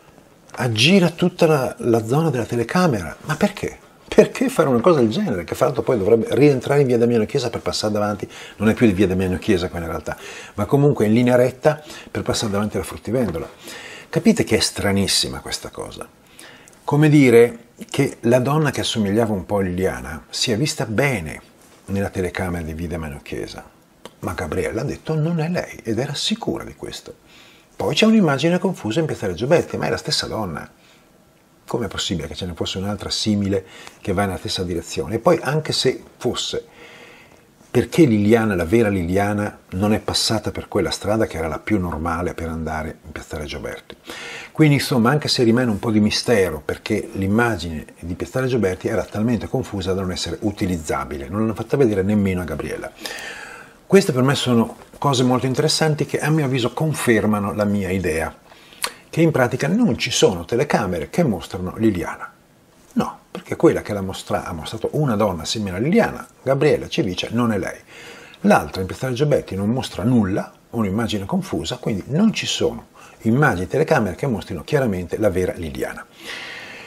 Speaker 1: aggira tutta la zona della telecamera. Ma perché? Perché fare una cosa del genere? Che fra l'altro poi dovrebbe rientrare in via Damiano Chiesa per passare davanti, non è più di via Damiano Chiesa quella in realtà, ma comunque in linea retta per passare davanti alla fruttivendola. Capite che è stranissima questa cosa? Come dire che la donna che assomigliava un po' a Liliana sia vista bene nella telecamera di via Damiano Chiesa, ma Gabriella ha detto non è lei ed era sicura di questo. Poi c'è un'immagine confusa in Piazzale Gioberti, ma è la stessa donna. Com'è possibile che ce ne fosse un'altra simile che va nella stessa direzione? E poi anche se fosse, perché Liliana, la vera Liliana, non è passata per quella strada che era la più normale per andare in Piazzale Gioberti? Quindi insomma, anche se rimane un po' di mistero, perché l'immagine di Piazzale Gioberti era talmente confusa da non essere utilizzabile, non l'hanno fatta vedere nemmeno a Gabriella. Queste per me sono cose molto interessanti che a mio avviso confermano la mia idea, che in pratica non ci sono telecamere che mostrano Liliana. No, perché quella che ha mostrato una donna simile a Liliana, Gabriella ci dice non è lei. L'altra in Piazzale Gioberti non mostra nulla, un'immagine confusa, quindi non ci sono immagini telecamere che mostrino chiaramente la vera Liliana.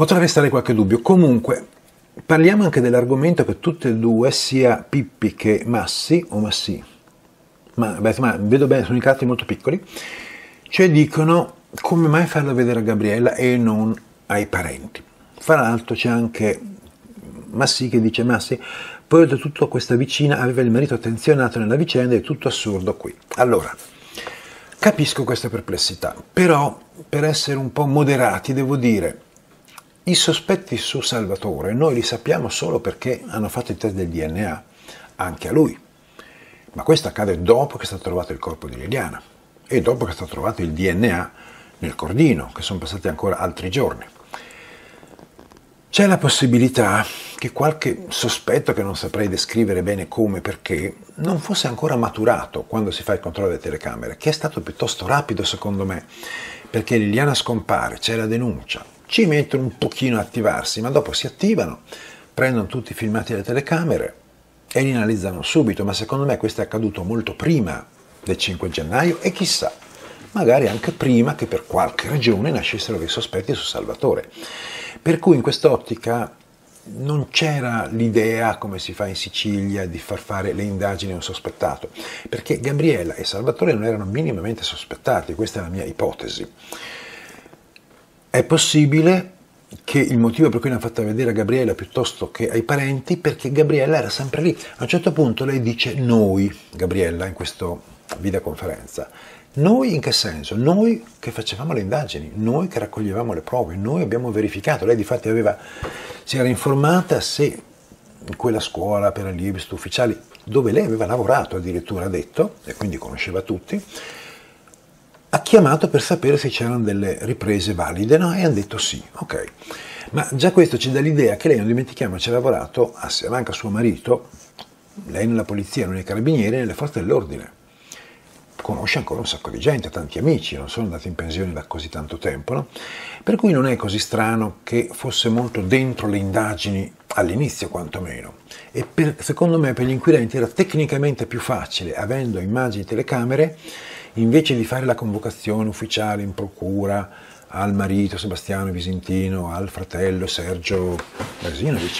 Speaker 1: Potrà restare qualche dubbio. Comunque, parliamo anche dell'argomento che tutte e due, sia Pippi che Massi, o Massi, ma vedo bene, sono i caratteri molto piccoli, cioè dicono come mai farlo vedere a Gabriella e non ai parenti. Fra l'altro c'è anche Massi che dice: Massi, poi oltretutto questa vicina aveva il marito attenzionato nella vicenda, è tutto assurdo qui. Allora, capisco questa perplessità, però per essere un po' moderati devo dire, i sospetti su Salvatore noi li sappiamo solo perché hanno fatto il test del DNA anche a lui, ma questo accade dopo che è stato trovato il corpo di Liliana e dopo che è stato trovato il DNA nel cordino, che sono passati ancora altri giorni. C'è la possibilità che qualche sospetto, che non saprei descrivere bene come, perché, non fosse ancora maturato quando si fa il controllo delle telecamere, che è stato piuttosto rapido secondo me, perché Liliana scompare, c'è la denuncia, ci mettono un pochino a attivarsi, ma dopo si attivano, prendono tutti i filmati delle telecamere e li analizzano subito, ma secondo me questo è accaduto molto prima del 5 gennaio e chissà, magari anche prima che per qualche ragione nascessero dei sospetti su Salvatore. Per cui in quest'ottica non c'era l'idea, come si fa in Sicilia, di far fare le indagini a un sospettato, perché Gabriella e Salvatore non erano minimamente sospettati, questa è la mia ipotesi. È possibile che il motivo per cui l'hanno fatta vedere a Gabriella piuttosto che ai parenti, perché Gabriella era sempre lì. A un certo punto lei dice noi, Gabriella, in questa videoconferenza. Noi in che senso? Noi che facevamo le indagini, noi che raccoglievamo le prove, noi abbiamo verificato. Lei difatti si era informata se in quella scuola per allievi ufficiali, dove lei aveva lavorato, addirittura ha detto, e quindi conosceva tutti, ha chiamato per sapere se c'erano delle riprese valide, no? E hanno detto sì, ok. Ma già questo ci dà l'idea che lei, non dimentichiamoci, ha lavorato assieme anche a suo marito, lei nella polizia, non nei carabinieri, nelle forze dell'ordine. Conosce ancora un sacco di gente, tanti amici, non sono andati in pensione da così tanto tempo, no? Per cui non è così strano che fosse molto dentro le indagini, all'inizio quantomeno. E secondo me per gli inquirenti era tecnicamente più facile, avendo immagini e telecamere, invece di fare la convocazione ufficiale in procura al marito Sebastiano Visentino, al fratello Sergio Brasinovic,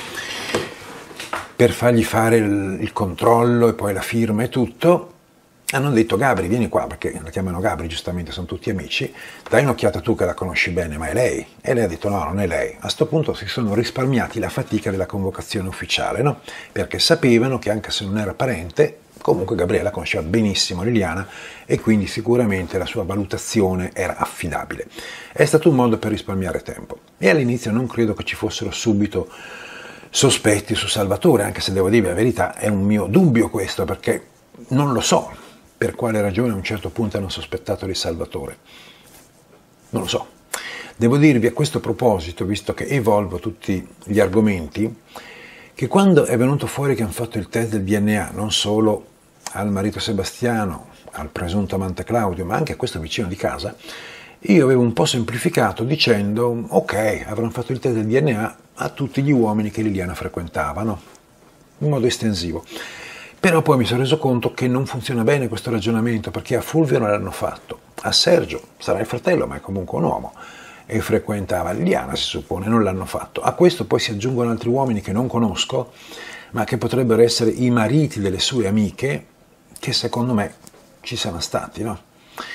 Speaker 1: per fargli fare il controllo e poi la firma e tutto, hanno detto: Gabri, vieni qua, perché la chiamano Gabri, giustamente, sono tutti amici, dai un'occhiata tu che la conosci bene, ma è lei? E lei ha detto: no, non è lei. A sto punto si sono risparmiati la fatica della convocazione ufficiale, no? Perché sapevano che anche se non era parente, comunque Gabriella conosceva benissimo Liliana e quindi sicuramente la sua valutazione era affidabile. È stato un modo per risparmiare tempo. E all'inizio non credo che ci fossero subito sospetti su Salvatore, anche se devo dire la verità, è un mio dubbio questo, perché non lo so per quale ragione a un certo punto hanno sospettato di Salvatore. Non lo so. Devo dirvi a questo proposito, visto che evolvo tutti gli argomenti, che quando è venuto fuori che hanno fatto il test del DNA, non solo al marito Sebastiano, al presunto amante Claudio, ma anche a questo vicino di casa, io avevo un po' semplificato dicendo: ok, avranno fatto il test del DNA a tutti gli uomini che Liliana frequentavano, in modo estensivo. Però poi mi sono reso conto che non funziona bene questo ragionamento, perché a Fulvio non l'hanno fatto, a Sergio, sarà il fratello ma è comunque un uomo, e frequentava Liliana si suppone, non l'hanno fatto. A questo poi si aggiungono altri uomini che non conosco, ma che potrebbero essere i mariti delle sue amiche, che secondo me ci sono stati, no?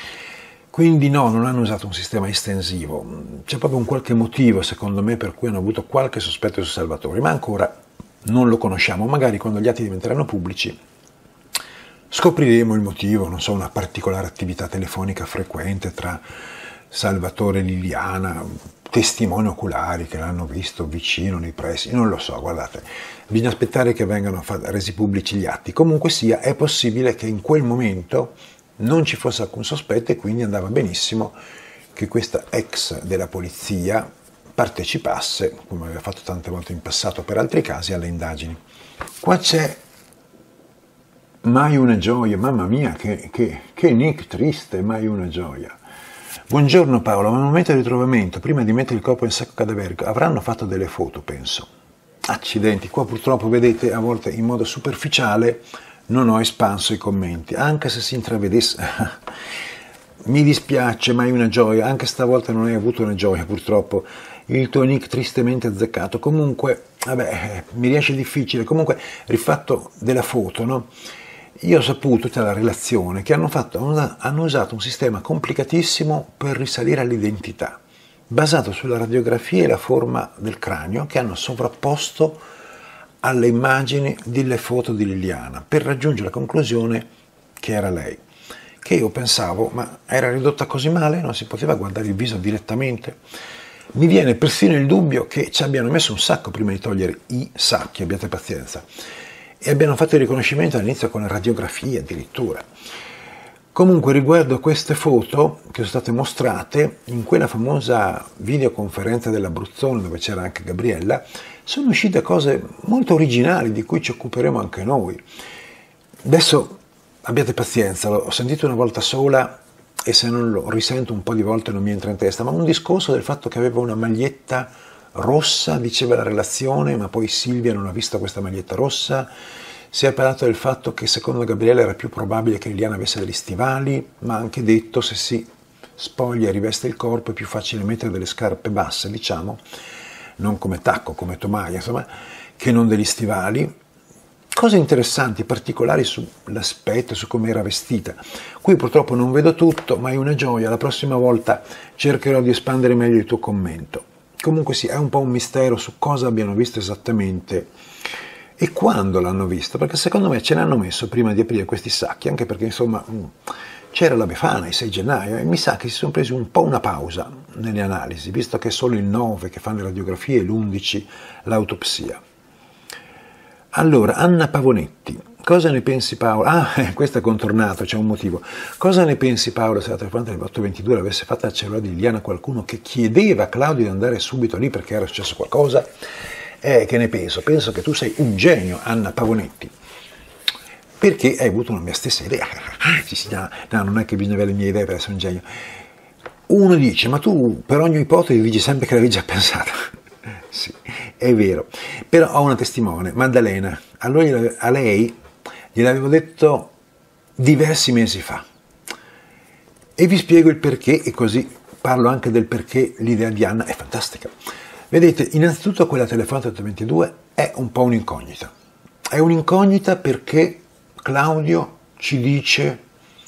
Speaker 1: Quindi no, non hanno usato un sistema estensivo, c'è proprio un qualche motivo secondo me per cui hanno avuto qualche sospetto su Salvatore, ma ancora non lo conosciamo. Magari quando gli atti diventeranno pubblici scopriremo il motivo, non so, una particolare attività telefonica frequente tra Salvatore e Liliana, testimoni oculari che l'hanno visto vicino nei pressi, non lo so, guardate, bisogna aspettare che vengano resi pubblici gli atti. Comunque sia, è possibile che in quel momento non ci fosse alcun sospetto e quindi andava benissimo che questa ex della polizia partecipasse, come aveva fatto tante volte in passato per altri casi, alle indagini. Qua c'è mai una gioia, mamma mia, che nick triste, mai una gioia. Buongiorno Paolo, ma al momento del ritrovamento, prima di mettere il corpo in sacco cadaverico, avranno fatto delle foto, penso. Accidenti, qua purtroppo vedete, a volte in modo superficiale non ho espanso i commenti, anche se si intravedesse. Mi dispiace, mai una gioia, anche stavolta non hai avuto una gioia purtroppo. il tuo nick tristemente azzeccato. Comunque, vabbè, mi riesce difficile. Comunque, rifatto della foto, no? Io ho saputo dalla relazione che hanno usato un sistema complicatissimo per risalire all'identità, basato sulla radiografia e la forma del cranio che hanno sovrapposto alle immagini delle foto di Liliana per raggiungere la conclusione che era lei. Che io pensavo, ma era ridotta così male? Non si poteva guardare il viso direttamente? Mi viene persino il dubbio che ci abbiano messo un sacco prima di togliere i sacchi, abbiate pazienza. E abbiano fatto il riconoscimento all'inizio con le radiografie addirittura. Comunque riguardo a queste foto che sono state mostrate in quella famosa videoconferenza dell'Abruzzone dove c'era anche Gabriella, sono uscite cose molto originali di cui ci occuperemo anche noi. Adesso abbiate pazienza, l'ho sentito una volta sola e se non lo risento un po' di volte non mi entra in testa, ma un discorso del fatto che aveva una maglietta rossa, diceva la relazione, ma poi Silvia non ha visto questa maglietta rossa. Si è parlato del fatto che secondo Gabriele era più probabile che Liliana avesse degli stivali, ma ha anche detto se si spoglia e riveste il corpo è più facile mettere delle scarpe basse, diciamo, non come tacco, come tomaia, insomma, che non degli stivali. Cose interessanti, particolari sull'aspetto, su come era vestita. Qui purtroppo non vedo tutto, ma è una gioia. La prossima volta cercherò di espandere meglio il tuo commento. Comunque sì, è un po' un mistero su cosa abbiano visto esattamente e quando l'hanno visto, perché secondo me ce l'hanno messo prima di aprire questi sacchi, anche perché insomma c'era la Befana il 6 gennaio e mi sa che si sono presi un po' una pausa nelle analisi, visto che è solo il 9 che fanno le radiografie e l'11 l'autopsia. Allora, Anna Pavonetti, cosa ne pensi Paolo? Questo è contornato, c'è un motivo. Cosa ne pensi Paolo se la telefonata del 822 l'avesse fatta al cellulare di Liliana qualcuno che chiedeva a Claudio di andare subito lì perché era successo qualcosa? Che ne penso? Penso che tu sei un genio, Anna Pavonetti, perché hai avuto la mia stessa idea. No, non è che bisogna avere le mie idee per essere un genio. Uno dice, ma tu per ogni ipotesi dici sempre che l'avevi già pensata. Sì, è vero, però ho una testimone, Maddalena. Allora a lei gliel'avevo detto diversi mesi fa e vi spiego il perché e così parlo anche del perché l'idea di Anna è fantastica. Vedete, innanzitutto quella telefonata 822 è un po' un'incognita. È un'incognita perché Claudio ci dice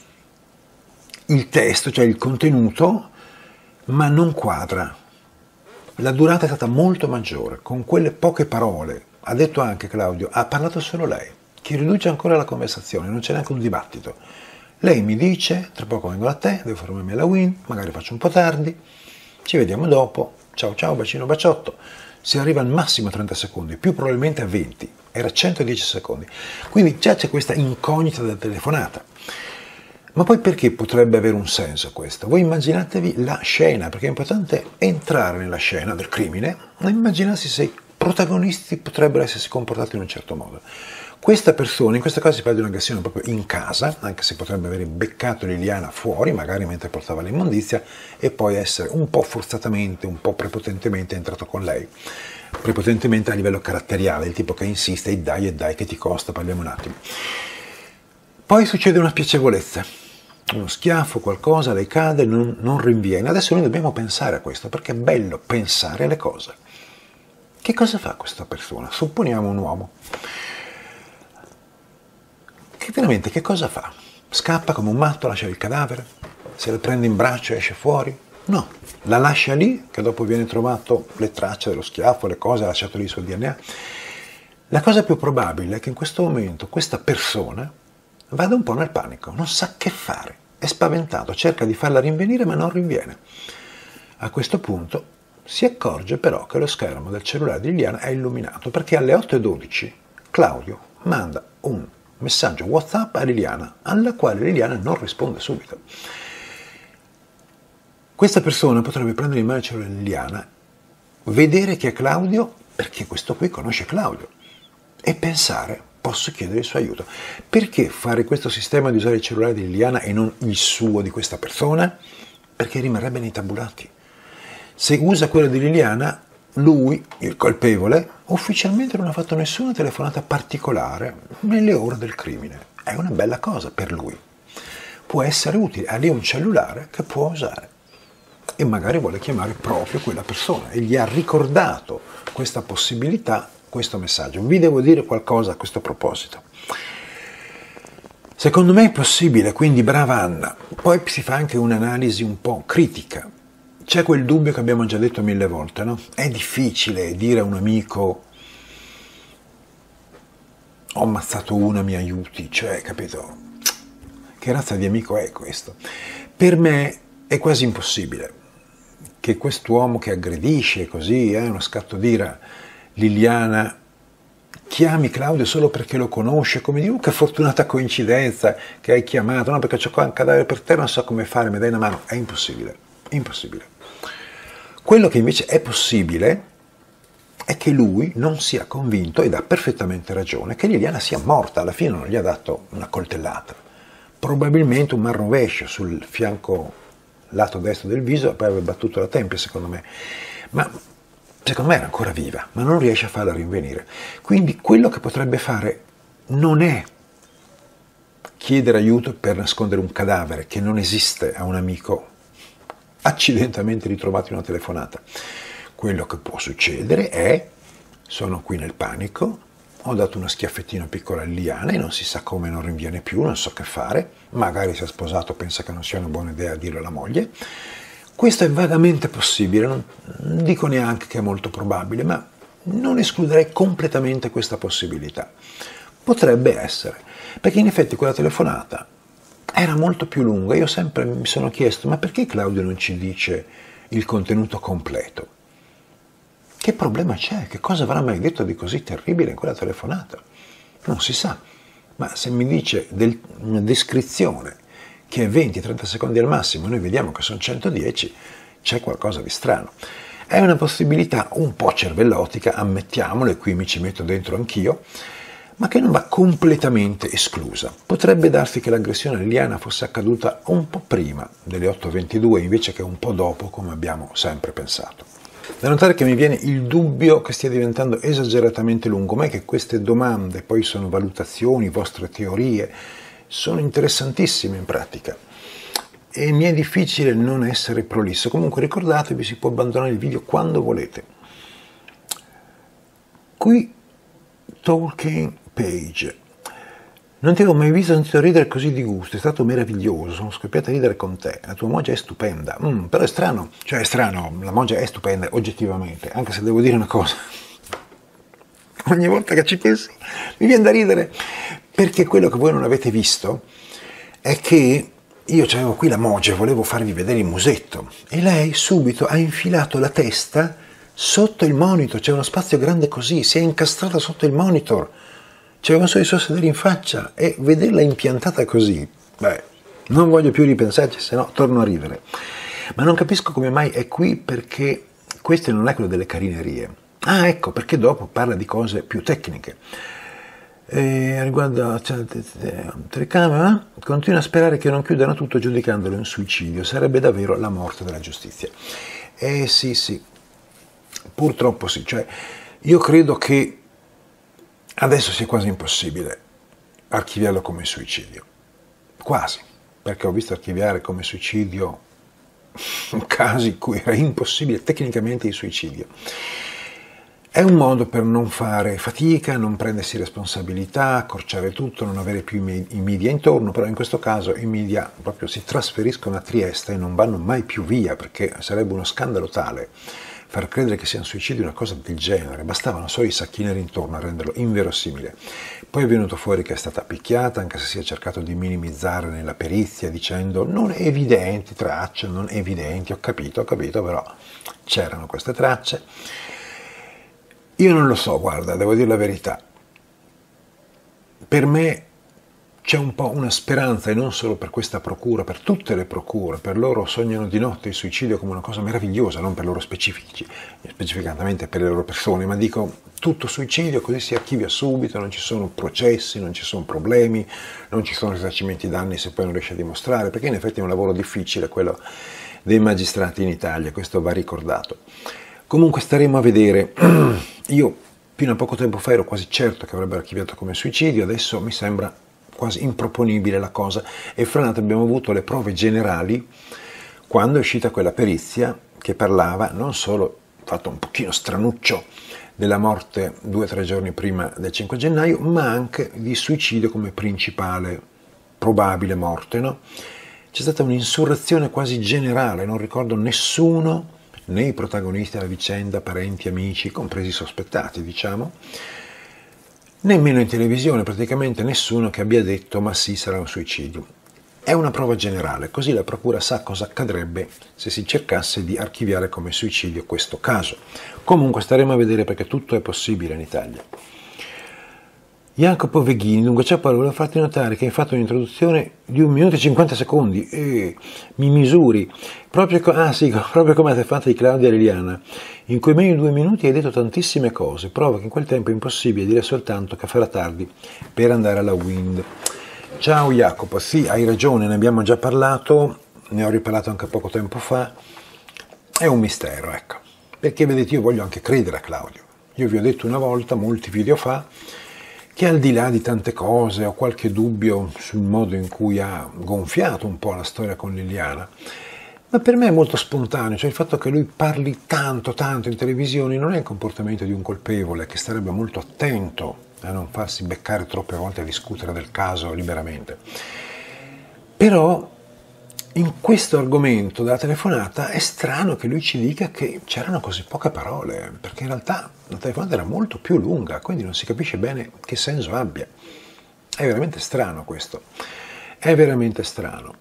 Speaker 1: il testo, cioè il contenuto, ma non quadra. La durata è stata molto maggiore, con quelle poche parole. Ha detto anche Claudio, ha parlato solo lei, che riduce ancora la conversazione, non c'è neanche un dibattito. Lei mi dice, tra poco vengo da te, devo fare una mail a Win, magari faccio un po' tardi, ci vediamo dopo, ciao ciao, bacino, baciotto. Si arriva al massimo a 30 secondi, più probabilmente a 20, era 110 secondi. Quindi già c'è questa incognita della telefonata. Ma poi perché potrebbe avere un senso questo? Voi immaginatevi la scena, perché è importante entrare nella scena del crimine e immaginarsi se i protagonisti potrebbero essersi comportati in un certo modo. Questa persona, in questo caso si parla di un'aggressione proprio in casa, anche se potrebbe aver beccato Liliana fuori, magari mentre portava l'immondizia, e poi essere un po' forzatamente, un po' prepotentemente entrato con lei. Prepotentemente a livello caratteriale, il tipo che insiste e dai che ti costa, parliamo un attimo. Poi succede una spiacevolezza, uno schiaffo, qualcosa, lei cade, non rinviene. Adesso noi dobbiamo pensare a questo, perché è bello pensare alle cose. Che cosa fa questa persona? Supponiamo un uomo. Che veramente che cosa fa? Scappa come un matto, lascia il cadavere? Se la prende in braccio e esce fuori? No, la lascia lì, che dopo viene trovato le tracce dello schiaffo, le cose, ha lasciato lì il suo DNA. La cosa più probabile è che in questo momento questa persona vada un po' nel panico, non sa che fare, è spaventato, cerca di farla rinvenire ma non rinviene. A questo punto si accorge però che lo schermo del cellulare di Liliana è illuminato perché alle 8:12 Claudio manda un messaggio WhatsApp a Liliana, alla quale Liliana non risponde subito. Questa persona potrebbe prendere in mano il cellulare di Liliana, vedere che è Claudio, perché questo qui conosce Claudio, e pensare, posso chiedere il suo aiuto. Perché fare questo sistema di usare il cellulare di Liliana e non il suo di questa persona? Perché rimarrebbe nei tabulati. Se usa quello di Liliana, lui, il colpevole, ufficialmente non ha fatto nessuna telefonata particolare nelle ore del crimine. È una bella cosa per lui. Può essere utile, ha lì un cellulare che può usare. e magari vuole chiamare proprio quella persona e gli ha ricordato questa possibilità, questo messaggio. Vi devo dire qualcosa a questo proposito. Secondo me è possibile, quindi brava Anna. Poi si fa anche un'analisi un po' critica. C'è quel dubbio che abbiamo già detto 1000 volte, no? È difficile dire a un amico ho ammazzato una, mi aiuti, cioè, capito? Che razza di amico è questo? Per me è quasi impossibile che quest'uomo che aggredisce così, uno scatto d'ira, Liliana, chiami Claudio solo perché lo conosce, come dire, che fortunata coincidenza che hai chiamato, no, perché c'ho qua un cadavere per terra, non so come fare, mi dai una mano. È impossibile, impossibile. Quello che invece è possibile è che lui non sia convinto, ed ha perfettamente ragione, che Liliana sia morta, alla fine non gli ha dato una coltellata, probabilmente un marrovescio sul fianco lato destro del viso, poi aveva battuto la tempia, secondo me, ma secondo me era ancora viva, ma non riesce a farla rinvenire. Quindi quello che potrebbe fare non è chiedere aiuto per nascondere un cadavere che non esiste a un amico accidentalmente ritrovato in una telefonata. Quello che può succedere è: sono qui nel panico, ho dato uno schiaffettino piccolo a Liliana e non si sa come, non rinviene più, non so che fare, magari si è sposato, pensa che non sia una buona idea dirlo alla moglie. Questo è vagamente possibile, non dico neanche che è molto probabile, ma non escluderei completamente questa possibilità. Potrebbe essere, perché in effetti quella telefonata era molto più lunga. Io sempre mi sono chiesto: ma perché Claudio non ci dice il contenuto completo? Che problema c'è? Che cosa avrà mai detto di così terribile in quella telefonata? Non si sa, ma se mi dice una descrizione che è 20-30 secondi al massimo, noi vediamo che sono 110, c'è qualcosa di strano. È una possibilità un po' cervellotica, ammettiamolo, e qui mi ci metto dentro anch'io, ma che non va completamente esclusa. Potrebbe darsi che l'aggressione a Liliana fosse accaduta un po' prima delle 8:22 invece che un po' dopo, come abbiamo sempre pensato. Da notare che mi viene il dubbio che stia diventando esageratamente lungo, ma è che queste domande poi sono valutazioni, vostre teorie, sono interessantissime in pratica e mi è difficile non essere prolisso. Comunque ricordatevi, si può abbandonare il video quando volete. Qui Talking Page: non ti avevo mai visto sentito ridere così di gusto, è stato meraviglioso, sono scoppiata a ridere con te, la tua moglie è stupenda. Però è strano, cioè è strano, la moglie è stupenda oggettivamente, anche se devo dire una cosa, ogni volta che ci penso mi viene da ridere, perché quello che voi non avete visto è che io avevo qui la moglie, volevo farvi vedere il musetto, e lei subito ha infilato la testa sotto il monitor, c'è uno spazio grande così, si è incastrata sotto il monitor. C'era solo di sedere in faccia e vederla impiantata così, non voglio più ripensarci, se no torno a ridere. Ma non capisco come mai è qui, perché questo non è quello delle carinerie. Ah, ecco, perché dopo parla di cose più tecniche. Riguardo a telecamera, continua a sperare che non chiudano tutto giudicandolo un suicidio, sarebbe davvero la morte della giustizia. Sì, purtroppo sì, cioè io credo che adesso sia quasi impossibile archiviarlo come suicidio, quasi, perché ho visto archiviare come suicidio casi in cui era impossibile tecnicamente il suicidio. È un modo per non fare fatica, non prendersi responsabilità, accorciare tutto, non avere più i media intorno, però in questo caso i media proprio si trasferiscono a Trieste e non vanno mai più via, perché sarebbe uno scandalo tale far credere che sia un suicidio, una cosa del genere. Bastavano solo i sacchini intorno a renderlo inverosimile. Poi è venuto fuori che è stata picchiata, anche se si è cercato di minimizzare nella perizia dicendo non evidenti tracce, non evidenti. Ho capito, però c'erano queste tracce. Io non lo so, guarda, devo dire la verità. Per me c'è un po' una speranza, e non solo per questa procura, per tutte le procure. Per loro sognano di notte il suicidio come una cosa meravigliosa, non per loro specificatamente per le loro persone, ma dico tutto suicidio, così si archivia subito, non ci sono processi, non ci sono problemi, non ci sono risarcimenti danni se poi non riesce a dimostrare, perché in effetti è un lavoro difficile quello dei magistrati in Italia, questo va ricordato. Comunque staremo a vedere. Io fino a poco tempo fa ero quasi certo che avrebbero archiviato come suicidio, adesso mi sembra quasi improponibile la cosa, e fra l'altro abbiamo avuto le prove generali quando è uscita quella perizia che parlava non solo, fatto un pochino stranuccio, della morte 2 o 3 giorni prima del 5 gennaio, ma anche di suicidio come principale probabile morte, no? C'è stata un'insurrezione quasi generale, non ricordo nessuno, né i protagonisti della vicenda, parenti, amici, compresi i sospettati, diciamo, nemmeno in televisione praticamente nessuno che abbia detto ma sì, sarà un suicidio. È una prova generale, così la procura sa cosa accadrebbe se si cercasse di archiviare come suicidio questo caso. Comunque staremo a vedere, perché tutto è possibile in Italia. Jacopo Veghini, dunque ciao Paolo, volevo farti notare che hai fatto un'introduzione di 1 minuto e 50 secondi, mi misuri, proprio come hai fatto di Claudia e Liliana, in cui meno di 2 minuti hai detto tantissime cose, prova che in quel tempo è impossibile dire soltanto che farà tardi per andare alla Wind. Ciao Jacopo, sì, hai ragione, ne abbiamo già parlato, ne ho riparlato anche poco tempo fa, è un mistero, ecco, perché vedete io voglio anche credere a Claudio, io vi ho detto una volta, molti video fa, che al di là di tante cose ho qualche dubbio sul modo in cui ha gonfiato un po' la storia con Liliana, ma per me è molto spontaneo, cioè il fatto che lui parli tanto in televisione non è il comportamento di un colpevole che starebbe molto attento a non farsi beccare troppe volte a discutere del caso liberamente. Però in questo argomento della telefonata è strano che lui ci dica che c'erano così poche parole, perché in realtà la telefonata era molto più lunga, quindi non si capisce bene che senso abbia. È veramente strano questo, è veramente strano.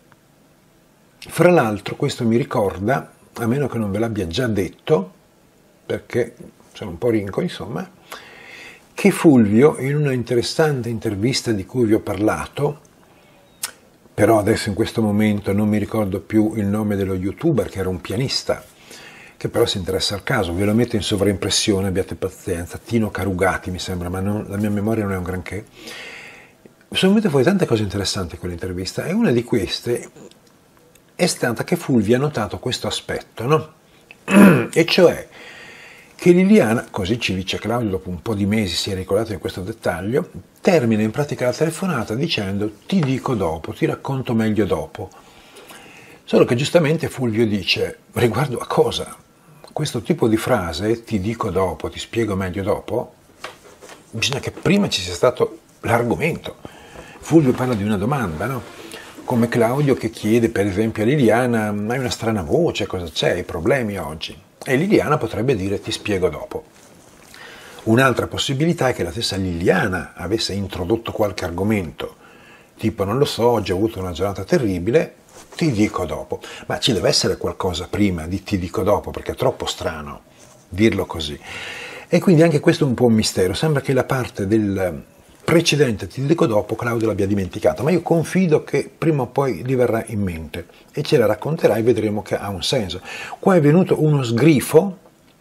Speaker 1: Fra l'altro questo mi ricorda, a meno che non ve l'abbia già detto, perché sono un po' rinco insomma, che Fulvio in una interessante intervista di cui vi ho parlato, però adesso in questo momento non mi ricordo più il nome dello youtuber, che era un pianista, che però si interessa al caso, ve lo metto in sovraimpressione, abbiate pazienza, Tino Carugati mi sembra, ma la mia memoria non è un granché. Sono venute fuori tante cose interessanti in quell'intervista, e una di queste è stata che Fulvio ha notato questo aspetto, no? E cioè che Liliana, così ci dice Claudio, dopo un po' di mesi si è ricordato di questo dettaglio, termina in pratica la telefonata dicendo ti dico dopo, ti racconto meglio dopo. Solo che giustamente Fulvio dice, riguardo a cosa? Questo tipo di frase, ti dico dopo, ti spiego meglio dopo, bisogna che prima ci sia stato l'argomento. Fulvio parla di una domanda, no? Come Claudio che chiede per esempio a Liliana, hai una strana voce, cosa c'è, hai problemi oggi? E Liliana potrebbe dire ti spiego dopo. Un'altra possibilità è che la stessa Liliana avesse introdotto qualche argomento, tipo non lo so, oggi ho avuto una giornata terribile, ti dico dopo. Ma ci deve essere qualcosa prima di ti dico dopo, perché è troppo strano dirlo così. E quindi anche questo è un po' un mistero, sembra che la parte del precedente ti dico dopo Claudio l'abbia dimenticata, ma io confido che prima o poi gli verrà in mente e ce la racconterà e vedremo che ha un senso. Qua è venuto uno sgrifo,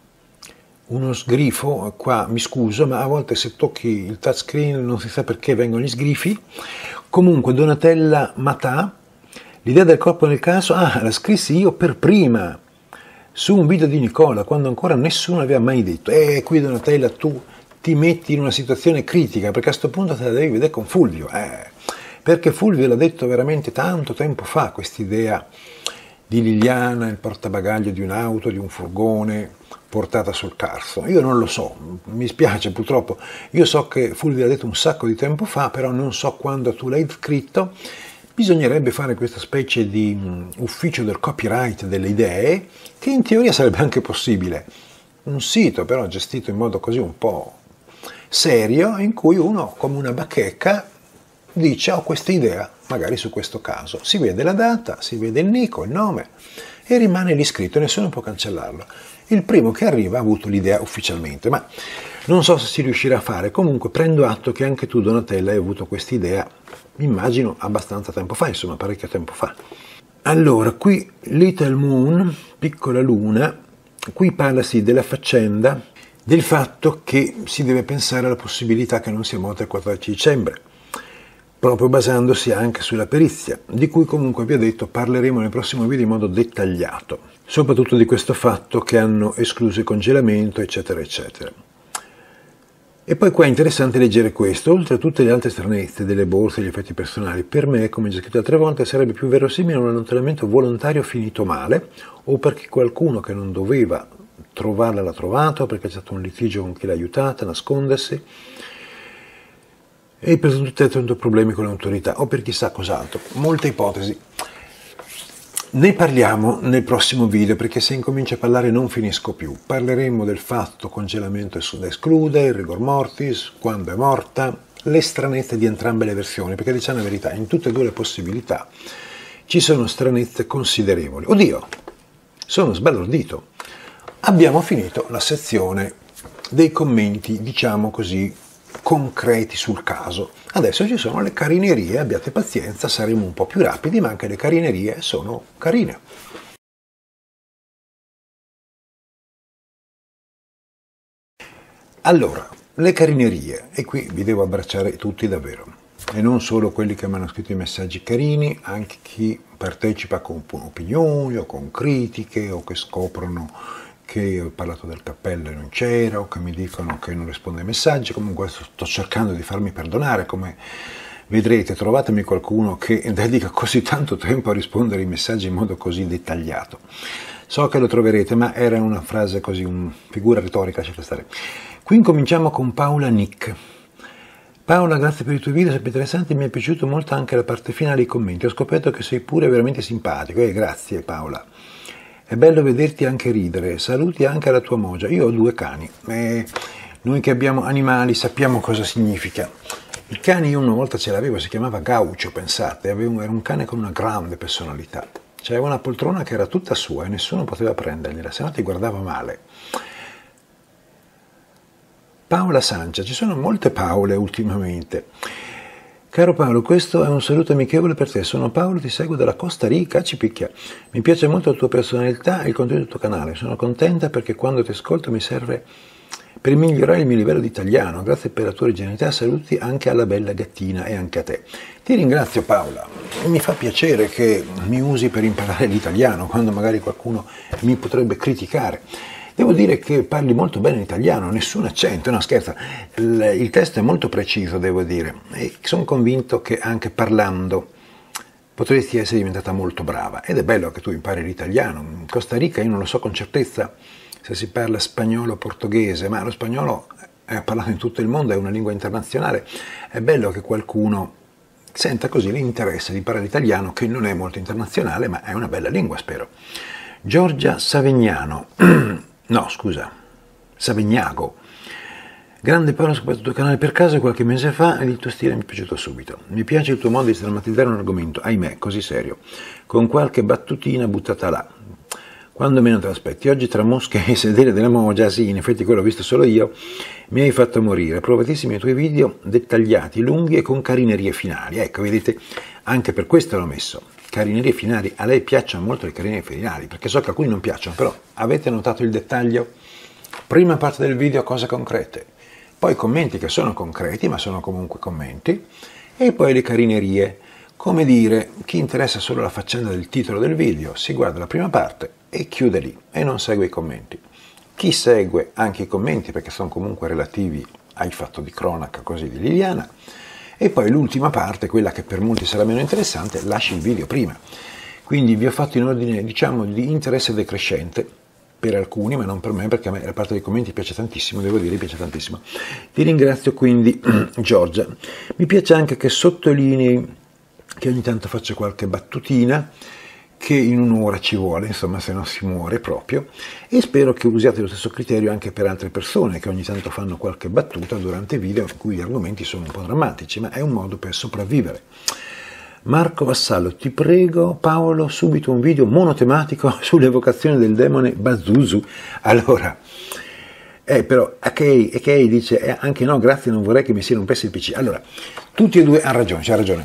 Speaker 1: qua mi scuso, ma a volte se tocchi il touchscreen non si sa perché vengono gli sgrifi. Comunque Donatella Matà, l'idea del corpo nel caso, la scrissi io per prima, su un video di Nicola, quando ancora nessuno aveva mai detto, qui Donatella tu ti metti in una situazione critica, perché a questo punto te la devi vedere con Fulvio, perché Fulvio l'ha detto veramente tanto tempo fa, quest'idea di Liliana, il portabagaglio di un'auto, di un furgone, portata sul carso. Io non lo so, mi spiace purtroppo, io so che Fulvio l'ha detto un sacco di tempo fa, però non so quando tu l'hai scritto. Bisognerebbe fare questa specie di ufficio del copyright delle idee, che in teoria sarebbe anche possibile. Un sito però gestito in modo così un po' serio, in cui uno come una bacheca dice ho questa idea, magari su questo caso, si vede la data, si vede il nick, il nome e rimane lì scritto, nessuno può cancellarlo. Il primo che arriva ha avuto l'idea ufficialmente, ma non so se si riuscirà a fare. Comunque prendo atto che anche tu Donatella hai avuto questa idea, immagino abbastanza tempo fa, insomma parecchio tempo fa. Allora, qui Little Moon, piccola luna, qui parlasi della faccenda del fatto che si deve pensare alla possibilità che non sia morta il 14 dicembre, proprio basandosi anche sulla perizia, di cui comunque vi ho detto parleremo nel prossimo video in modo dettagliato, soprattutto di questo fatto che hanno escluso il congelamento, eccetera, eccetera. E poi qua è interessante leggere questo: oltre a tutte le altre stranezze delle borse e gli effetti personali, per me, come già scritto altre volte, sarebbe più verosimile un allontanamento volontario finito male, o perché qualcuno che non doveva trovarla l'ha trovato, perché c'è stato un litigio con chi l'ha aiutata a nascondersi, e per tutti tanti problemi con l'autorità, o per chissà cos'altro. Molte ipotesi. Ne parliamo nel prossimo video, perché se incomincio a parlare non finisco più. Parleremo del fatto congelamento da esclude, il rigor mortis, quando è morta, le stranezze di entrambe le versioni, perché diciamo la verità, in tutte e due le possibilità ci sono stranezze considerevoli. Oddio, sono sbalordito. Abbiamo finito la sezione dei commenti, diciamo così, concreti sul caso. Adesso ci sono le carinerie, abbiate pazienza, saremo un po' più rapidi, ma anche le carinerie sono carine. Allora, le carinerie, e qui vi devo abbracciare tutti davvero, e non solo quelli che mi hanno scritto i messaggi carini, anche chi partecipa con opinioni o con critiche, o che scoprono che ho parlato del cappello e non c'era, o che mi dicono che non rispondo ai messaggi. Comunque sto cercando di farmi perdonare, come vedrete. Trovatemi qualcuno che dedica così tanto tempo a rispondere ai messaggi in modo così dettagliato. So che lo troverete, ma era una frase così, una figura retorica, lasciate stare. Qui incominciamo con Paola Nick. Paola, grazie per i tuoi video, sempre interessanti, mi è piaciuto molto anche la parte finale dei commenti, ho scoperto che sei pure veramente simpatico, grazie Paola. È bello vederti anche ridere, saluti anche alla tua Mogia. Io ho 2 cani, noi che abbiamo animali sappiamo cosa significa. Il cane io una volta ce l'avevo, si chiamava Gaucho, pensate, era un cane con una grande personalità. C'era una poltrona che era tutta sua e nessuno poteva prendergliela, se no ti guardava male. Paola Sancia, ci sono molte Paole ultimamente. Caro Paolo, questo è un saluto amichevole per te, sono Paolo, ti seguo dalla Costa Rica, ci picchia. Mi piace molto la tua personalità e il contenuto del tuo canale, sono contenta perché quando ti ascolto mi serve per migliorare il mio livello di italiano, grazie per la tua originalità, saluti anche alla bella gattina e anche a te. Ti ringrazio Paola, mi fa piacere che mi usi per imparare l'italiano, quando magari qualcuno mi potrebbe criticare. Devo dire che parli molto bene in italiano, nessun accento, no scherza, il testo è molto preciso, devo dire, e sono convinto che anche parlando potresti essere diventata molto brava, ed è bello che tu impari l'italiano. In Costa Rica io non lo so con certezza se si parla spagnolo o portoghese, ma lo spagnolo è parlato in tutto il mondo, è una lingua internazionale, è bello che qualcuno senta così l'interesse di parlare l'italiano, che non è molto internazionale, ma è una bella lingua, spero. Giorgia Savignano. No, scusa, Savignago. Grande Paolo, ho scoperto il tuo canale per caso qualche mese fa e il tuo stile mi è piaciuto subito. Mi piace il tuo modo di drammatizzare un argomento, ahimè, così serio, con qualche battutina buttata là, quando meno te l'aspetti. Oggi tra mosche e sedere della Mogia, sì, in effetti quello ho visto solo io, mi hai fatto morire. Provatissimi i tuoi video, dettagliati, lunghi e con carinerie finali. Ecco, vedete, anche per questo l'ho messo. Carinerie finali, a lei piacciono molto le carinerie finali, perché so che a alcuni non piacciono, però avete notato il dettaglio? Prima parte del video cose concrete, poi commenti che sono concreti, ma sono comunque commenti, e poi le carinerie. Come dire, chi interessa solo la faccenda del titolo del video si guarda la prima parte e chiude lì, e non segue i commenti. Chi segue anche i commenti, perché sono comunque relativi ai fatti di cronaca così di Liliana, e poi l'ultima parte, quella che per molti sarà meno interessante, lasci il video prima. Quindi vi ho fatto in ordine, diciamo, di interesse decrescente, per alcuni, ma non per me, perché a me la parte dei commenti piace tantissimo, devo dire, piace tantissimo. Ti ringrazio quindi, Giorgia. Mi piace anche che sottolinei che ogni tanto faccio qualche battutina, che in un'ora ci vuole, insomma, se non si muore proprio, e spero che usiate lo stesso criterio anche per altre persone che ogni tanto fanno qualche battuta durante video in cui gli argomenti sono un po' drammatici, ma è un modo per sopravvivere. Marco Vassallo, ti prego Paolo, subito un video monotematico sull'evocazione del demone Pazuzu. Allora, però Akei dice, anche no, grazie, non vorrei che mi si rompesse il PC. Allora, tutti e due hanno ragione, c'ha ragione.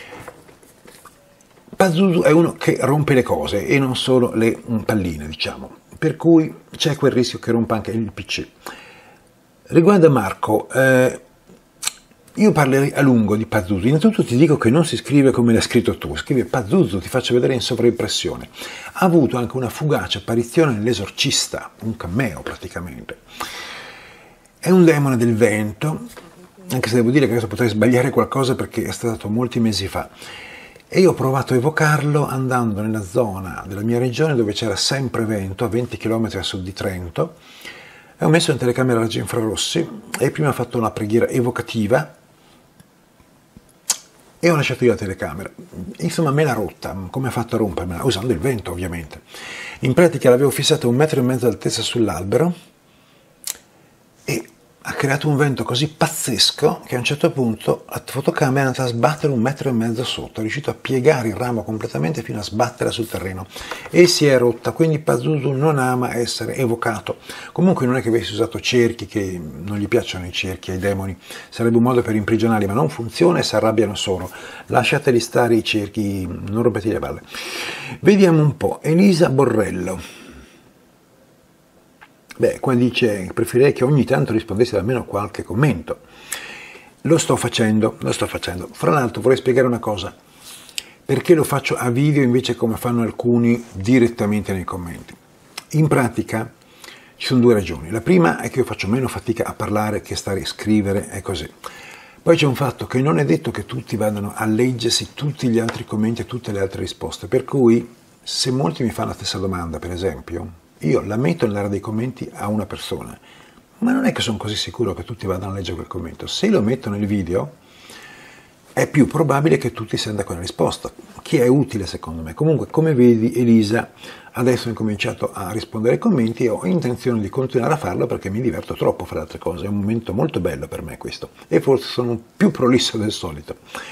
Speaker 1: Pazuzu è uno che rompe le cose e non solo le palline, diciamo, per cui c'è quel rischio che rompa anche il PC. Riguardo a Marco, io parlerei a lungo di Pazuzu. Innanzitutto ti dico che non si scrive come l'hai scritto tu, scrive Pazuzu, ti faccio vedere in sovraimpressione. Ha avuto anche una fugace apparizione nell'Esorcista, un cameo praticamente. È un demone del vento, anche se devo dire che adesso potrei sbagliare qualcosa perché è stato molti mesi fa. E io ho provato a evocarlo andando nella zona della mia regione dove c'era sempre vento, a 20 km a sud di Trento, e ho messo in telecamera raggi infrarossi e prima ho fatto una preghiera evocativa e ho lasciato io la telecamera. Insomma, me l'ha rotta. Come ha fatto a rompermela? Usando il vento, ovviamente. In pratica l'avevo fissata a 1,5 metri d'altezza sull'albero e ha creato un vento così pazzesco che a un certo punto la fotocamera è andata a sbattere 1,5 metri sotto, è riuscito a piegare il ramo completamente fino a sbattere sul terreno e si è rotta. Quindi Pazuzu non ama essere evocato. Comunque non è che avessi usato cerchi, che non gli piacciono i cerchi ai demoni, sarebbe un modo per imprigionarli, ma non funziona e si arrabbiano solo. Lasciateli stare i cerchi, non rompete le balle. Vediamo un po', Elisa Borrello. Beh, qua dice, preferirei che ogni tanto rispondesse almeno qualche commento. Lo sto facendo. Fra l'altro vorrei spiegare una cosa. Perché lo faccio a video invece come fanno alcuni direttamente nei commenti? In pratica ci sono due ragioni. La prima è che io faccio meno fatica a parlare che stare a scrivere e così. Poi c'è un fatto che non è detto che tutti vadano a leggersi tutti gli altri commenti e tutte le altre risposte. Per cui se molti mi fanno la stessa domanda, per esempio, io la metto nell'area dei commenti a una persona, ma non è che sono così sicuro che tutti vadano a leggere quel commento. Se lo metto nel video è più probabile che tutti sentano quella risposta, che è utile secondo me. Comunque, come vedi, Elisa, adesso ho incominciato a rispondere ai commenti e ho intenzione di continuare a farlo perché mi diverto troppo a fare altre cose. È un momento molto bello per me questo e forse sono più prolisso del solito.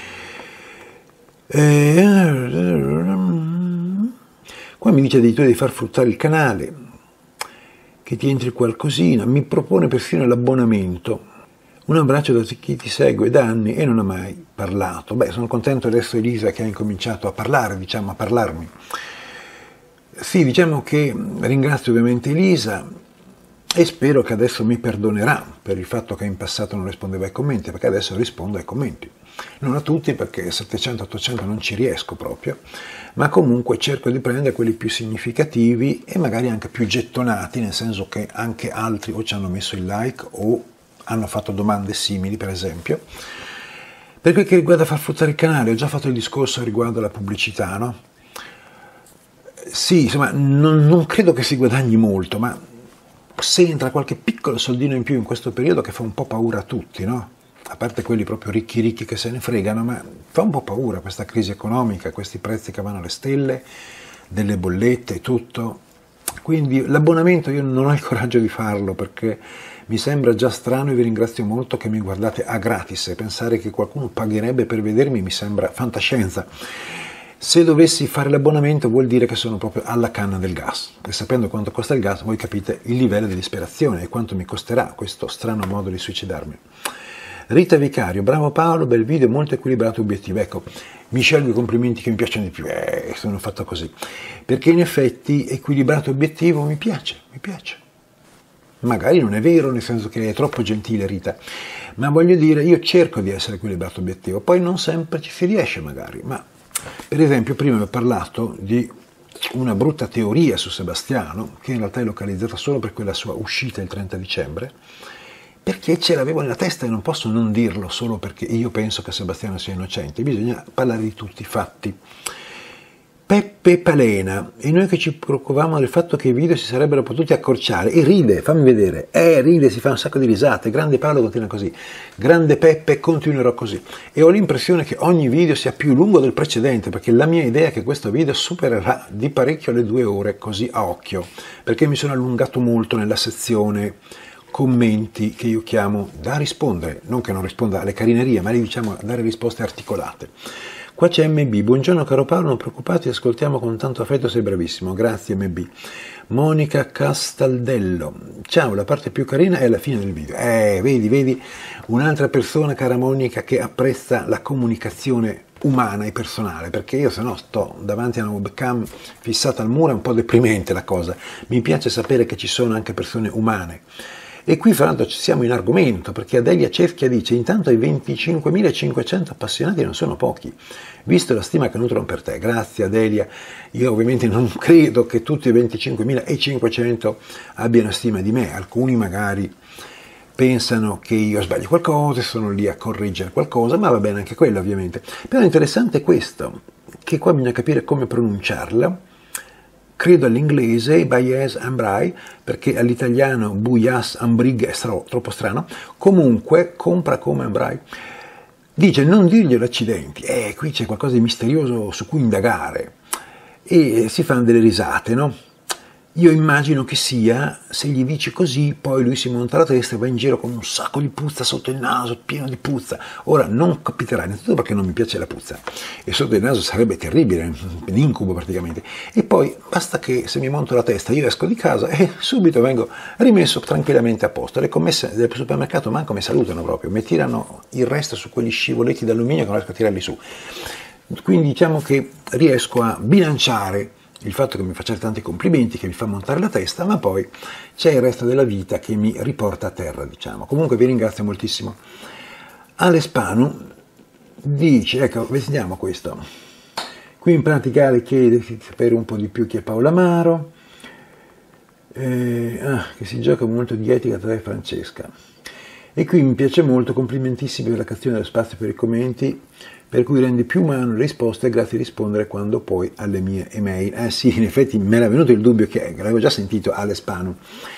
Speaker 1: Qua mi dice addirittura di far fruttare il canale, che ti entri qualcosina, mi propone persino l'abbonamento. Un abbraccio da chi ti segue da anni e non ha mai parlato. Beh, sono contento adesso Elisa che ha incominciato a parlare, diciamo, a parlarmi. Sì, diciamo che ringrazio ovviamente Elisa e spero che adesso mi perdonerà per il fatto che in passato non rispondevo ai commenti, perché adesso rispondo ai commenti. Non a tutti perché 700-800 non ci riesco proprio, ma comunque cerco di prendere quelli più significativi e magari anche più gettonati, nel senso che anche altri o ci hanno messo il like o hanno fatto domande simili, per esempio. Per quel che riguarda far fruttare il canale, ho già fatto il discorso riguardo alla pubblicità, no? Sì, insomma, non credo che si guadagni molto, ma se entra qualche piccolo soldino in più in questo periodo che fa un po' paura a tutti, no? A parte quelli proprio ricchi che se ne fregano, ma fa un po' paura questa crisi economica, questi prezzi che vanno alle stelle, delle bollette e tutto. Quindi l'abbonamento io non ho il coraggio di farlo perché mi sembra già strano e vi ringrazio molto che mi guardate a gratis e pensare che qualcuno pagherebbe per vedermi mi sembra fantascienza. Se dovessi fare l'abbonamento vuol dire che sono proprio alla canna del gas e sapendo quanto costa il gas voi capite il livello di disperazione e quanto mi costerà questo strano modo di suicidarmi. Rita Vicario, bravo Paolo, bel video, molto equilibrato e obiettivo. Ecco, mi scelgo i complimenti che mi piacciono di più, sono fatto così, perché in effetti equilibrato e obiettivo mi piace. Magari non è vero, nel senso che è troppo gentile Rita, ma voglio dire, io cerco di essere equilibrato e obiettivo, poi non sempre ci si riesce magari, ma per esempio prima vi ho parlato di una brutta teoria su Sebastiano, che in realtà è localizzata solo per quella sua uscita il 30 dicembre, perché ce l'avevo nella testa e non posso non dirlo solo perché io penso che Sebastiano sia innocente, bisogna parlare di tutti i fatti. Peppe Palena, e noi che ci preoccupavamo del fatto che i video si sarebbero potuti accorciare, e ride, fammi vedere, ride, si fa un sacco di risate, grande Paolo continua così, grande Peppe continuerò così, e ho l'impressione che ogni video sia più lungo del precedente, perché la mia idea è che questo video supererà di parecchio le 2 ore, così a occhio, perché mi sono allungato molto nella sezione commenti che io chiamo da rispondere, non che non risponda alle carinerie, ma diciamo dare risposte articolate. Qua c'è MB, buongiorno caro Paolo, non preoccupati, ascoltiamo con tanto affetto, sei bravissimo, grazie MB. Monica Castaldello, ciao, la parte più carina è alla fine del video. Vedi, un'altra persona, cara Monica, che apprezza la comunicazione umana e personale, perché io se no sto davanti a una webcam fissata al muro, è un po' deprimente la cosa, mi piace sapere che ci sono anche persone umane. E qui fra l'altro siamo in argomento, perché Adelia Cerchia dice intanto i 25.500 appassionati non sono pochi, visto la stima che nutrono per te. Grazie Adelia, io ovviamente non credo che tutti i 25.500 abbiano stima di me, alcuni magari pensano che io sbaglio qualcosa, sono lì a correggere qualcosa, ma va bene anche quello ovviamente. Però interessante è questo, che qua bisogna capire come pronunciarla. Credo all'inglese Bayes Ambrai, perché all'italiano Buyas Ambrig è troppo strano. Comunque compra come Ambrai. Dice non dirglielo accidenti, qui c'è qualcosa di misterioso su cui indagare, e si fanno delle risate, no? Io immagino che sia, se gli dici così, poi lui si monta la testa e va in giro con un sacco di puzza sotto il naso, pieno di puzza. Ora, non capiterà, innanzitutto perché non mi piace la puzza, e sotto il naso sarebbe terribile, un incubo praticamente. E poi, basta che se mi monto la testa io esco di casa e subito vengo rimesso tranquillamente a posto. Le commesse del supermercato manco mi salutano proprio, mi tirano il resto su quegli scivoletti d'alluminio che non riesco a tirarli su. Quindi diciamo che riesco a bilanciare il fatto che mi facciate tanti complimenti, che mi fa montare la testa, ma poi c'è il resto della vita che mi riporta a terra, diciamo. Comunque vi ringrazio moltissimo. Ale Spanu dice, ecco, vediamo questo. Qui in pratica Ale chiede di sapere un po' di più chi è Paolo Amaro, che si gioca molto di etica tra Francesca. E qui mi piace molto, complimentissimi per la creazione dello spazio per i commenti, per cui rende più umano le risposte, grazie a rispondere quando poi alle mie email. Sì, in effetti me era venuto il dubbio che l'avevo già sentito, Ale Spanu.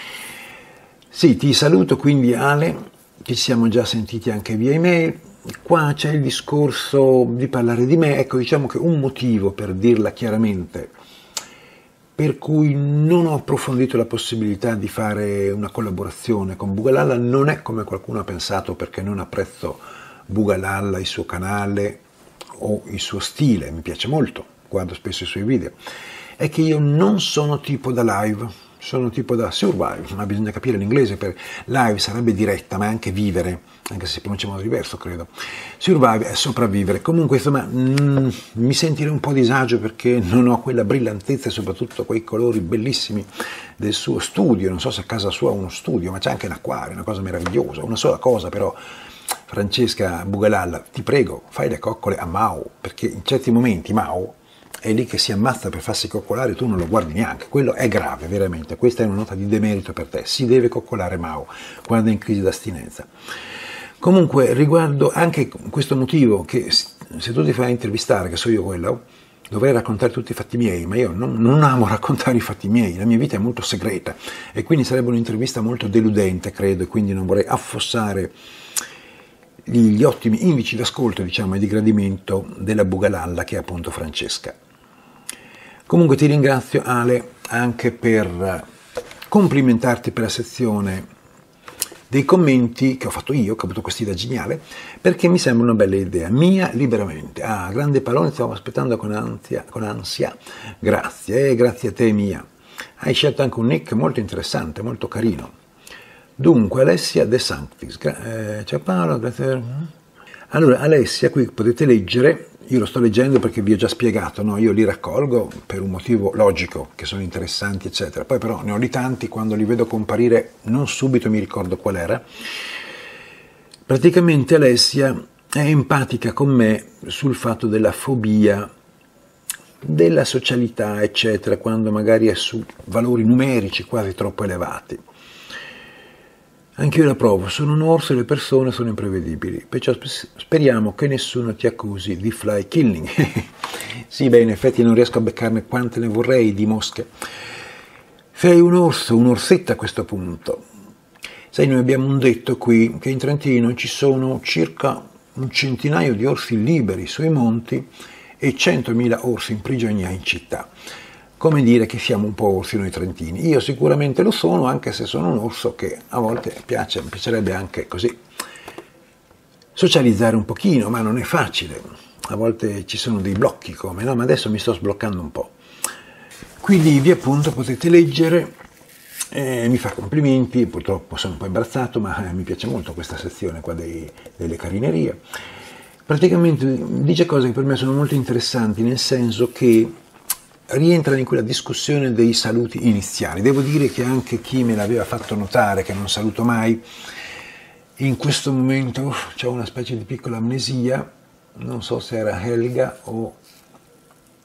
Speaker 1: Sì, ti saluto quindi Ale, che ci siamo già sentiti anche via email. Qua c'è il discorso di parlare di me, ecco, diciamo che un motivo, per dirla chiaramente, per cui non ho approfondito la possibilità di fare una collaborazione con Bugalalla, non è come qualcuno ha pensato perché non apprezzo Bugalalla, il suo canale o il suo stile, mi piace molto, guardo spesso i suoi video, è che io non sono tipo da live, sono tipo da survive, ma bisogna capire l'inglese, per live sarebbe diretta, ma è anche vivere, anche se si pronuncia in modo diverso, credo. Survive è sopravvivere. Comunque, insomma, mi sentirei un po' a disagio perché non ho quella brillantezza e soprattutto quei colori bellissimi del suo studio. Non so se a casa sua ha uno studio, ma c'è anche un acquario, una cosa meravigliosa, una sola cosa però. Francesca Bugalalla, ti prego, fai le coccole a Mao, perché in certi momenti Mao è lì che si ammazza per farsi coccolare, tu non lo guardi neanche, quello è grave veramente, questa è una nota di demerito per te, si deve coccolare Mao quando è in crisi d'astinenza. Comunque riguardo anche questo motivo che se tu ti fai intervistare, che so io quello, dovrei raccontare tutti i fatti miei, ma io non amo raccontare i fatti miei, la mia vita è molto segreta e quindi sarebbe un'intervista molto deludente, credo, e quindi non vorrei affossare gli ottimi indici d'ascolto, diciamo, e di gradimento della Bugalalla che è appunto Francesca. Comunque ti ringrazio Ale anche per complimentarti per la sezione dei commenti che ho fatto io, che ho avuto questa idea geniale, perché mi sembra una bella idea, mia liberamente. Grande Palone, stavo aspettando con ansia, grazie, grazie a te Mia. Hai scelto anche un nick molto interessante, molto carino. Dunque, Alessia De Sanctis, ciao Paolo, grazie. Allora, Alessia, qui potete leggere, io lo sto leggendo perché vi ho già spiegato, no? Io li raccolgo per un motivo logico, che sono interessanti, eccetera. Poi però ne ho di tanti, quando li vedo comparire non subito mi ricordo qual era. Praticamente Alessia è empatica con me sul fatto della fobia, della socialità, eccetera, quando magari è su valori numerici quasi troppo elevati. Anche io la provo, sono un orso e le persone sono imprevedibili, perciò speriamo che nessuno ti accusi di fly killing. Sì, beh, in effetti non riesco a beccarne quante ne vorrei di mosche. Sei un orso, un'orsetta a questo punto. Sai, noi abbiamo un detto qui, che in Trentino ci sono circa un centinaio di orsi liberi sui monti e 100.000 orsi in prigionia in città. Come dire che siamo un po' orsi noi trentini. Io sicuramente lo sono, anche se sono un orso che a volte mi piacerebbe anche così socializzare un pochino, ma non è facile. A volte ci sono dei blocchi come, no? Ma adesso mi sto sbloccando un po'. Qui Livia appunto potete leggere, mi fa complimenti, purtroppo sono un po' imbarazzato, ma mi piace molto questa sezione qua delle carinerie. Praticamente dice cose che per me sono molto interessanti, nel senso che rientrano in quella discussione dei saluti iniziali. Devo dire che anche chi me l'aveva fatto notare che non saluto mai, in questo momento c'ho una specie di piccola amnesia, non so se era Helga o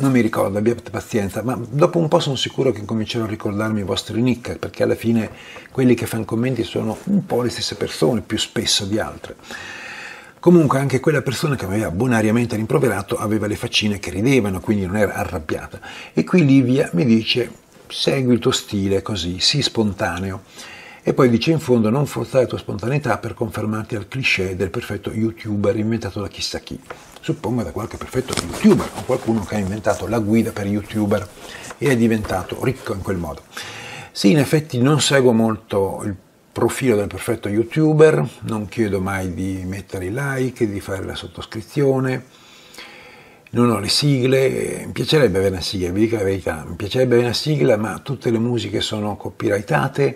Speaker 1: non mi ricordo, abbiate pazienza, ma dopo un po' sono sicuro che comincerò a ricordarmi i vostri nick, perché alla fine quelli che fanno commenti sono un po' le stesse persone, più spesso di altre. Comunque anche quella persona che mi aveva bonariamente rimproverato aveva le faccine che ridevano, quindi non era arrabbiata. E qui Livia mi dice: segui il tuo stile così, sii spontaneo. E poi dice in fondo: non forzare la tua spontaneità per confermarti al cliché del perfetto youtuber inventato da chissà chi. Suppongo da qualche perfetto youtuber o qualcuno che ha inventato la guida per youtuber e è diventato ricco in quel modo. Sì, in effetti non seguo molto il profilo del perfetto youtuber, non chiedo mai di mettere i like, di fare la sottoscrizione, non ho le sigle, mi piacerebbe avere una sigla, vi dico la verità, mi piacerebbe avere una sigla, ma tutte le musiche sono copyrightate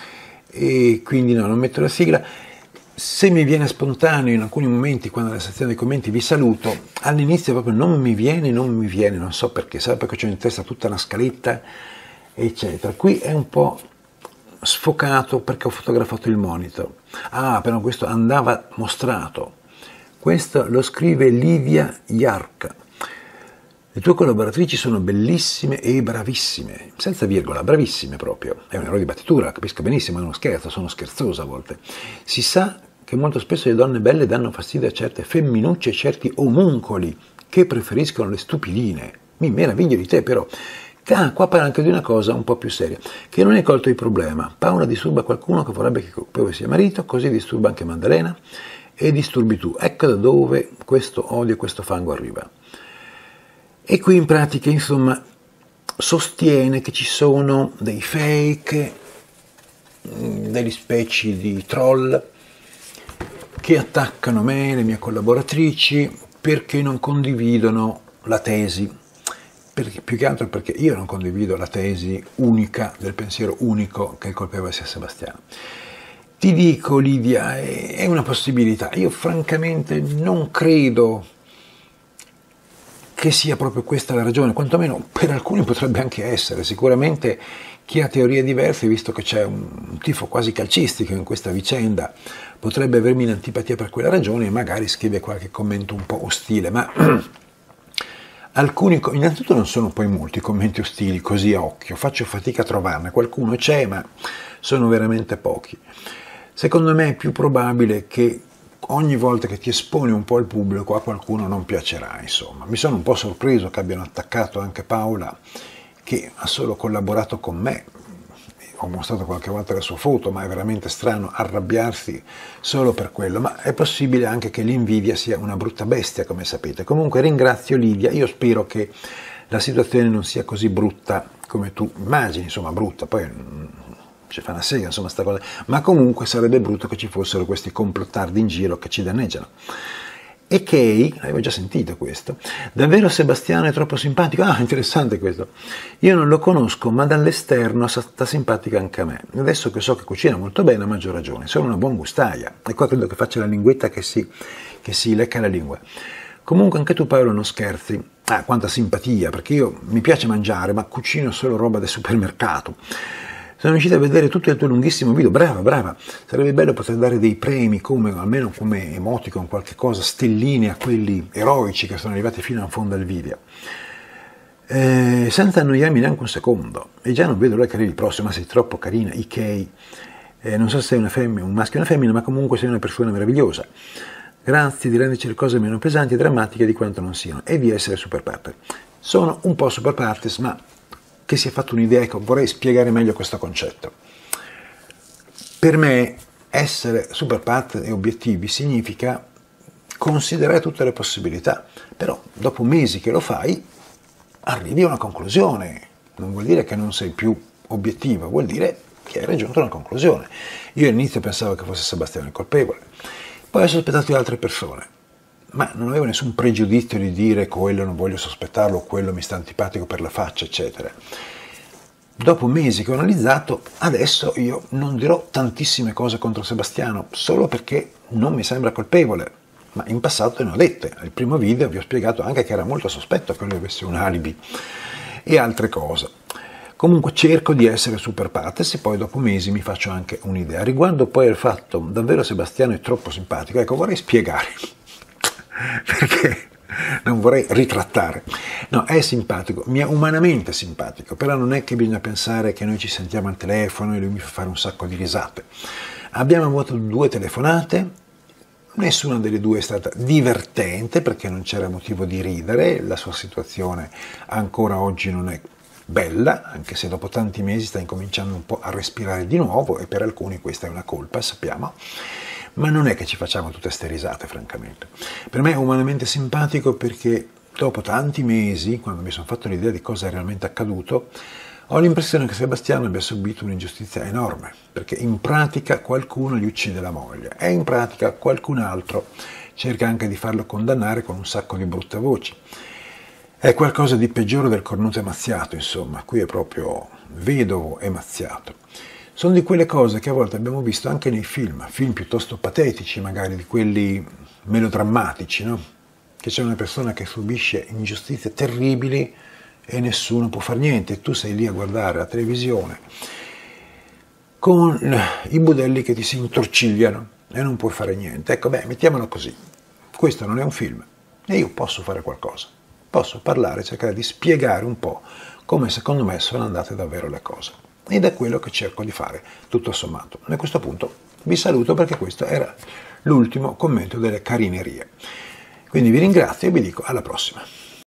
Speaker 1: e quindi no, non metto la sigla. Se mi viene spontaneo in alcuni momenti, quando alla sezione dei commenti vi saluto, all'inizio proprio non mi viene, non so perché, sai, perché c'ho in testa tutta una scaletta, eccetera. Qui è un po' sfocato perché ho fotografato il monitor. Ah, però questo andava mostrato. Questo lo scrive Livia Iarca. Le tue collaboratrici sono bellissime e bravissime, senza virgola, bravissime proprio. È un errore di battitura, capisco benissimo, è uno scherzo, sono scherzosa a volte. Si sa che molto spesso le donne belle danno fastidio a certe femminucce e certi omuncoli che preferiscono le stupidine. Mi meraviglio di te però. Ah, qua parla anche di una cosa un po' più seria, che non hai colto il problema. Paola disturba qualcuno che vorrebbe che poi sia marito, così disturba anche Maddalena e disturbi tu. Ecco da dove questo odio e questo fango arriva. E qui in pratica, insomma, sostiene che ci sono dei fake, delle specie di troll che attaccano me, le mie collaboratrici, perché non condividono la tesi. Perché, più che altro perché io non condivido la tesi unica, del pensiero unico che il colpevole sia Sebastiano. Ti dico, Livia, è una possibilità. Io francamente non credo che sia proprio questa la ragione, quantomeno per alcuni potrebbe anche essere. Sicuramente chi ha teorie diverse, visto che c'è un tifo quasi calcistico in questa vicenda, potrebbe avermi in antipatia per quella ragione e magari scrive qualche commento un po' ostile, ma alcuni, innanzitutto non sono poi molti commenti ostili così a occhio, faccio fatica a trovarne, qualcuno c'è ma sono veramente pochi. Secondo me è più probabile che ogni volta che ti esponi un po' al pubblico a qualcuno non piacerà, insomma. Mi sono un po' sorpreso che abbiano attaccato anche Paola, che ha solo collaborato con me. Ho mostrato qualche volta la sua foto, ma è veramente strano arrabbiarsi solo per quello. Ma è possibile anche che l'invidia sia una brutta bestia, come sapete. Comunque ringrazio Livia, io spero che la situazione non sia così brutta come tu immagini, insomma brutta, poi ci fa una sega, insomma, sta cosa, ma comunque sarebbe brutto che ci fossero questi complottardi in giro che ci danneggiano. E Kay, avevo già sentito questo, davvero Sebastiano è troppo simpatico? Ah, interessante questo. Io non lo conosco, ma dall'esterno sta simpatico anche a me. Adesso che so che cucina molto bene, a maggior ragione, sono una buona gustaia. E qua credo che faccia la linguetta che si lecca la lingua. Comunque anche tu, Paolo, non scherzi. Ah, quanta simpatia, perché io mi piace mangiare, ma cucino solo roba del supermercato. Sono riuscito a vedere tutto il tuo lunghissimo video, brava, sarebbe bello poter dare dei premi, almeno come emoticon, qualche cosa, stelline a quelli eroici che sono arrivati fino in fondo al video. Senza annoiarmi neanche un secondo, e già non vedo l'ora che arrivi il prossimo, ma sei troppo carina, Ikei, non so se sei una femmina, un maschio o una femmina, ma comunque sei una persona meravigliosa. Grazie di renderci le cose meno pesanti e drammatiche di quanto non siano, e di essere super partner. Sono un po' super partes, ma che si è fatto un'idea, ecco, vorrei spiegare meglio questo concetto. Per me essere super partner e obiettivi significa considerare tutte le possibilità, però dopo mesi che lo fai arrivi a una conclusione, non vuol dire che non sei più obiettivo, vuol dire che hai raggiunto una conclusione. Io all'inizio pensavo che fosse Sebastiano il colpevole, poi ho sospettato di altre persone, ma non avevo nessun pregiudizio di dire quello non voglio sospettarlo, quello mi sta antipatico per la faccia, eccetera. Dopo mesi che ho analizzato, adesso io non dirò tantissime cose contro Sebastiano, solo perché non mi sembra colpevole, ma in passato ne ho dette. Al primo video vi ho spiegato anche che era molto sospetto che lui avesse un alibi e altre cose. Comunque cerco di essere super partes e poi dopo mesi mi faccio anche un'idea. Riguardo poi al fatto, davvero Sebastiano è troppo simpatico, ecco, vorrei spiegare, perché non vorrei ritrattare. No, è simpatico, mi è umanamente simpatico, però non è che bisogna pensare che noi ci sentiamo al telefono e lui mi fa fare un sacco di risate. Abbiamo avuto 2 telefonate, nessuna delle 2 è stata divertente perché non c'era motivo di ridere, la sua situazione ancora oggi non è bella, anche se dopo tanti mesi sta incominciando un po' a respirare di nuovo e per alcuni questa è una colpa, sappiamo, ma non è che ci facciamo tutte ste risate, francamente. Per me è umanamente simpatico perché dopo tanti mesi, quando mi sono fatto l'idea di cosa è realmente accaduto, ho l'impressione che Sebastiano abbia subito un'ingiustizia enorme, perché in pratica qualcuno gli uccide la moglie e in pratica qualcun altro cerca anche di farlo condannare con un sacco di brutte voci. È qualcosa di peggiore del cornuto mazziato, insomma, qui è proprio vedovo e mazziato. Sono di quelle cose che a volte abbiamo visto anche nei film piuttosto patetici, magari di quelli melodrammatici, no? Che c'è una persona che subisce ingiustizie terribili e nessuno può fare niente, e tu sei lì a guardare la televisione con i budelli che ti si intorcigliano e non puoi fare niente. Ecco, mettiamolo così, questo non è un film e io posso fare qualcosa, posso parlare, cercare di spiegare un po' come secondo me sono andate davvero le cose, ed è quello che cerco di fare tutto sommato. A questo punto vi saluto perché questo era l'ultimo commento delle carinerie. Quindi vi ringrazio e vi dico alla prossima.